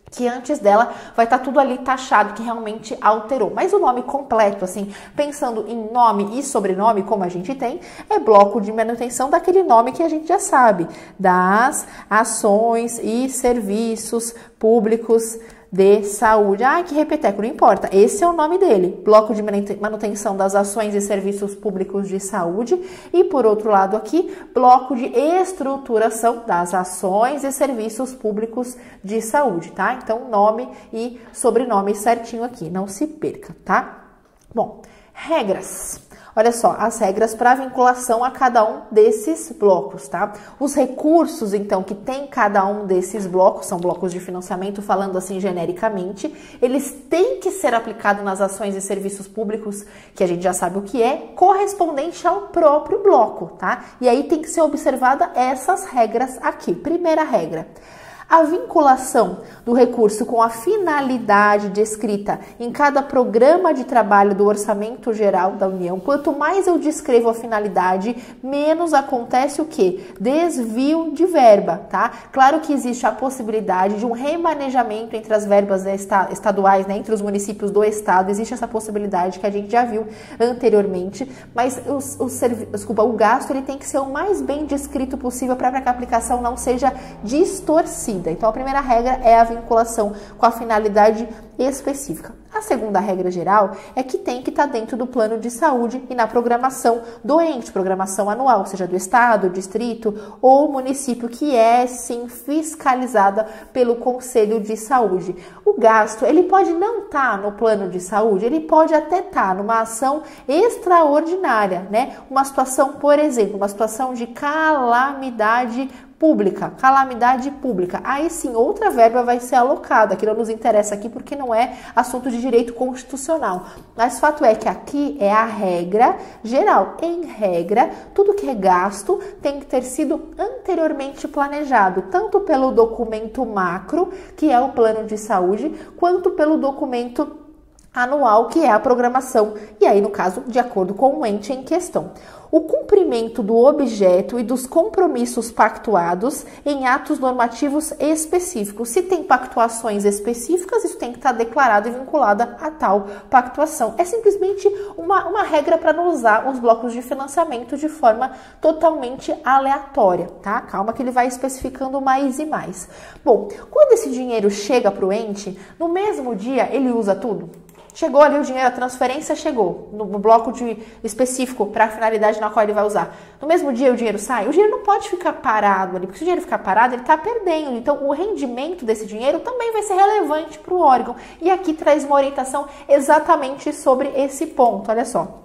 que antes dela vai estar tudo ali taxado que realmente alterou. Mas o nome completo, assim, pensando em nome e sobrenome, como a gente tem, é bloco de manutenção daquele nome que a gente já sabe, das ações e serviços públicos de saúde. Ah, que repeteco, não importa. Esse é o nome dele. Bloco de manutenção das ações e serviços públicos de saúde. E, por outro lado aqui, bloco de estruturação das ações e serviços públicos de saúde, tá? Então, nome e sobrenome certinho aqui. Não se perca, tá? Bom, regras. Olha só, as regras para vinculação a cada um desses blocos, tá? Os recursos, então, que tem cada um desses blocos, são blocos de financiamento, falando assim genericamente, eles têm que ser aplicados nas ações e serviços públicos, que a gente já sabe o que é, correspondente ao próprio bloco, tá? E aí tem que ser observada essas regras aqui. Primeira regra. A vinculação do recurso com a finalidade descrita em cada programa de trabalho do Orçamento Geral da União, quanto mais eu descrevo a finalidade, menos acontece o quê? Desvio de verba, tá? Claro que existe a possibilidade de um remanejamento entre as verbas estaduais, né, entre os municípios do estado, existe essa possibilidade que a gente já viu anteriormente, mas o, o, desculpa, o gasto ele tem que ser o mais bem descrito possível para que a aplicação não seja distorcida. Então, a primeira regra é a vinculação com a finalidade específica. A segunda regra geral é que tem que estar dentro do plano de saúde e na programação do ente, programação anual, seja do estado, distrito ou município, que é sim fiscalizada pelo Conselho de Saúde. O gasto, ele pode não estar no plano de saúde, ele pode até estar numa ação extraordinária, né? Uma situação, por exemplo, uma situação de calamidade pública, calamidade pública. Aí sim, outra verba vai ser alocada, que não nos interessa aqui porque não é assunto de direito constitucional. Mas fato é que aqui é a regra geral. Em regra, tudo que é gasto tem que ter sido anteriormente planejado, tanto pelo documento macro, que é o plano de saúde, quanto pelo documento anual, que é a programação, e aí, no caso, de acordo com o ente em questão. O cumprimento do objeto e dos compromissos pactuados em atos normativos específicos. Se tem pactuações específicas, isso tem que estar declarado e vinculado a tal pactuação. É simplesmente uma, uma regra para não usar os blocos de financiamento de forma totalmente aleatória, tá? Calma que ele vai especificando mais e mais. Bom, quando esse dinheiro chega para o ente, no mesmo dia ele usa tudo? Chegou ali o dinheiro, a transferência chegou no bloco de específico para a finalidade na qual ele vai usar. No mesmo dia o dinheiro sai? O dinheiro não pode ficar parado ali, porque se o dinheiro ficar parado, ele está perdendo. Então, o rendimento desse dinheiro também vai ser relevante para o órgão. E aqui traz uma orientação exatamente sobre esse ponto, olha só.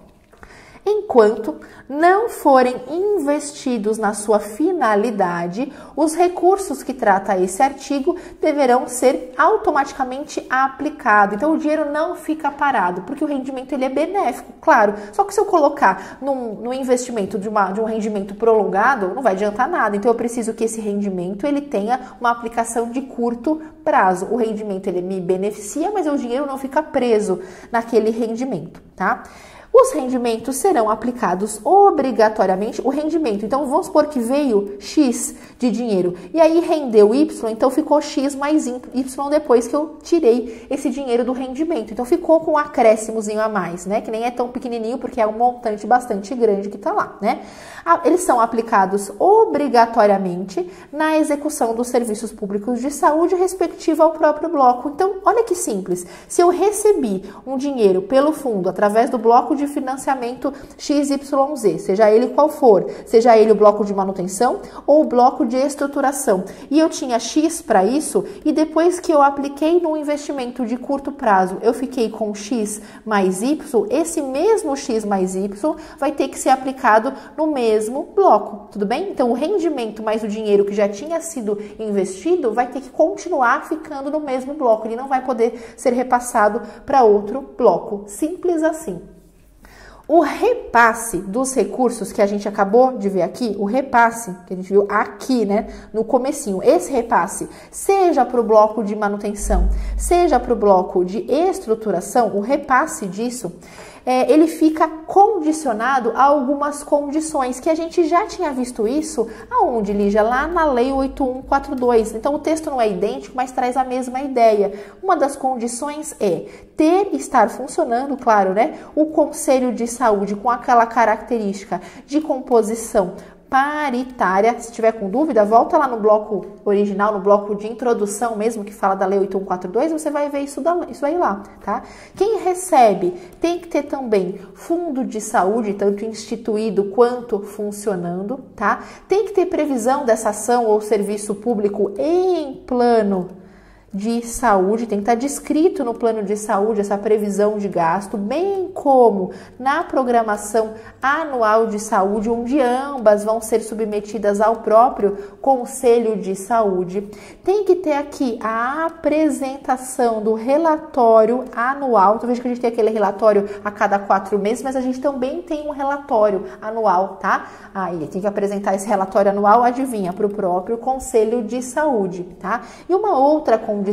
Enquanto não forem investidos na sua finalidade, os recursos que trata esse artigo deverão ser automaticamente aplicados. Então, o dinheiro não fica parado, porque o rendimento ele é benéfico, claro. Só que se eu colocar num, no investimento de, uma, de um rendimento prolongado, não vai adiantar nada. Então, eu preciso que esse rendimento ele tenha uma aplicação de curto prazo. O rendimento ele me beneficia, mas o dinheiro não fica preso naquele rendimento, tá? Os rendimentos serão aplicados obrigatoriamente, o rendimento, então vamos supor que veio X de dinheiro e aí rendeu Y, então ficou X mais Y depois que eu tirei esse dinheiro do rendimento. Então ficou com um acréscimozinho a mais, né? Que nem é tão pequenininho porque é um montante bastante grande que tá lá, né? Eles são aplicados obrigatoriamente na execução dos serviços públicos de saúde respectiva ao próprio bloco. Então, olha que simples. Se eu recebi um dinheiro pelo fundo através do bloco de financiamento X Y Z, seja ele qual for, seja ele o bloco de manutenção ou o bloco de estruturação, e eu tinha X para isso, e depois que eu apliquei no investimento de curto prazo, eu fiquei com X mais Y, esse mesmo X mais Y vai ter que ser aplicado no mesmo bloco, tudo bem? Então, o rendimento mais o dinheiro que já tinha sido investido vai ter que continuar ficando no mesmo bloco, ele não vai poder ser repassado para outro bloco, simples assim. O repasse dos recursos que a gente acabou de ver aqui, o repasse que a gente viu aqui, né, no comecinho, esse repasse, seja para o bloco de manutenção, seja para o bloco de estruturação, o repasse disso, é, ele fica condicionado a algumas condições, que a gente já tinha visto isso, aonde, Lígia? Lá na Lei oito mil cento e quarenta e dois. Então, o texto não é idêntico, mas traz a mesma ideia. Uma das condições é ter, estar funcionando, claro, né, o Conselho de Saúde com aquela característica de composição paritária. Se tiver com dúvida, volta lá no bloco original, no bloco de introdução mesmo, que fala da Lei oito mil cento e quarenta e dois, você vai ver isso, da, isso aí lá, tá? Quem recebe tem que ter também fundo de saúde, tanto instituído quanto funcionando, tá? Tem que ter previsão dessa ação ou serviço público em plano de saúde, tem que estar descrito no plano de saúde essa previsão de gasto, bem como na programação anual de saúde, onde ambas vão ser submetidas ao próprio Conselho de Saúde. Tem que ter aqui a apresentação do relatório anual. Então, veja que a gente tem aquele relatório a cada quatro meses, mas a gente também tem um relatório anual, tá? Aí tem que apresentar esse relatório anual, adivinha, para o próprio Conselho de Saúde, tá? E uma outra condição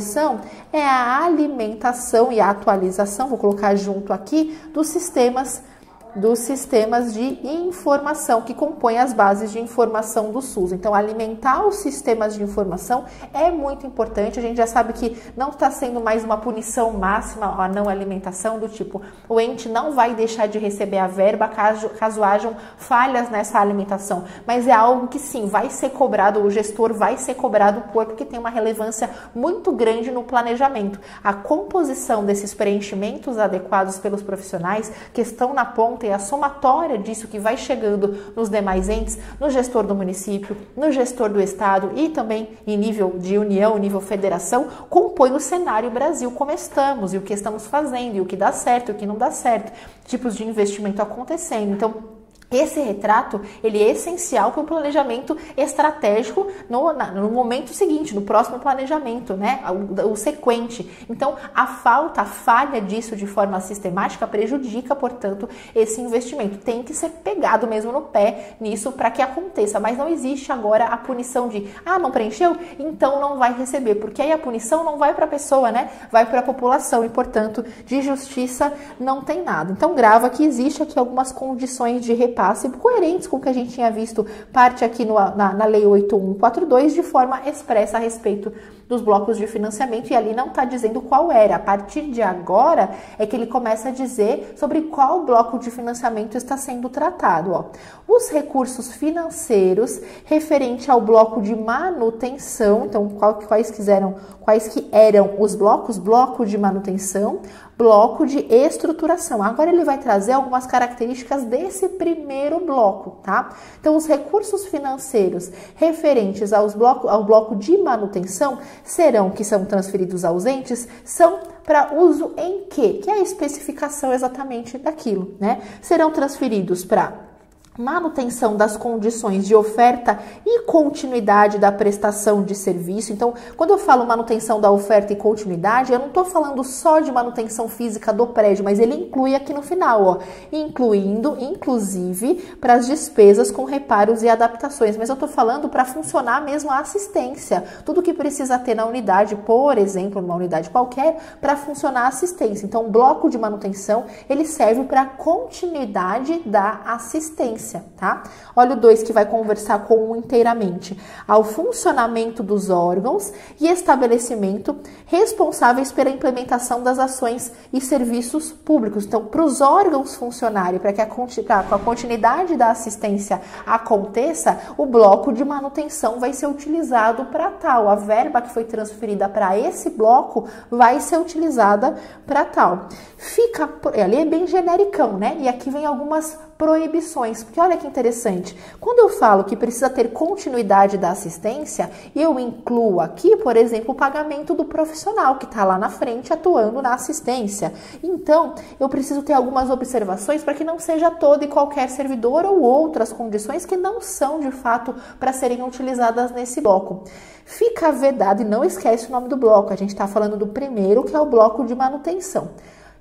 é a alimentação e a atualização, vou colocar junto aqui, dos sistemas dos sistemas de informação que compõem as bases de informação do SUS. Então, alimentar os sistemas de informação é muito importante. A gente já sabe que não está sendo mais uma punição máxima a não alimentação, do tipo, o ente não vai deixar de receber a verba caso, caso hajam falhas nessa alimentação, mas é algo que sim, vai ser cobrado, o gestor vai ser cobrado por, porque tem uma relevância muito grande no planejamento. A composição desses preenchimentos adequados pelos profissionais que estão na ponta e a somatória disso que vai chegando nos demais entes, no gestor do município, no gestor do estado e também em nível de união, nível federação, compõe o cenário Brasil como estamos e o que estamos fazendo e o que dá certo e o que não dá certo, tipos de investimento acontecendo. Então, esse retrato, ele é essencial para o planejamento estratégico no, na, no momento seguinte, no próximo planejamento, né? O, o sequente. Então, a falta, a falha disso de forma sistemática prejudica, portanto, esse investimento. Tem que ser pegado mesmo no pé nisso para que aconteça, mas não existe agora a punição de, ah, não preencheu? Então não vai receber, porque aí a punição não vai para a pessoa, né? Vai para a população e, portanto, de justiça não tem nada. Então, grava que existe aqui algumas condições de repasse coerentes com o que a gente tinha visto parte aqui no, na, na Lei oito mil cento e quarenta e dois de forma expressa a respeito dos blocos de financiamento, e ali não está dizendo qual era. A partir de agora é que ele começa a dizer sobre qual bloco de financiamento está sendo tratado. Ó. Os recursos financeiros referente ao bloco de manutenção, então qual, quais, quiseram, quais que eram os blocos? Bloco de manutenção, bloco de estruturação. Agora ele vai trazer algumas características desse primeiro bloco, tá? Então, os recursos financeiros referentes aos bloco, ao bloco de manutenção serão, que são transferidos aos entes, são para uso em quê? Que é a especificação exatamente daquilo, né? Serão transferidos para manutenção das condições de oferta e continuidade da prestação de serviço. Então, quando eu falo manutenção da oferta e continuidade, eu não estou falando só de manutenção física do prédio, mas ele inclui aqui no final, ó, incluindo, inclusive, para as despesas com reparos e adaptações. Mas eu estou falando para funcionar mesmo a assistência, tudo que precisa ter na unidade, por exemplo, numa unidade qualquer, para funcionar a assistência. Então, o bloco de manutenção, ele serve para a continuidade da assistência. Tá? Olha o dois que vai conversar com o inteiramente. Ao funcionamento dos órgãos e estabelecimento responsáveis pela implementação das ações e serviços públicos. Então, para os órgãos funcionarem, para que a, a continuidade da assistência aconteça, o bloco de manutenção vai ser utilizado para tal. A verba que foi transferida para esse bloco vai ser utilizada para tal. Fica, ali é bem genericão, né? E aqui vem algumas proibições, porque olha que interessante, quando eu falo que precisa ter continuidade da assistência, eu incluo aqui, por exemplo, o pagamento do profissional que está lá na frente atuando na assistência. Então, eu preciso ter algumas observações para que não seja todo e qualquer servidor ou outras condições que não são, de fato, para serem utilizadas nesse bloco. Fica vedado, e não esquece o nome do bloco, a gente está falando do primeiro, que é o bloco de manutenção.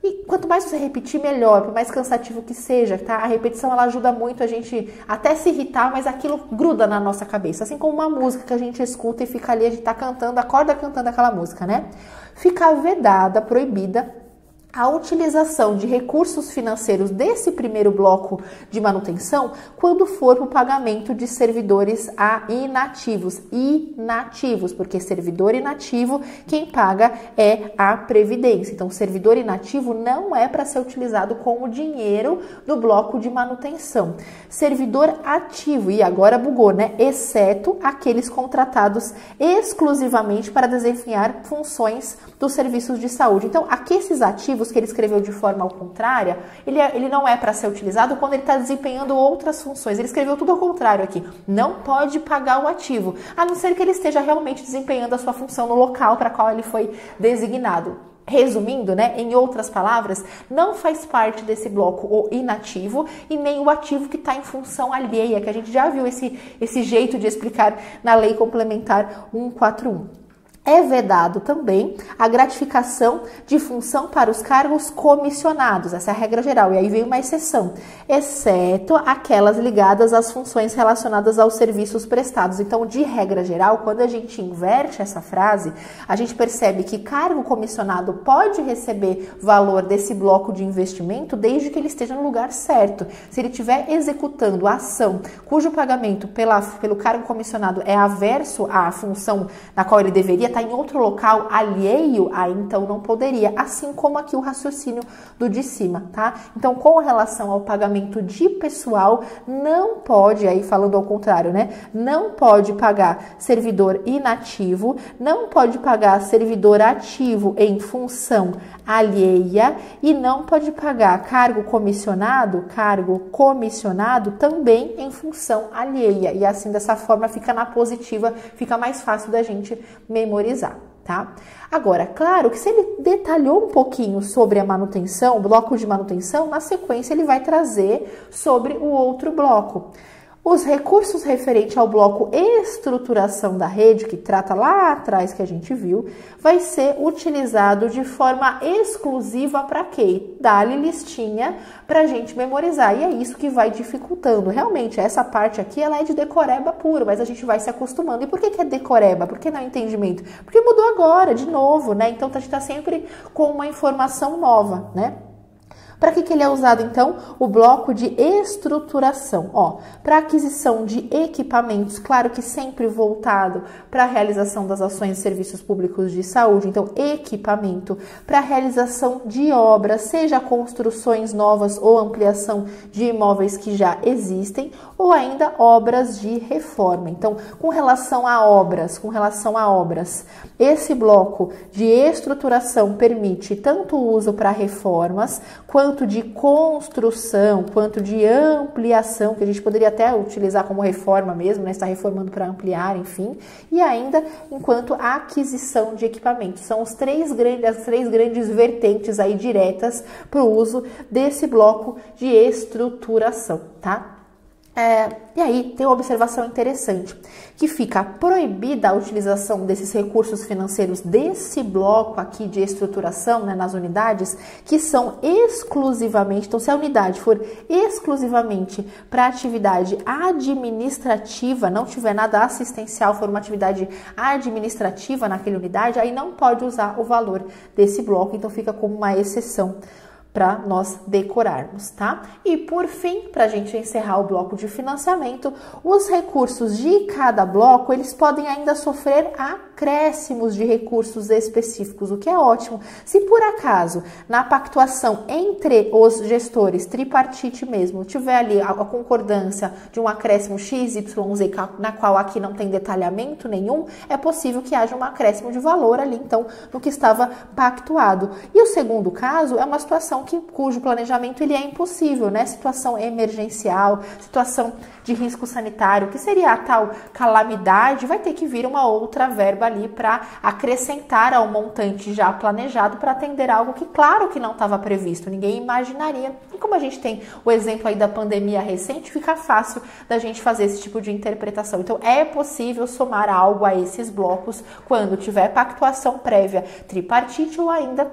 E quanto mais você repetir, melhor, por mais cansativo que seja, tá? A repetição, ela ajuda muito a gente até se irritar, mas aquilo gruda na nossa cabeça. Assim como uma música que a gente escuta e fica ali, a gente tá cantando, acorda cantando aquela música, né? Fica vedada, proibida, a utilização de recursos financeiros desse primeiro bloco de manutenção quando for para o pagamento de servidores a inativos, inativos, porque servidor inativo, quem paga é a Previdência. Então, servidor inativo não é para ser utilizado como dinheiro do bloco de manutenção. Servidor ativo, e agora bugou, né? Exceto aqueles contratados exclusivamente para desempenhar funções dos serviços de saúde. Então, aqui esses ativos que ele escreveu de forma ao contrária, ele, é, ele não é para ser utilizado quando ele está desempenhando outras funções. Ele escreveu tudo ao contrário aqui. Não pode pagar o ativo, a não ser que ele esteja realmente desempenhando a sua função no local para qual ele foi designado. Resumindo, né, em outras palavras, não faz parte desse bloco o inativo e nem o ativo que está em função alheia, que a gente já viu esse, esse jeito de explicar na Lei Complementar cento e quarenta e um. É vedado também a gratificação de função para os cargos comissionados, essa é a regra geral, e aí vem uma exceção, exceto aquelas ligadas às funções relacionadas aos serviços prestados. Então, de regra geral, quando a gente inverte essa frase, a gente percebe que cargo comissionado pode receber valor desse bloco de investimento desde que ele esteja no lugar certo. Se ele estiver executando a ação cujo pagamento pela, pelo cargo comissionado é averso à função na qual ele deveria está em outro local alheio, aí então não poderia, assim como aqui o raciocínio do de cima, tá? Então, com relação ao pagamento de pessoal, não pode, aí falando ao contrário, né? Não pode pagar servidor inativo, não pode pagar servidor ativo em função alheia e não pode pagar cargo comissionado, cargo comissionado também em função alheia. E assim, dessa forma, fica na positiva, fica mais fácil da gente memorizar. Tá? Agora, claro que se ele detalhou um pouquinho sobre a manutenção, o bloco de manutenção, na sequência ele vai trazer sobre o outro bloco. Os recursos referentes ao bloco estruturação da rede, que trata lá atrás que a gente viu, vai ser utilizado de forma exclusiva para quê? Dá-lhe listinha para a gente memorizar. E é isso que vai dificultando. Realmente, essa parte aqui ela é de decoreba puro, mas a gente vai se acostumando. E por que, que é decoreba? Por que não é entendimento? Porque mudou agora, de novo, né? Então a gente está sempre com uma informação nova, né? Para que, que ele é usado, então? O bloco de estruturação, ó, para aquisição de equipamentos, claro que sempre voltado para a realização das ações e serviços públicos de saúde, então equipamento, para a realização de obras, seja construções novas ou ampliação de imóveis que já existem, ou ainda obras de reforma. Então, com relação a obras, com relação a obras, esse bloco de estruturação permite tanto o uso para reformas, quanto de construção, quanto de ampliação, que a gente poderia até utilizar como reforma mesmo, né? Está reformando para ampliar, enfim, e ainda enquanto a aquisição de equipamentos. São os três grandes, as três grandes vertentes aí diretas para o uso desse bloco de estruturação, tá? É, e aí tem uma observação interessante, que fica proibida a utilização desses recursos financeiros desse bloco aqui de estruturação, né, nas unidades, que são exclusivamente, então se a unidade for exclusivamente para atividade administrativa, não tiver nada assistencial, for uma atividade administrativa naquela unidade, aí não pode usar o valor desse bloco, então fica como uma exceção para nós decorarmos, tá? E por fim, para a gente encerrar o bloco de financiamento, os recursos de cada bloco, eles podem ainda sofrer acréscimos de recursos específicos, o que é ótimo. Se por acaso, na pactuação entre os gestores, tripartite mesmo, tiver ali a concordância de um acréscimo X Y Z, na qual aqui não tem detalhamento nenhum, é possível que haja um acréscimo de valor ali, então, no que estava pactuado. E o segundo caso é uma situação Que, cujo planejamento ele é impossível, né? Situação emergencial, situação de risco sanitário, que seria a tal calamidade, vai ter que vir uma outra verba ali para acrescentar ao montante já planejado para atender algo que, claro, que não estava previsto, ninguém imaginaria. E como a gente tem o exemplo aí da pandemia recente, fica fácil da gente fazer esse tipo de interpretação. Então, é possível somar algo a esses blocos quando tiver pactuação prévia tripartite ou ainda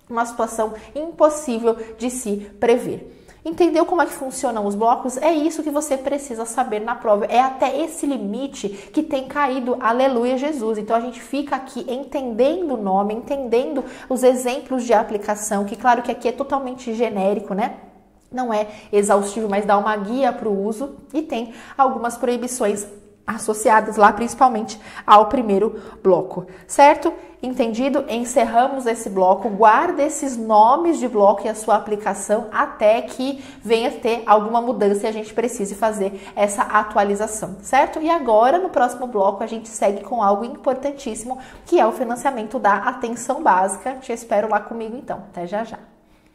uma situação impossível de se prever. Entendeu como é que funcionam os blocos? É isso que você precisa saber na prova. É até esse limite que tem caído, aleluia Jesus. Então a gente fica aqui entendendo o nome, entendendo os exemplos de aplicação, que claro que aqui é totalmente genérico, né? Não é exaustivo, mas dá uma guia para o uso e tem algumas proibições associadas lá, principalmente ao primeiro bloco, certo? Entendido? Encerramos esse bloco, guarda esses nomes de bloco e a sua aplicação até que venha ter alguma mudança e a gente precise fazer essa atualização, certo? E agora, no próximo bloco, a gente segue com algo importantíssimo, que é o financiamento da atenção básica. Te espero lá comigo então. Até já já.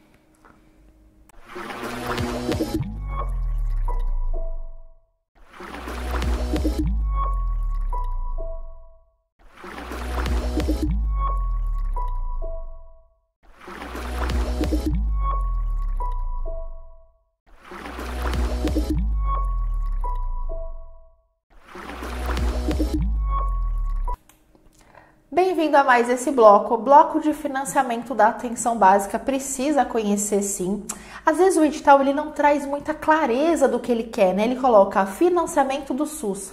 Bem-vindo a mais esse bloco, bloco de financiamento da atenção básica. Precisa conhecer sim. Às vezes o edital ele não traz muita clareza do que ele quer, né? Ele coloca financiamento do SUS.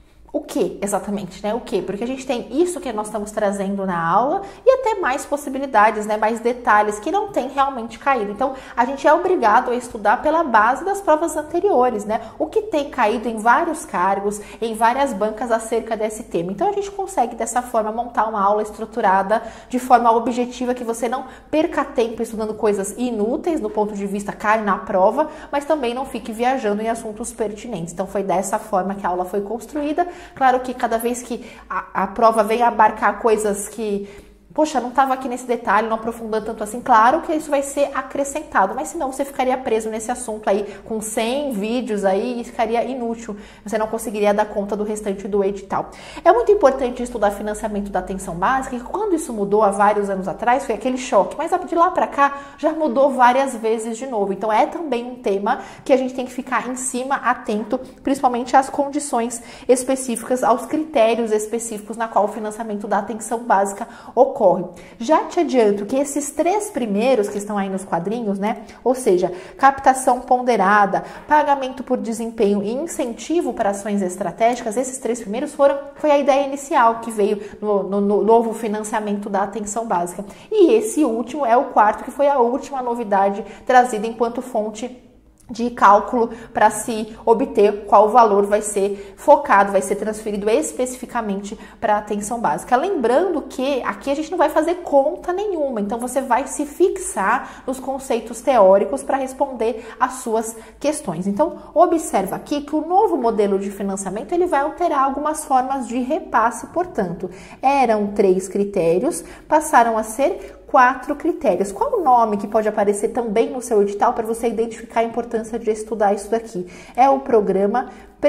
O que exatamente, né? O que? Porque a gente tem isso que nós estamos trazendo na aula e até mais possibilidades, né? Mais detalhes que não tem realmente caído. Então, a gente é obrigado a estudar pela base das provas anteriores, né? O que tem caído em vários cargos, em várias bancas acerca desse tema. Então, a gente consegue dessa forma montar uma aula estruturada de forma objetiva, que você não perca tempo estudando coisas inúteis do ponto de vista cai na prova, mas também não fique viajando em assuntos pertinentes. Então, foi dessa forma que a aula foi construída. Claro que cada vez que a, a prova vem abarcar coisas que, poxa, não estava aqui nesse detalhe, não aprofundando tanto assim, claro que isso vai ser acrescentado, mas senão você ficaria preso nesse assunto aí com cem vídeos aí e ficaria inútil, você não conseguiria dar conta do restante do edital. É muito importante estudar financiamento da atenção básica, e quando isso mudou há vários anos atrás, foi aquele choque, mas de lá para cá já mudou várias vezes de novo, então é também um tema que a gente tem que ficar em cima, atento, principalmente às condições específicas, aos critérios específicos na qual o financiamento da atenção básica ocorre. Já te adianto que esses três primeiros que estão aí nos quadrinhos, né? Ou seja, captação ponderada, pagamento por desempenho e incentivo para ações estratégicas, esses três primeiros foram, foi a ideia inicial que veio no, no, no novo financiamento da atenção básica. E esse último é o quarto, que foi a última novidade trazida enquanto fonte de cálculo para se obter qual valor vai ser focado, vai ser transferido especificamente para a atenção básica. Lembrando que aqui a gente não vai fazer conta nenhuma, então você vai se fixar nos conceitos teóricos para responder às suas questões. Então, observa aqui que o novo modelo de financiamento ele vai alterar algumas formas de repasse, portanto, eram três critérios, passaram a ser quatro critérios. Qual o nome que pode aparecer também no seu edital para você identificar a importância de estudar isso daqui? É o programa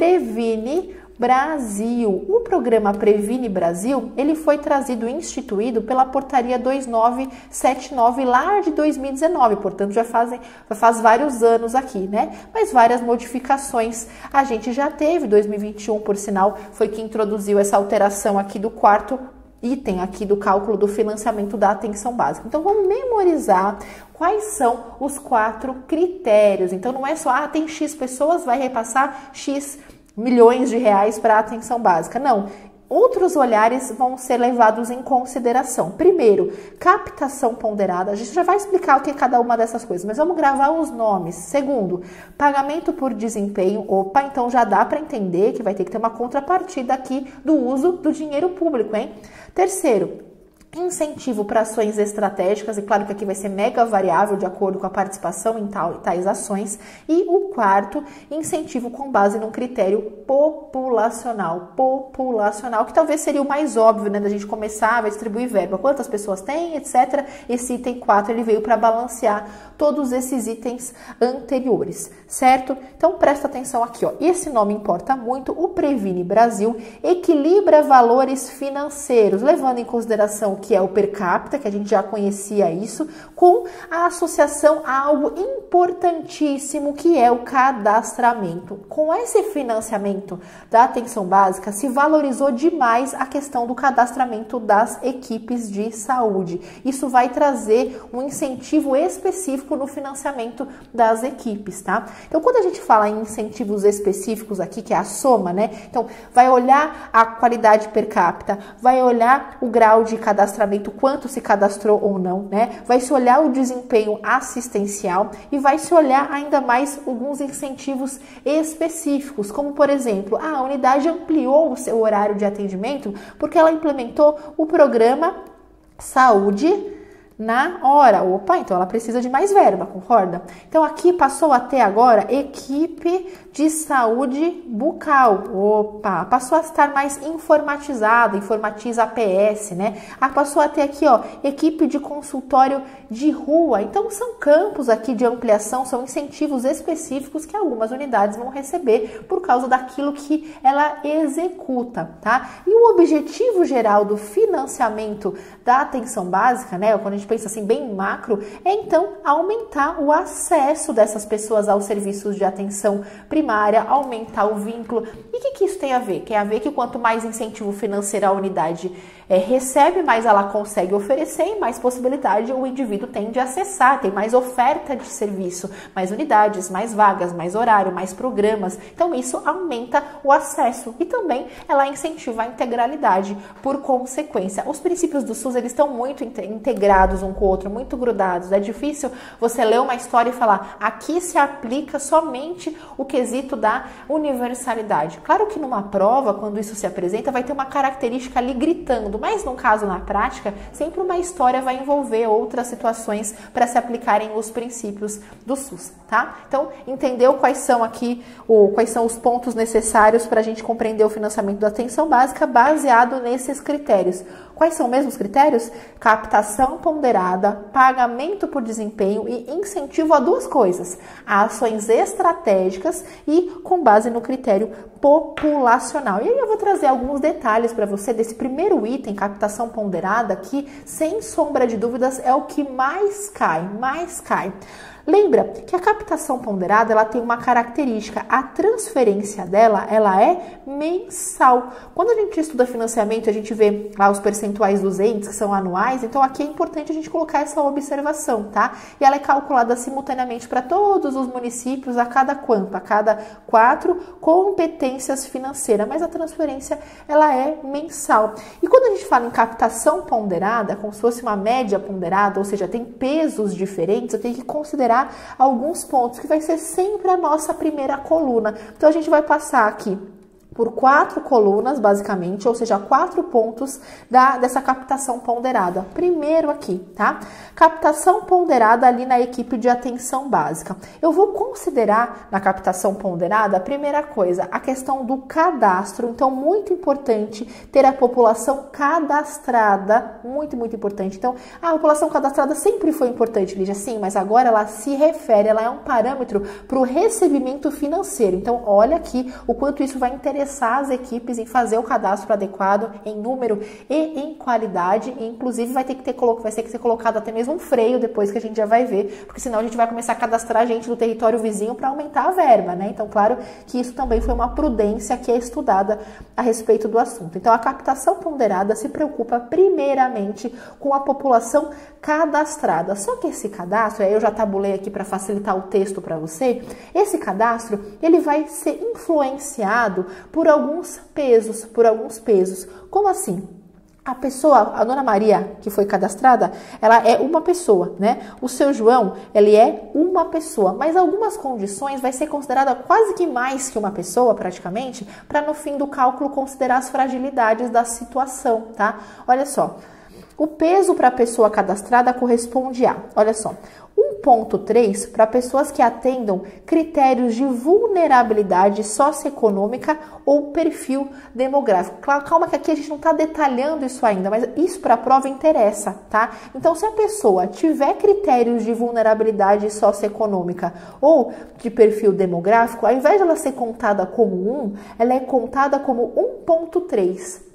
Previne Brasil. O programa Previne Brasil, ele foi trazido e instituído pela portaria dois mil novecentos e setenta e nove lá de dois mil e dezenove, portanto já fazem já faz vários anos aqui, né? Mas várias modificações a gente já teve. dois mil e vinte e um, por sinal, foi que introduziu essa alteração aqui do quarto item aqui do cálculo do financiamento da atenção básica. Então, vamos memorizar quais são os quatro critérios. Então, não é só, ah, tem X pessoas, vai repassar X milhões de reais para a atenção básica. Não. Outros olhares vão ser levados em consideração. Primeiro, captação ponderada. A gente já vai explicar o que é cada uma dessas coisas, mas vamos gravar os nomes. Segundo, pagamento por desempenho. Opa, então já dá para entender que vai ter que ter uma contrapartida aqui do uso do dinheiro público, hein? Terceiro, incentivo para ações estratégicas, e claro que aqui vai ser mega variável de acordo com a participação em tal, tais ações. E o quarto, incentivo com base num critério populacional, populacional, que talvez seria o mais óbvio, né, da gente começar a distribuir verba, quantas pessoas tem, etcétera. Esse item quatro, ele veio para balancear todos esses itens anteriores, certo? Então, presta atenção aqui, ó. Esse nome importa muito. O Previne Brasil equilibra valores financeiros, levando em consideração que é o per capita, que a gente já conhecia isso, com a associação a algo importantíssimo, que é o cadastramento. Com esse financiamento da atenção básica, se valorizou demais a questão do cadastramento das equipes de saúde. Isso vai trazer um incentivo específico no financiamento das equipes, tá? Então, quando a gente fala em incentivos específicos aqui, que é a soma, né? Então, vai olhar a qualidade per capita, vai olhar o grau de cadastramento, quanto se cadastrou ou não, né? Vai se olhar o desempenho assistencial e vai se olhar ainda mais alguns incentivos específicos, como, por exemplo, a unidade ampliou o seu horário de atendimento porque ela implementou o programa Saúde na hora. Opa, então ela precisa de mais verba, concorda? Então aqui passou a ter agora equipe de saúde bucal. Opa, passou a estar mais informatizada, informatiza a P S, né? Ah, passou a ter aqui, ó, equipe de consultório de rua. Então são campos aqui de ampliação, são incentivos específicos que algumas unidades vão receber por causa daquilo que ela executa, tá? E o objetivo geral do financiamento da atenção básica, né, quando a gente pensa assim bem macro, é então aumentar o acesso dessas pessoas aos serviços de atenção primária, aumentar o vínculo. E o que, que isso tem a ver? Tem a ver que quanto mais incentivo financeiro a unidade é, recebe, mais ela consegue oferecer e mais possibilidade o indivíduo tem de acessar, tem mais oferta de serviço, mais unidades, mais vagas, mais horário, mais programas. Então isso aumenta o acesso e também ela incentiva a integralidade por consequência. Os princípios do SUS, eles estão muito integrados um com o outro, muito grudados. É difícil você ler uma história e falar, aqui se aplica somente o quesito da universalidade. Claro que numa prova, quando isso se apresenta, vai ter uma característica ali gritando, mas no caso, na prática, sempre uma história vai envolver outras situações para se aplicarem os princípios do SUS, tá? Então, entendeu quais são aqui, ou quais são os pontos necessários para a gente compreender o financiamento da atenção básica baseado nesses critérios. Quais são mesmo os critérios? Captação ponderada, pagamento por desempenho e incentivo a duas coisas, a ações estratégicas e com base no critério populacional. E aí eu vou trazer alguns detalhes para você desse primeiro item, captação ponderada, que sem sombra de dúvidas é o que mais cai, mais cai. Lembra que a captação ponderada, ela tem uma característica, a transferência dela, ela é mensal. Quando a gente estuda financiamento, a gente vê lá os percentuais dos entes, que são anuais, então aqui é importante a gente colocar essa observação, tá? E ela é calculada simultaneamente para todos os municípios, a cada quanto? A cada quatro competências financeiras, mas a transferência, ela é mensal. E quando a gente fala em captação ponderada, como se fosse uma média ponderada, ou seja, tem pesos diferentes, eu tenho que considerar alguns pontos, que vai ser sempre a nossa primeira coluna. Então a gente vai passar aqui por quatro colunas, basicamente, ou seja, quatro pontos da, dessa captação ponderada. Primeiro aqui, tá? Captação ponderada ali na equipe de atenção básica. Eu vou considerar na captação ponderada, a primeira coisa, a questão do cadastro. Então, muito importante ter a população cadastrada, muito, muito importante. Então, a população cadastrada sempre foi importante, Lígia, sim, mas agora ela se refere, ela é um parâmetro para o recebimento financeiro. Então, olha aqui o quanto isso vai interessar as equipes em fazer o cadastro adequado em número e em qualidade, e inclusive vai ter que ter vai ter que ser colocado até mesmo um freio depois, que a gente já vai ver, porque senão a gente vai começar a cadastrar gente do território vizinho para aumentar a verba, né? Então, claro que isso também foi uma prudência que é estudada a respeito do assunto. Então, a captação ponderada se preocupa primeiramente com a população cadastrada. Só que esse cadastro, aí eu já tabulei aqui para facilitar o texto para você, esse cadastro, ele vai ser influenciado por alguns pesos, por alguns pesos. Como assim? A pessoa, a Dona Maria, que foi cadastrada, ela é uma pessoa, né? O seu João, ele é uma pessoa, mas algumas condições vai ser considerada quase que mais que uma pessoa, praticamente, para no fim do cálculo considerar as fragilidades da situação, tá? Olha só, o peso para a pessoa cadastrada corresponde a, olha só, um ponto três para pessoas que atendam critérios de vulnerabilidade socioeconômica ou perfil demográfico. Calma que aqui a gente não está detalhando isso ainda, mas isso para a prova interessa, tá? Então, se a pessoa tiver critérios de vulnerabilidade socioeconômica ou de perfil demográfico, ao invés de ela ser contada como um, ela é contada como um ponto três.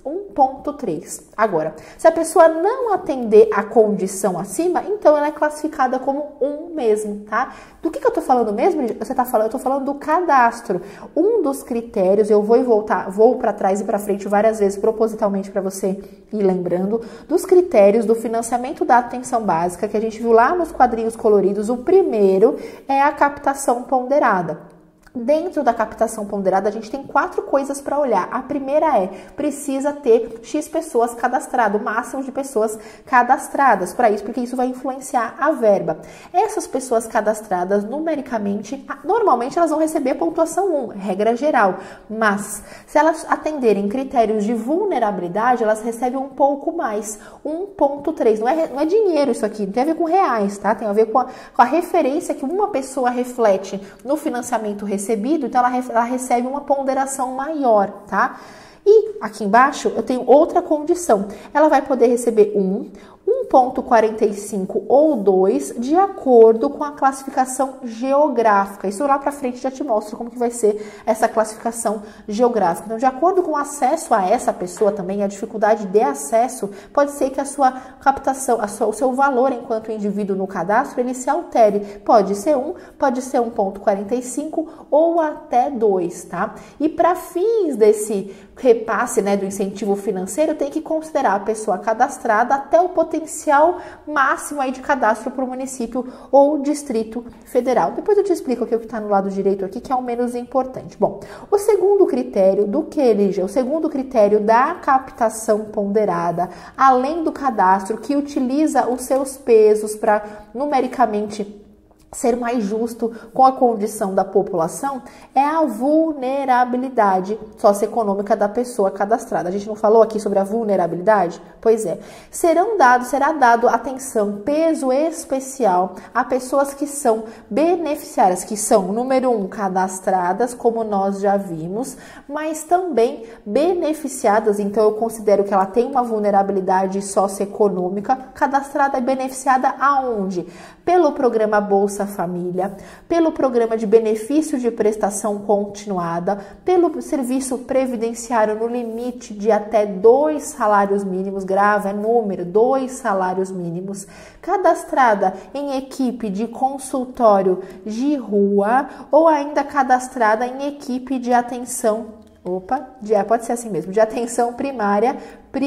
um ponto três. Agora, se a pessoa não atender a condição acima, então ela é classificada como um mesmo, tá? Do que, que eu tô falando mesmo? Você tá falando, eu tô falando do cadastro. Um dos critérios, eu vou e voltar, vou para trás e para frente várias vezes propositalmente para você ir lembrando, dos critérios do financiamento da atenção básica que a gente viu lá nos quadrinhos coloridos. O primeiro é a captação ponderada. Dentro da captação ponderada, a gente tem quatro coisas para olhar. A primeira é, precisa ter X pessoas cadastradas, o máximo de pessoas cadastradas para isso, porque isso vai influenciar a verba. Essas pessoas cadastradas, numericamente, normalmente elas vão receber pontuação um, regra geral, mas se elas atenderem critérios de vulnerabilidade, elas recebem um pouco mais, um ponto três. Não é, não é dinheiro isso aqui, não tem a ver com reais, tá? Tem a ver com a, com a referência que uma pessoa reflete no financiamento recebido. Recebido, então ela, ela recebe uma ponderação maior, tá? E aqui embaixo eu tenho outra condição. Ela vai poder receber um, um ponto quarenta e cinco ou dois, de acordo com a classificação geográfica. Isso lá para frente já te mostro como que vai ser essa classificação geográfica. Então, de acordo com o acesso a essa pessoa também, a dificuldade de acesso, pode ser que a sua captação, a sua, o seu valor enquanto indivíduo no cadastro, ele se altere. Pode ser um, pode ser um ponto quarenta e cinco ou até dois, tá? E para fins desse repasse, né, do incentivo financeiro, tem que considerar a pessoa cadastrada até o potencial máximo aí de cadastro para o município ou distrito federal. Depois eu te explico o que está no lado direito aqui, que é o menos importante. Bom, o segundo critério do que elege, o segundo critério da captação ponderada, além do cadastro, que utiliza os seus pesos para numericamente ser mais justo com a condição da população, é a vulnerabilidade socioeconômica da pessoa cadastrada. A gente não falou aqui sobre a vulnerabilidade? Pois é. Serão dados, será dado atenção, peso especial a pessoas que são beneficiárias, que são, número um, cadastradas, como nós já vimos, mas também beneficiadas, então eu considero que ela tem uma vulnerabilidade socioeconômica, cadastrada e beneficiada aonde? Pelo programa Bolsa Família, pelo programa de benefício de prestação continuada, pelo serviço previdenciário no limite de até dois salários mínimos, grave é número, dois salários mínimos, cadastrada em equipe de consultório de rua ou ainda cadastrada em equipe de atenção Opa, de, pode ser assim mesmo, de atenção primária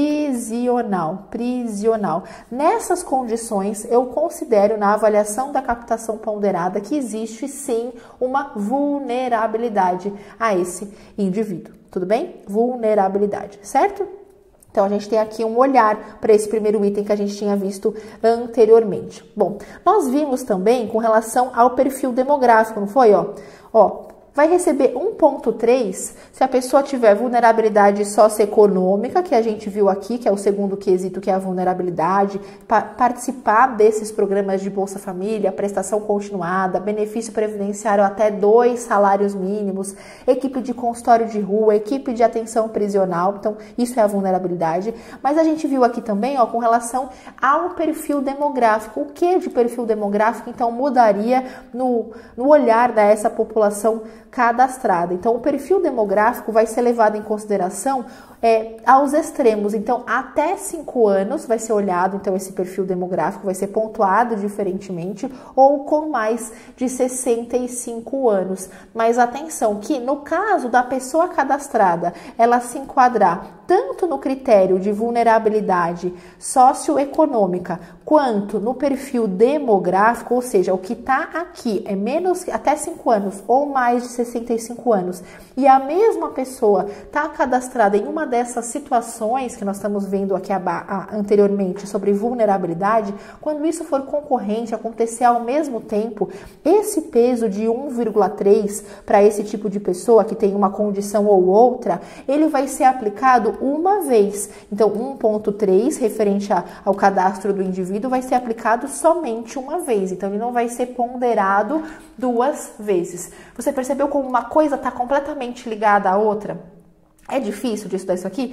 prisional, prisional. Nessas condições, eu considero na avaliação da captação ponderada que existe sim uma vulnerabilidade a esse indivíduo, tudo bem? Vulnerabilidade, certo? Então, a gente tem aqui um olhar para esse primeiro item que a gente tinha visto anteriormente. Bom, nós vimos também com relação ao perfil demográfico, não foi? Ó, ó. Vai receber um ponto três se a pessoa tiver vulnerabilidade socioeconômica, que a gente viu aqui, que é o segundo quesito, que é a vulnerabilidade, pa participar desses programas de Bolsa Família, prestação continuada, benefício previdenciário até dois salários mínimos, equipe de consultório de rua, equipe de atenção prisional, então isso é a vulnerabilidade. Mas a gente viu aqui também, ó, com relação ao perfil demográfico, o que de perfil demográfico, então, mudaria no, no olhar dessa população cadastrada. Então, o perfil demográfico vai ser levado em consideração é, aos extremos. Então, até cinco anos vai ser olhado, então, esse perfil demográfico vai ser pontuado diferentemente, ou com mais de sessenta e cinco anos. Mas atenção, que no caso da pessoa cadastrada, ela se enquadrar tanto no critério de vulnerabilidade socioeconômica, quanto no perfil demográfico, ou seja, o que está aqui é menos até cinco anos ou mais de sessenta e cinco anos, e a mesma pessoa está cadastrada em uma dessas situações que nós estamos vendo aqui anteriormente sobre vulnerabilidade, quando isso for concorrente, acontecer ao mesmo tempo, esse peso de um vírgula três para esse tipo de pessoa que tem uma condição ou outra, ele vai ser aplicado uma vez. Então, um ponto três, referente a, ao cadastro do indivíduo, vai ser aplicado somente uma vez. Então, ele não vai ser ponderado duas vezes. Você percebeu como uma coisa está completamente ligada à outra? É difícil de estudar isso aqui?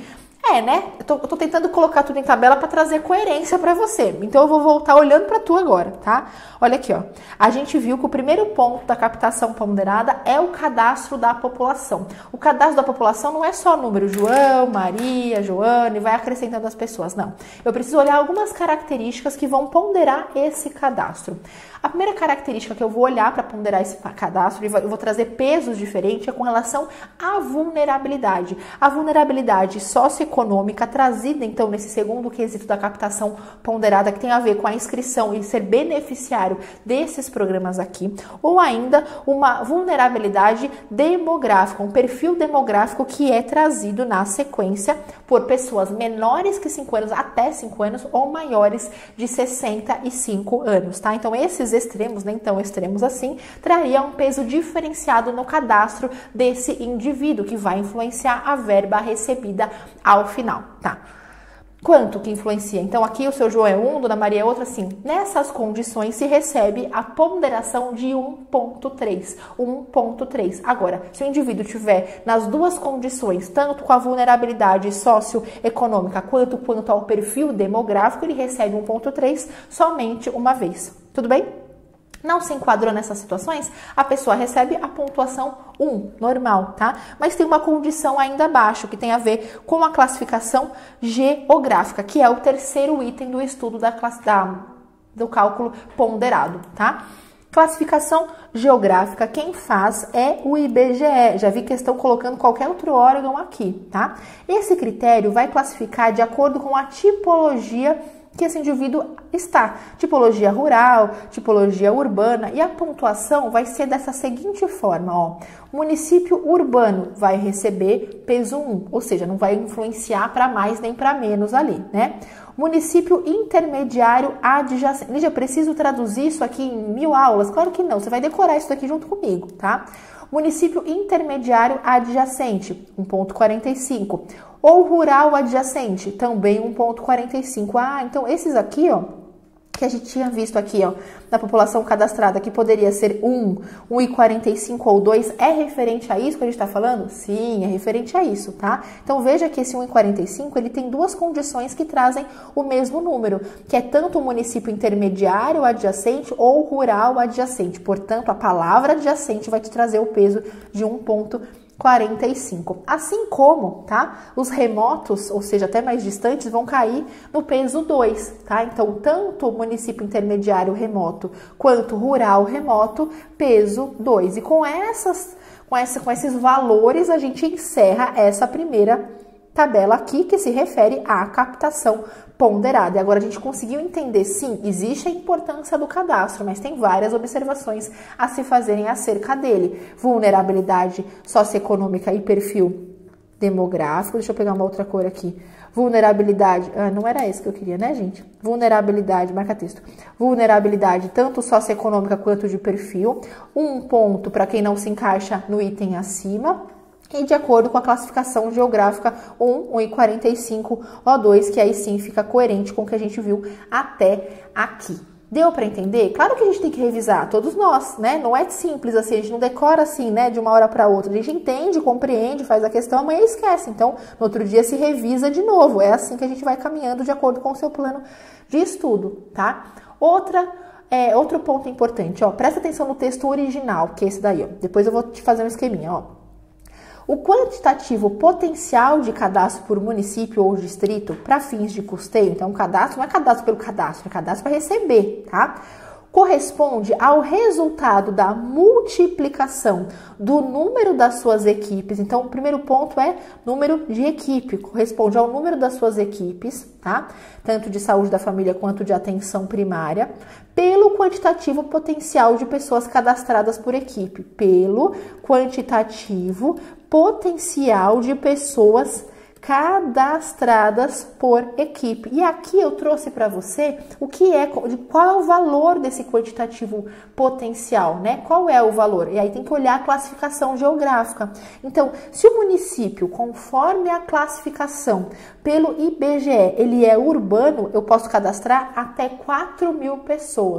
É, né? Eu tô, eu tô tentando colocar tudo em tabela para trazer coerência para você. Então eu vou voltar olhando para tu agora, tá? Olha aqui, ó. A gente viu que o primeiro ponto da captação ponderada é o cadastro da população. O cadastro da população não é só número João, Maria, Joana e vai acrescentando as pessoas, não. Eu preciso olhar algumas características que vão ponderar esse cadastro. A primeira característica que eu vou olhar para ponderar esse cadastro, e eu vou trazer pesos diferentes, é com relação à vulnerabilidade. A vulnerabilidade socioeconômica trazida, então, nesse segundo quesito da captação ponderada, que tem a ver com a inscrição e ser beneficiário desses programas aqui, ou ainda uma vulnerabilidade demográfica, um perfil demográfico que é trazido na sequência por pessoas menores que cinco anos, até cinco anos, ou maiores de sessenta e cinco anos, tá? Então, esses extremos, nem tão extremos assim, traria um peso diferenciado no cadastro desse indivíduo, que vai influenciar a verba recebida ao final, tá? Quanto que influencia? Então, aqui o seu João é um, Dona Maria é outro, assim. Nessas condições se recebe a ponderação de um ponto três. um ponto três. Agora, se o indivíduo tiver nas duas condições, tanto com a vulnerabilidade socioeconômica quanto quanto ao perfil demográfico, ele recebe um ponto três somente uma vez. Tudo bem? Não se enquadrou nessas situações, a pessoa recebe a pontuação um, normal, tá? Mas tem uma condição ainda abaixo, que tem a ver com a classificação geográfica, que é o terceiro item do estudo da classe, da, do cálculo ponderado, tá? Classificação geográfica, quem faz é o I B G E. Já vi que estão colocando qualquer outro órgão aqui, tá? Esse critério vai classificar de acordo com a tipologia que esse indivíduo está. Tipologia rural, tipologia urbana, e a pontuação vai ser dessa seguinte forma, ó. O município urbano vai receber peso um, ou seja, não vai influenciar para mais nem para menos ali, né? Município intermediário adjacente. Lígia, preciso traduzir isso aqui em mil aulas? Claro que não, você vai decorar isso aqui junto comigo, tá? Município intermediário adjacente, um ponto quarenta e cinco. Ou rural adjacente, também um ponto quarenta e cinco. Ah, então esses aqui, ó, que a gente tinha visto aqui, ó, na população cadastrada, que poderia ser um, um e quarenta e cinco ou dois, é referente a isso que a gente está falando? Sim, é referente a isso, tá? Então veja que esse um e quarenta e cinco, ele tem duas condições que trazem o mesmo número, que é tanto o município intermediário adjacente ou rural adjacente. Portanto, a palavra adjacente vai te trazer o peso de um ponto quarenta e cinco. Assim como, tá? Os remotos, ou seja, até mais distantes, vão cair no peso dois, tá? Então, tanto o município intermediário remoto quanto rural remoto, peso dois. E com essas, com essa, com esses valores, a gente encerra essa primeira tabela aqui, que se refere à captação ponderada. E agora a gente conseguiu entender, sim, existe a importância do cadastro, mas tem várias observações a se fazerem acerca dele. Vulnerabilidade socioeconômica e perfil demográfico. Deixa eu pegar uma outra cor aqui. Vulnerabilidade, ah, não era esse que eu queria, né, gente? Vulnerabilidade, marca texto. Vulnerabilidade tanto socioeconômica quanto de perfil. Um ponto para quem não se encaixa no item acima. E de acordo com a classificação geográfica um, um e quarenta e cinco, O dois, que aí sim fica coerente com o que a gente viu até aqui. Deu para entender? Claro que a gente tem que revisar, todos nós, né? Não é simples assim, a gente não decora assim, né, de uma hora para outra. A gente entende, compreende, faz a questão, amanhã esquece. Então, no outro dia se revisa de novo. É assim que a gente vai caminhando de acordo com o seu plano de estudo, tá? Outra É, outro ponto importante, ó, presta atenção no texto original, que é esse daí, ó. Depois eu vou te fazer um esqueminha, ó. O quantitativo potencial de cadastro por município ou distrito para fins de custeio, então o cadastro não é cadastro pelo cadastro, é cadastro para receber, tá? Corresponde ao resultado da multiplicação do número das suas equipes. Então, o primeiro ponto é número de equipe, corresponde ao número das suas equipes, tá? Tanto de saúde da família quanto de atenção primária, pelo quantitativo potencial de pessoas cadastradas por equipe, pelo quantitativo potencial de pessoas cadastradas por equipe. E aqui eu trouxe para você o que é, qual é o valor desse quantitativo potencial, né? Qual é o valor? E aí tem que olhar a classificação geográfica. Então, se o município, conforme a classificação pelo I B G E, ele é urbano, eu posso cadastrar até quatro mil pessoas.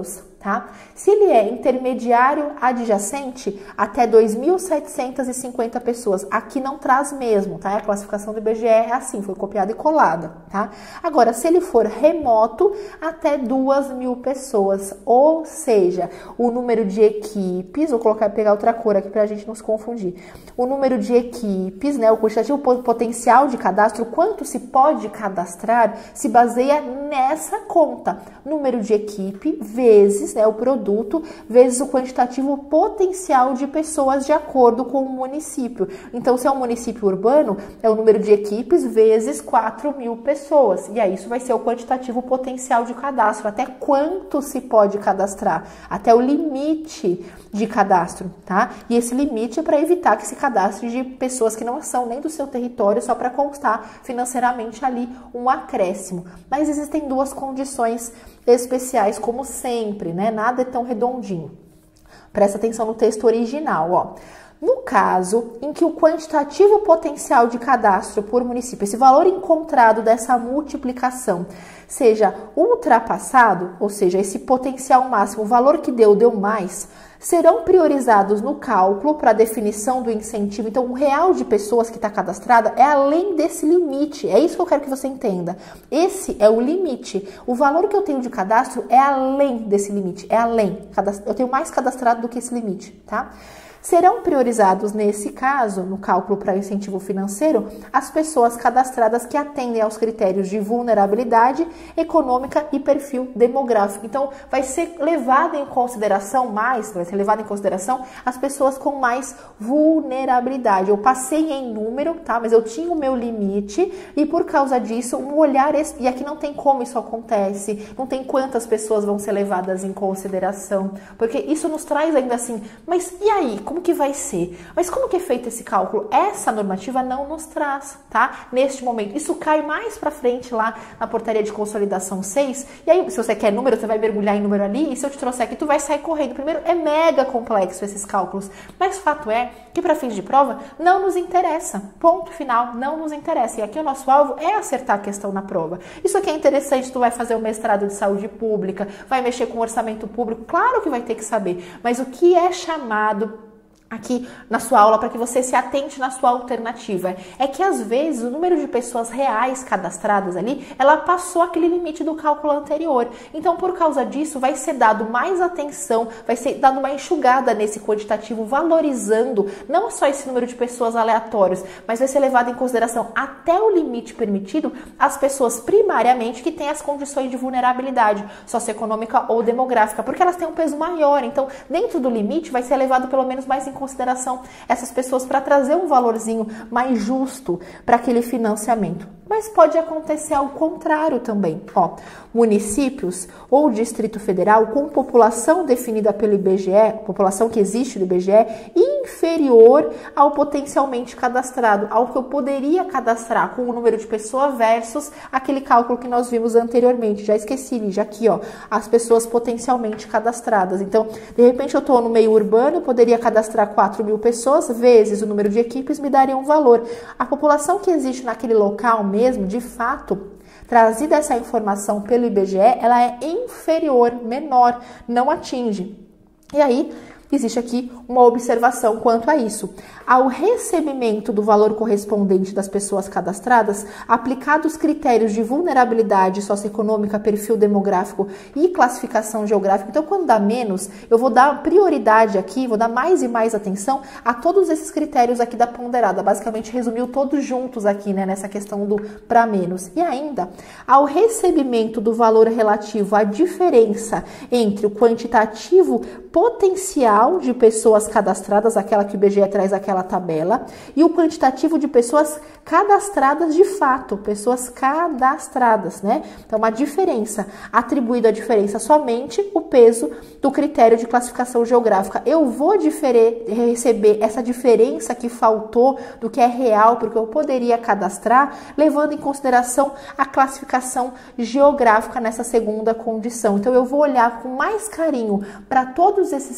Tá? Se ele é intermediário adjacente, até dois mil setecentas e cinquenta pessoas. Aqui não traz mesmo, tá? A classificação do I B G E é assim, foi copiada e colada, tá? Agora, se ele for remoto, até duas mil pessoas, ou seja, o número de equipes, vou colocar, pegar outra cor aqui pra gente não se confundir. O número de equipes, né, o quantitativo potencial de cadastro, quanto se pode cadastrar, se baseia nessa conta. Número de equipe vezes né, o produto, vezes o quantitativo potencial de pessoas de acordo com o município. Então, se é um município urbano, é o número de equipes vezes quatro mil pessoas. E aí, isso vai ser o quantitativo potencial de cadastro. Até quanto se pode cadastrar? Até o limite de cadastro, tá? E esse limite é para evitar que se cadastre de pessoas que não são nem do seu território, só para constar financeiramente ali um acréscimo. Mas existem duas condições especiais, como sempre, né? Nada é tão redondinho. Presta atenção no texto original, ó. No caso em que o quantitativo potencial de cadastro por município, esse valor encontrado dessa multiplicação, seja ultrapassado, ou seja, esse potencial máximo, o valor que deu, deu mais, serão priorizados no cálculo para a definição do incentivo. Então, o real de pessoas que está cadastrada é além desse limite. É isso que eu quero que você entenda. Esse é o limite. O valor que eu tenho de cadastro é além desse limite. É além. Eu tenho mais cadastrado do que esse limite, tá? Serão priorizados, nesse caso, no cálculo para incentivo financeiro, as pessoas cadastradas que atendem aos critérios de vulnerabilidade econômica e perfil demográfico. Então, vai ser levado em consideração mais, vai ser levado em consideração as pessoas com mais vulnerabilidade. Eu passei em número, tá? Mas eu tinha o meu limite e, por causa disso, um olhar... E aqui não tem como isso acontece, não tem quantas pessoas vão ser levadas em consideração, porque isso nos traz ainda assim, mas e aí? Como que vai ser? Mas como que é feito esse cálculo? Essa normativa não nos traz, tá? Neste momento. Isso cai mais pra frente lá na portaria de consolidação seis. E aí, se você quer número, você vai mergulhar em número ali. E se eu te trouxer aqui, tu vai sair correndo. Primeiro, é mega complexo esses cálculos. Mas fato é que para fins de prova, não nos interessa. Ponto final, não nos interessa. E aqui o nosso alvo é acertar a questão na prova. Isso aqui é interessante, tu vai fazer o mestrado de saúde pública, vai mexer com orçamento público. Claro que vai ter que saber. Mas o que é chamado aqui na sua aula, para que você se atente na sua alternativa, é que às vezes o número de pessoas reais cadastradas ali, ela passou aquele limite do cálculo anterior. Então, por causa disso, vai ser dado mais atenção, vai ser dado uma enxugada nesse quantitativo, valorizando não só esse número de pessoas aleatórias, mas vai ser levado em consideração até o limite permitido as pessoas primariamente que têm as condições de vulnerabilidade socioeconômica ou demográfica, porque elas têm um peso maior. Então, dentro do limite, vai ser levado pelo menos mais em consideração essas pessoas para trazer um valorzinho mais justo para aquele financiamento. Mas pode acontecer ao contrário também. Ó, municípios ou Distrito Federal com população definida pelo I B G E, população que existe no I B G E, inferior ao potencialmente cadastrado, ao que eu poderia cadastrar com o número de pessoas versus aquele cálculo que nós vimos anteriormente. Já esqueci, já aqui, ó, as pessoas potencialmente cadastradas. Então, de repente eu estou no meio urbano, eu poderia cadastrar quatro mil pessoas, vezes o número de equipes me daria um valor. A população que existe naquele local mesmo, de fato, trazida essa informação pelo I B G E, ela é inferior, menor, não atinge. E aí, existe aqui uma observação quanto a isso. Ao recebimento do valor correspondente das pessoas cadastradas, aplicados critérios de vulnerabilidade socioeconômica, perfil demográfico e classificação geográfica, então quando dá menos, eu vou dar prioridade aqui, vou dar mais e mais atenção a todos esses critérios aqui da ponderada. Basicamente resumiu todos juntos aqui, né, nessa questão do para menos. E ainda, ao recebimento do valor relativo à diferença entre o quantitativo potencial de pessoas cadastradas, aquela que o I B G E traz aquela tabela, e o quantitativo de pessoas cadastradas de fato, pessoas cadastradas, né? Então, uma diferença, atribuído a diferença somente o peso do critério de classificação geográfica. Eu vou diferer, receber essa diferença que faltou do que é real, porque eu poderia cadastrar, levando em consideração a classificação geográfica nessa segunda condição. Então, eu vou olhar com mais carinho para todos esses critérios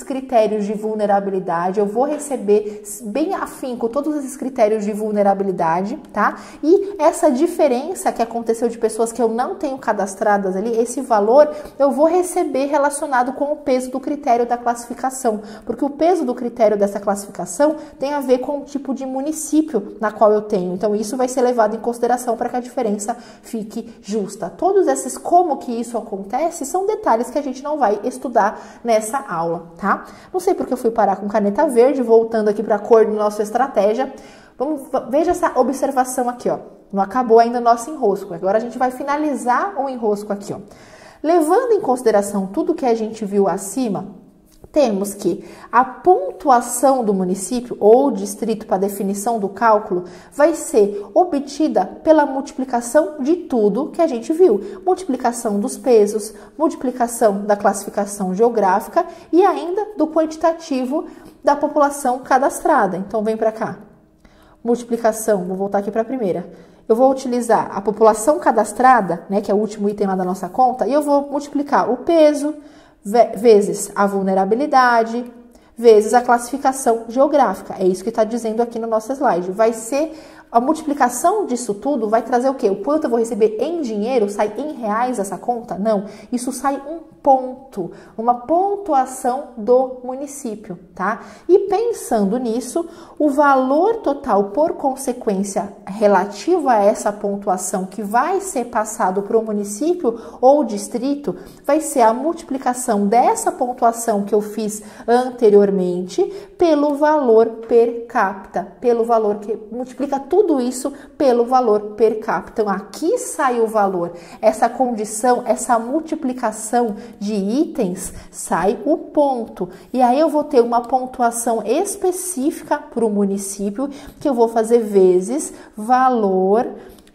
critérios de vulnerabilidade, eu vou receber bem afinco todos esses critérios de vulnerabilidade, tá? E essa diferença que aconteceu de pessoas que eu não tenho cadastradas ali, esse valor eu vou receber relacionado com o peso do critério da classificação, porque o peso do critério dessa classificação tem a ver com o tipo de município na qual eu tenho. Então isso vai ser levado em consideração para que a diferença fique justa. Todos esses como que isso acontece são detalhes que a gente não vai estudar nessa aula, tá? Não sei porque eu fui parar com caneta verde, voltando aqui para a cor do nosso estratégia. Vamos, veja essa observação aqui, ó. Não acabou ainda o nosso enrosco. Agora a gente vai finalizar o enrosco aqui, ó. Levando em consideração tudo que a gente viu acima, temos que a pontuação do município ou distrito para definição do cálculo vai ser obtida pela multiplicação de tudo que a gente viu. Multiplicação dos pesos, multiplicação da classificação geográfica e ainda do quantitativo da população cadastrada. Então, vem para cá. Multiplicação, vou voltar aqui para a primeira. Eu vou utilizar a população cadastrada, né, que é o último item lá da nossa conta, e eu vou multiplicar o peso vezes a vulnerabilidade, vezes a classificação geográfica. É isso que está dizendo aqui no nosso slide. Vai ser a multiplicação disso tudo, vai trazer o quê? O quanto eu vou receber em dinheiro? Sai em reais essa conta? Não. Isso sai um ponto, uma pontuação do município, tá? E pensando nisso, o valor total por consequência relativo a essa pontuação que vai ser passado para o município ou distrito vai ser a multiplicação dessa pontuação que eu fiz anteriormente pelo valor per capita, pelo valor que multiplica tudo isso pelo valor per capita. Então aqui sai o valor, essa condição, essa multiplicação de itens, sai o ponto. E aí eu vou ter uma pontuação específica para o município, que eu vou fazer vezes valor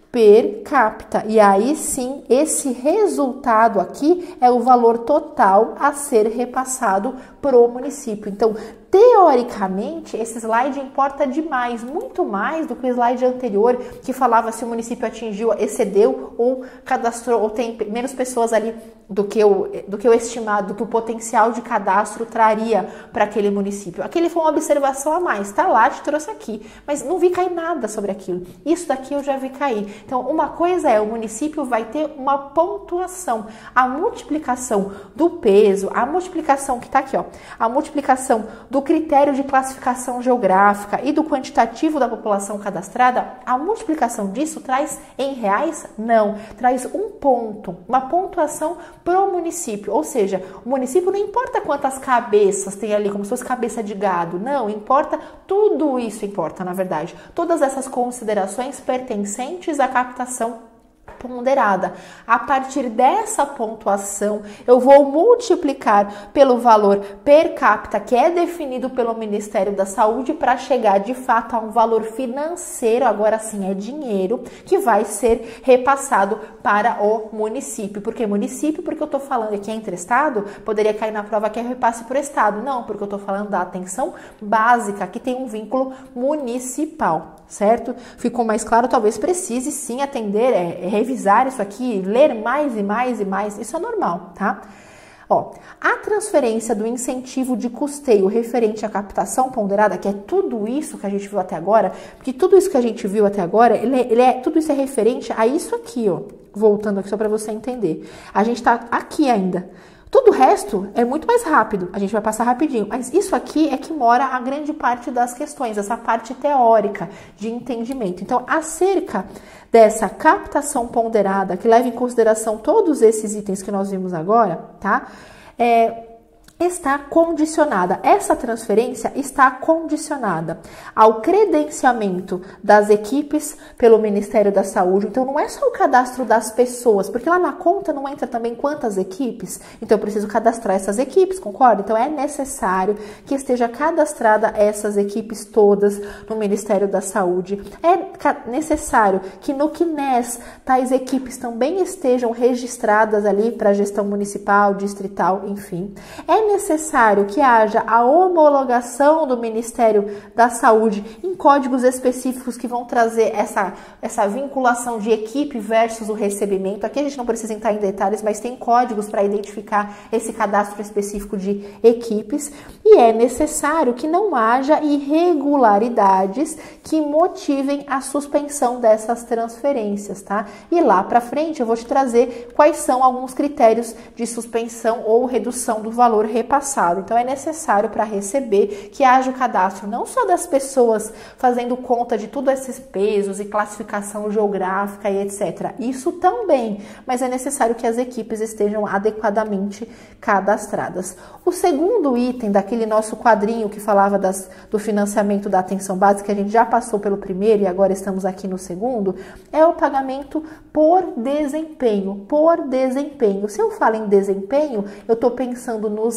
per capita. E aí sim, esse resultado aqui é o valor total a ser repassado para o município. Então, teoricamente, esse slide importa demais, muito mais do que o slide anterior, que falava se o município atingiu, excedeu ou cadastrou, ou tem menos pessoas ali do que o, do que o estimado, do que o potencial de cadastro traria para aquele município. Aquele foi uma observação a mais, tá lá, te trouxe aqui, mas não vi cair nada sobre aquilo. Isso daqui eu já vi cair. Então, uma coisa é, o município vai ter uma pontuação, a multiplicação do peso, a multiplicação que tá aqui, ó, a multiplicação do critério de classificação geográfica e do quantitativo da população cadastrada, a multiplicação disso traz em reais? Não, traz um ponto, uma pontuação para o município, ou seja, o município não importa quantas cabeças tem ali, como se fosse cabeça de gado, não, importa, tudo isso importa, na verdade, todas essas considerações pertencentes à captação ponderada. A partir dessa pontuação, eu vou multiplicar pelo valor per capita que é definido pelo Ministério da Saúde para chegar de fato a um valor financeiro, agora sim é dinheiro, que vai ser repassado para o município. Por que município? Porque eu estou falando aqui entre estado, poderia cair na prova que é repasse para o estado. Não, porque eu estou falando da atenção básica, que tem um vínculo municipal, certo? Ficou mais claro? Talvez precise sim atender, é, é revisar isso aqui, ler mais e mais e mais, isso é normal, tá? Ó, a transferência do incentivo de custeio referente à captação ponderada, que é tudo isso que a gente viu até agora, porque tudo isso que a gente viu até agora, ele é, ele é, tudo isso é referente a isso aqui, ó, voltando aqui só para você entender. A gente tá aqui ainda. Tudo o resto é muito mais rápido, a gente vai passar rapidinho, mas isso aqui é que mora a grande parte das questões, essa parte teórica de entendimento. Então, acerca dessa captação ponderada, que leva em consideração todos esses itens que nós vimos agora, tá? É... está condicionada, essa transferência está condicionada ao credenciamento das equipes pelo Ministério da Saúde. Então não é só o cadastro das pessoas, porque lá na conta não entra também quantas equipes, então eu preciso cadastrar essas equipes, concorda? Então é necessário que esteja cadastrada essas equipes todas no Ministério da Saúde. É necessário que no C N E S tais equipes também estejam registradas ali para a gestão municipal, distrital, enfim. É necessário que haja a homologação do Ministério da Saúde em códigos específicos que vão trazer essa, essa vinculação de equipe versus o recebimento. Aqui a gente não precisa entrar em detalhes, mas tem códigos para identificar esse cadastro específico de equipes. E é necessário que não haja irregularidades que motivem a suspensão dessas transferências, tá? E lá para frente eu vou te trazer quais são alguns critérios de suspensão ou redução do valor repassado. Então é necessário para receber que haja o cadastro não só das pessoas fazendo conta de todos esses pesos e classificação geográfica e etcétera. Isso também, mas é necessário que as equipes estejam adequadamente cadastradas. O segundo item daquele nosso quadrinho que falava das, do financiamento da atenção básica, que a gente já passou pelo primeiro e agora estamos aqui no segundo, é o pagamento por desempenho, por desempenho. Se eu falo em desempenho, eu estou pensando nos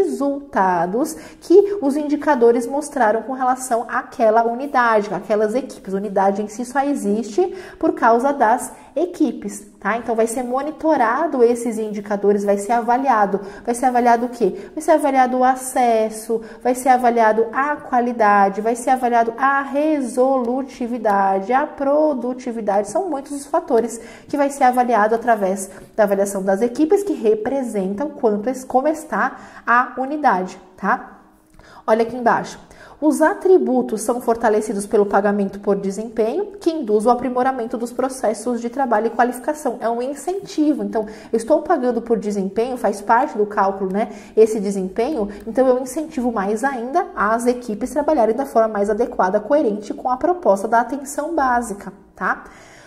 resultados que os indicadores mostraram com relação àquela unidade, àquelas equipes. A unidade em si só existe por causa das equipes, tá? Então vai ser monitorado esses indicadores, vai ser avaliado. Vai ser avaliado o quê? Vai ser avaliado o acesso, vai ser avaliado a qualidade, vai ser avaliado a resolutividade, a produtividade. São muitos os fatores que vai ser avaliado através da avaliação das equipes que representam quanto, como está a unidade, tá? Olha aqui embaixo. Os atributos são fortalecidos pelo pagamento por desempenho, que induz o aprimoramento dos processos de trabalho e qualificação. É um incentivo. Então, eu estou pagando por desempenho, faz parte do cálculo, né? Esse desempenho, então eu incentivo mais ainda as equipes trabalharem da forma mais adequada, coerente com a proposta da atenção básica, tá?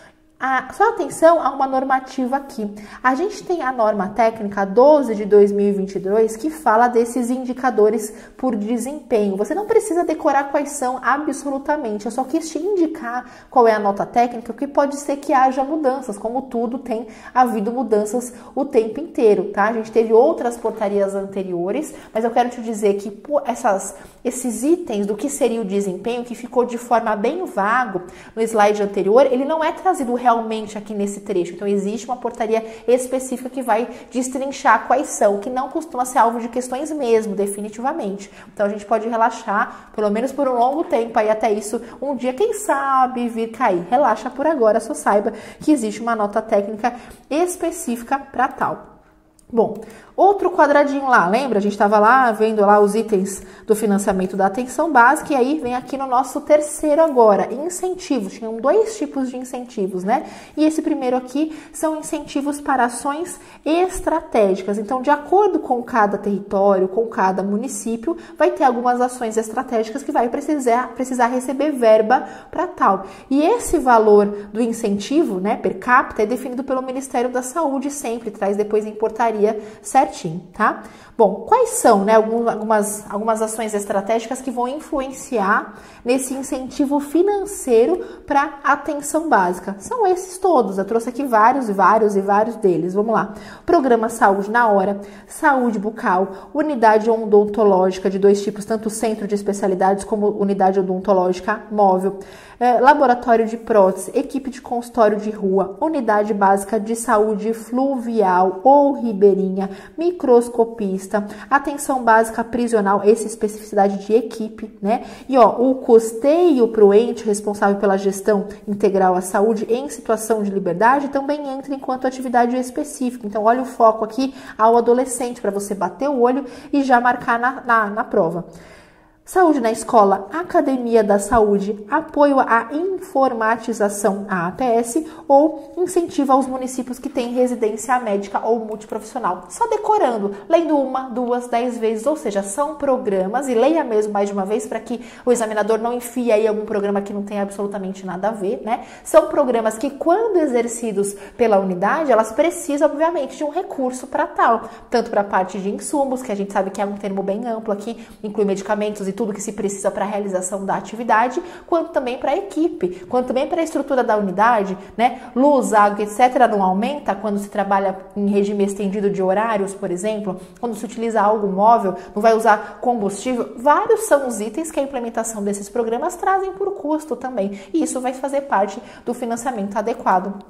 Ah, só atenção a uma normativa aqui. A gente tem a norma técnica doze de dois mil e vinte e dois que fala desses indicadores por desempenho. Você não precisa decorar quais são absolutamente, eu só quis te indicar qual é a nota técnica, porque pode ser que haja mudanças, como tudo tem havido mudanças o tempo inteiro, tá? A gente teve outras portarias anteriores, mas eu quero te dizer que por essas, esses itens do que seria o desempenho, que ficou de forma bem vago no slide anterior, ele não é trazido realmente realmente aqui nesse trecho. Então existe uma portaria específica que vai destrinchar quais são, que não costuma ser alvo de questões mesmo, definitivamente. Então a gente pode relaxar, pelo menos por um longo tempo, aí até isso um dia, quem sabe, vir cair. Relaxa por agora, só saiba que existe uma nota técnica específica para tal. Bom, outro quadradinho lá, lembra? A gente estava lá vendo lá os itens do financiamento da atenção básica e aí vem aqui no nosso terceiro agora, incentivos. Tinham dois tipos de incentivos, né? E esse primeiro aqui são incentivos para ações estratégicas. Então, de acordo com cada território, com cada município, vai ter algumas ações estratégicas que vai precisar, precisar receber verba para tal. E esse valor do incentivo, né, per capita, é definido pelo Ministério da Saúde, sempre traz depois em portaria certinho, tá? Bom, quais são, né, algumas, algumas ações estratégicas que vão influenciar nesse incentivo financeiro para atenção básica? São esses todos, eu trouxe aqui vários, vários e vários deles. Vamos lá. Programa Saúde na Hora, Saúde Bucal, Unidade Odontológica de dois tipos, tanto centro de especialidades como unidade odontológica móvel, é, laboratório de prótese, equipe de consultório de rua, unidade básica de saúde fluvial ou ribeirinha, microscopista, atenção básica prisional, essa especificidade de equipe, né? E ó, o custeio para o ente responsável pela gestão integral à saúde em situação de liberdade também entra enquanto atividade específica. Então, olha o foco aqui ao adolescente para você bater o olho e já marcar na, na, na prova. Saúde na escola, Academia da Saúde, apoio à informatização, a APS, ou incentivo aos municípios que têm residência médica ou multiprofissional. Só decorando, lendo uma, duas, dez vezes, ou seja, são programas, e leia mesmo mais de uma vez para que o examinador não enfie aí algum programa que não tem absolutamente nada a ver, né? São programas que, quando exercidos pela unidade, elas precisam, obviamente, de um recurso para tal, tanto para a parte de insumos, que a gente sabe que é um termo bem amplo aqui, inclui medicamentos e tudo que se precisa para a realização da atividade, quanto também para a equipe, quanto também para a estrutura da unidade, né? Luz, água, etcétera não aumenta quando se trabalha em regime estendido de horários, por exemplo, quando se utiliza algo móvel, não vai usar combustível. Vários são os itens que a implementação desses programas trazem por custo também, e isso vai fazer parte do financiamento adequado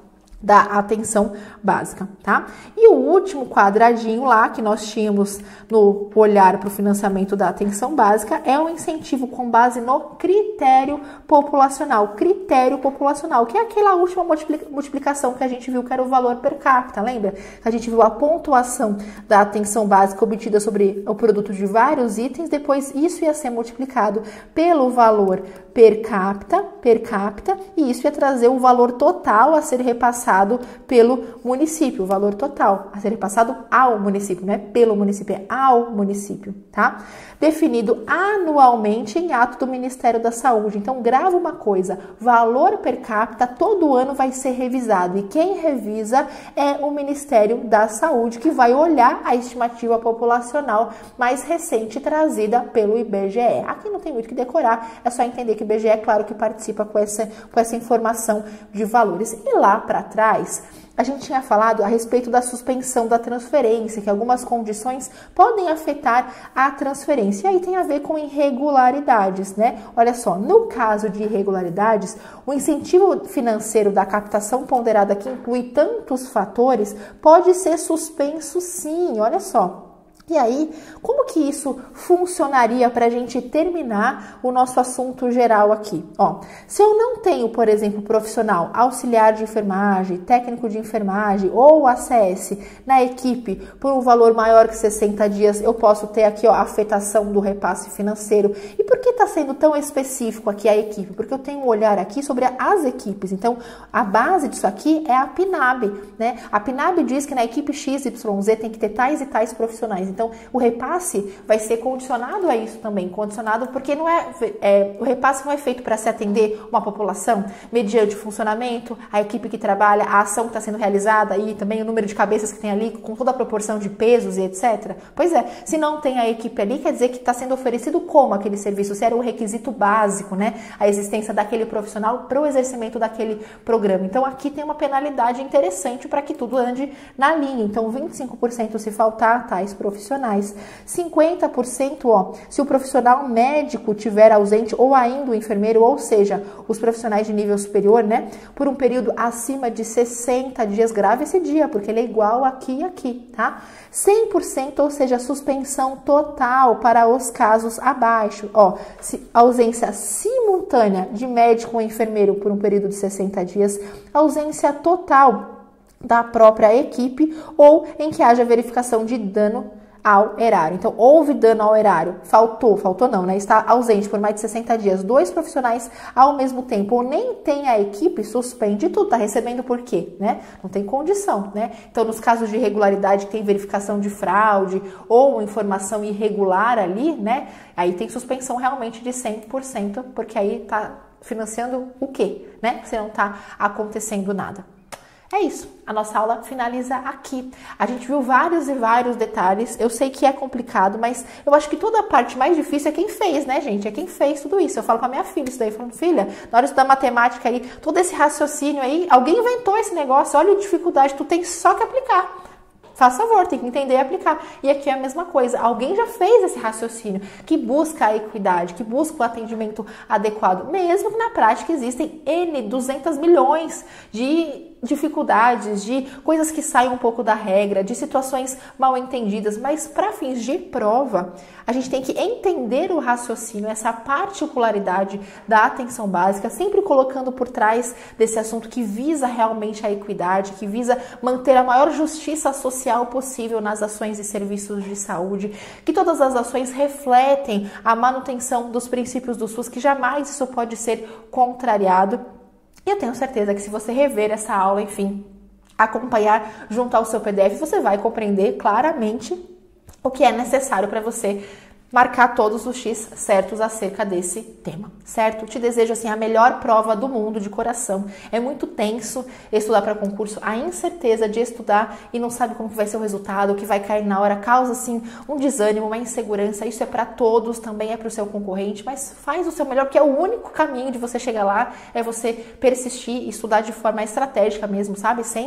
da atenção básica, tá? E o último quadradinho lá que nós tínhamos no olhar para o financiamento da atenção básica é um incentivo com base no critério populacional, critério populacional, que é aquela última multiplicação que a gente viu que era o valor per capita, lembra? A gente viu a pontuação da atenção básica obtida sobre o produto de vários itens, depois isso ia ser multiplicado pelo valor per capita, per capita, e isso ia trazer o valor total a ser repassado pelo município, o valor total a ser repassado ao município, não é pelo município, é ao município, tá? Definido anualmente em ato do Ministério da Saúde. Então, grava uma coisa, valor per capita todo ano vai ser revisado, e quem revisa é o Ministério da Saúde, que vai olhar a estimativa populacional mais recente trazida pelo I B G E. Aqui não tem muito que decorar, é só entender que o I B G E, é claro que participa com essa, com essa informação de valores. E lá para trás, a gente tinha falado a respeito da suspensão da transferência, que algumas condições podem afetar a transferência. E aí tem a ver com irregularidades, né? Olha só, no caso de irregularidades, o incentivo financeiro da captação ponderada, que inclui tantos fatores, pode ser suspenso sim, olha só. E aí, como que isso funcionaria para a gente terminar o nosso assunto geral aqui? Ó, se eu não tenho, por exemplo, profissional auxiliar de enfermagem, técnico de enfermagem ou A C S na equipe por um valor maior que sessenta dias, eu posso ter aqui, ó, a afetação do repasse financeiro. E por que está sendo tão específico aqui a equipe? Porque eu tenho um olhar aqui sobre as equipes. Então, a base disso aqui é a P N A B, né? A P N A B diz que na equipe X Y Z tem que ter tais e tais profissionais. Então, o repasse vai ser condicionado a isso também, condicionado porque não é, é o repasse não é feito para se atender uma população mediante o funcionamento, a equipe que trabalha, a ação que está sendo realizada e também o número de cabeças que tem ali, com toda a proporção de pesos e etcétera. Pois é, se não tem a equipe ali, quer dizer que está sendo oferecido como aquele serviço, se era o requisito básico, né? A existência daquele profissional para o exercimento daquele programa. Então, aqui tem uma penalidade interessante para que tudo ande na linha. Então, vinte e cinco por cento se faltar tais profissionais, cinquenta por cento ó, se o profissional médico tiver ausente ou ainda o enfermeiro, ou seja, os profissionais de nível superior, né, por um período acima de sessenta dias, grave esse dia, porque ele é igual aqui e aqui, tá? cem por cento, ou seja, suspensão total para os casos abaixo, ó, se, ausência simultânea de médico ou enfermeiro por um período de sessenta dias, ausência total da própria equipe ou em que haja verificação de dano ao erário. Então, houve dano ao erário, faltou, faltou não, né? Está ausente por mais de sessenta dias, dois profissionais ao mesmo tempo, ou nem tem a equipe, suspende tudo, tá recebendo por quê, né? Não tem condição, né? Então, nos casos de irregularidade, que tem verificação de fraude ou informação irregular ali, né? Aí tem suspensão realmente de cem por cento, porque aí tá financiando o quê, né? Se não tá acontecendo nada. É isso, a nossa aula finaliza aqui. A gente viu vários e vários detalhes, eu sei que é complicado, mas eu acho que toda a parte mais difícil é quem fez, né, gente? É quem fez tudo isso. Eu falo pra minha filha isso daí, falando, filha, na hora de estudar matemática aí, todo esse raciocínio aí, alguém inventou esse negócio, olha a dificuldade, tu tem só que aplicar. Faz favor, tem que entender e aplicar. E aqui é a mesma coisa. Alguém já fez esse raciocínio que busca a equidade, que busca o atendimento adequado, mesmo que na prática existem N, duzentos milhões de dificuldades, de coisas que saem um pouco da regra, de situações mal entendidas, mas para fins de prova, a gente tem que entender o raciocínio, essa particularidade da atenção básica, sempre colocando por trás desse assunto que visa realmente a equidade, que visa manter a maior justiça social possível nas ações e serviços de saúde, que todas as ações refletem a manutenção dos princípios do SUS, que jamais isso pode ser contrariado. E eu tenho certeza que se você rever essa aula, enfim, acompanhar junto ao seu P D F, você vai compreender claramente o que é necessário para você marcar todos os X certos acerca desse tema, certo? Te desejo, assim, a melhor prova do mundo, de coração. É muito tenso estudar para concurso, a incerteza de estudar e não sabe como vai ser o resultado, o que vai cair na hora, causa, assim, um desânimo, uma insegurança. Isso é para todos, também é para o seu concorrente, mas faz o seu melhor, porque é o único caminho de você chegar lá, é você persistir e estudar de forma estratégica mesmo, sabe? Sem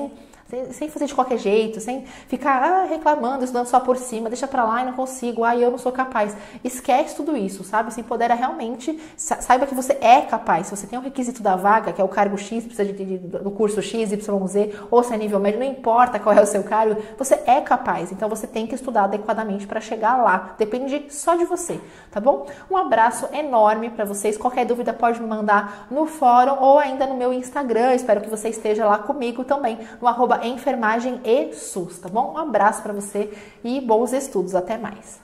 sem, sem fazer de qualquer jeito, sem ficar ah, reclamando, estudando só por cima, deixa pra lá e não consigo, ah, eu não sou capaz. Esquece tudo isso, sabe? Se empodera realmente, saiba que você é capaz. Se você tem o requisito da vaga, que é o cargo X, precisa de, de, do curso X, Y, Z, ou se é nível médio, não importa qual é o seu cargo, você é capaz. Então você tem que estudar adequadamente para chegar lá. Depende só de você, tá bom? Um abraço enorme para vocês. Qualquer dúvida pode me mandar no fórum ou ainda no meu Instagram. Espero que você esteja lá comigo também, no arroba enfermagem e sus, tá bom? Um abraço para você e bons estudos. Até mais.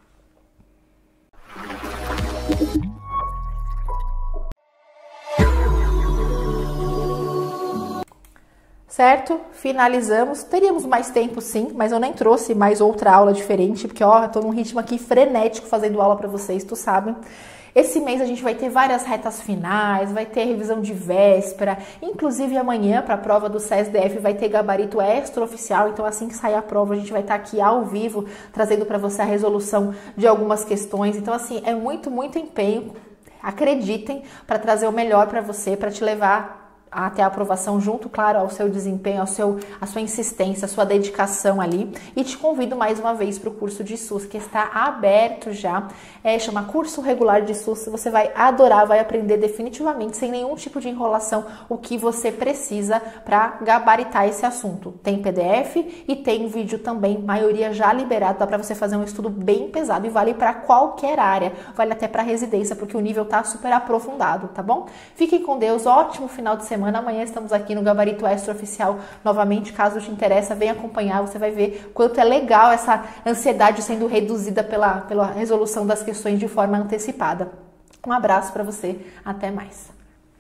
Certo? Finalizamos. Teríamos mais tempo sim, mas eu nem trouxe mais outra aula diferente, porque ó, eu tô num ritmo aqui frenético fazendo aula para vocês, tu sabe. Esse mês a gente vai ter várias retas finais, vai ter revisão de véspera, inclusive amanhã para a prova do C E S D F vai ter gabarito extraoficial, então assim que sair a prova a gente vai estar aqui ao vivo trazendo para você a resolução de algumas questões. Então assim, é muito, muito empenho, acreditem, para trazer o melhor para você, para te levar até a aprovação junto, claro, ao seu desempenho, ao seu, à sua insistência, à sua dedicação ali. E te convido mais uma vez para o curso de S U S, que está aberto já. É, chama Curso Regular de S U S. Você vai adorar, vai aprender definitivamente, sem nenhum tipo de enrolação, o que você precisa para gabaritar esse assunto. Tem P D F e tem vídeo também, maioria já liberado, dá para você fazer um estudo bem pesado e vale para qualquer área, vale até para residência, porque o nível tá super aprofundado, tá bom? Fiquem com Deus, ótimo final de semana. Amanhã estamos aqui no Gabarito Extraoficial novamente, caso te interessa, vem acompanhar, você vai ver quanto é legal essa ansiedade sendo reduzida pela, pela resolução das questões de forma antecipada. Um abraço para você, até mais.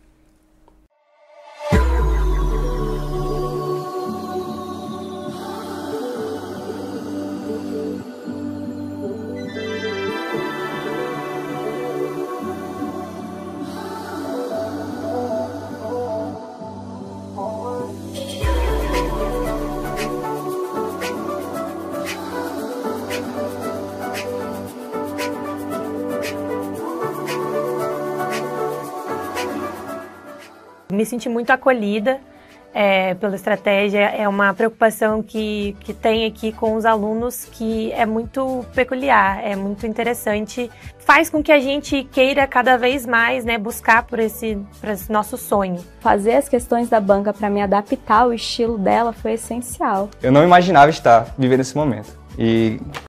Me senti muito acolhida é, pela estratégia, é uma preocupação que, que tem aqui com os alunos que é muito peculiar, é muito interessante, faz com que a gente queira cada vez mais, né, buscar por esse, por esse nosso sonho. Fazer as questões da banca para me adaptar ao estilo dela foi essencial. Eu não imaginava estar vivendo esse momento. E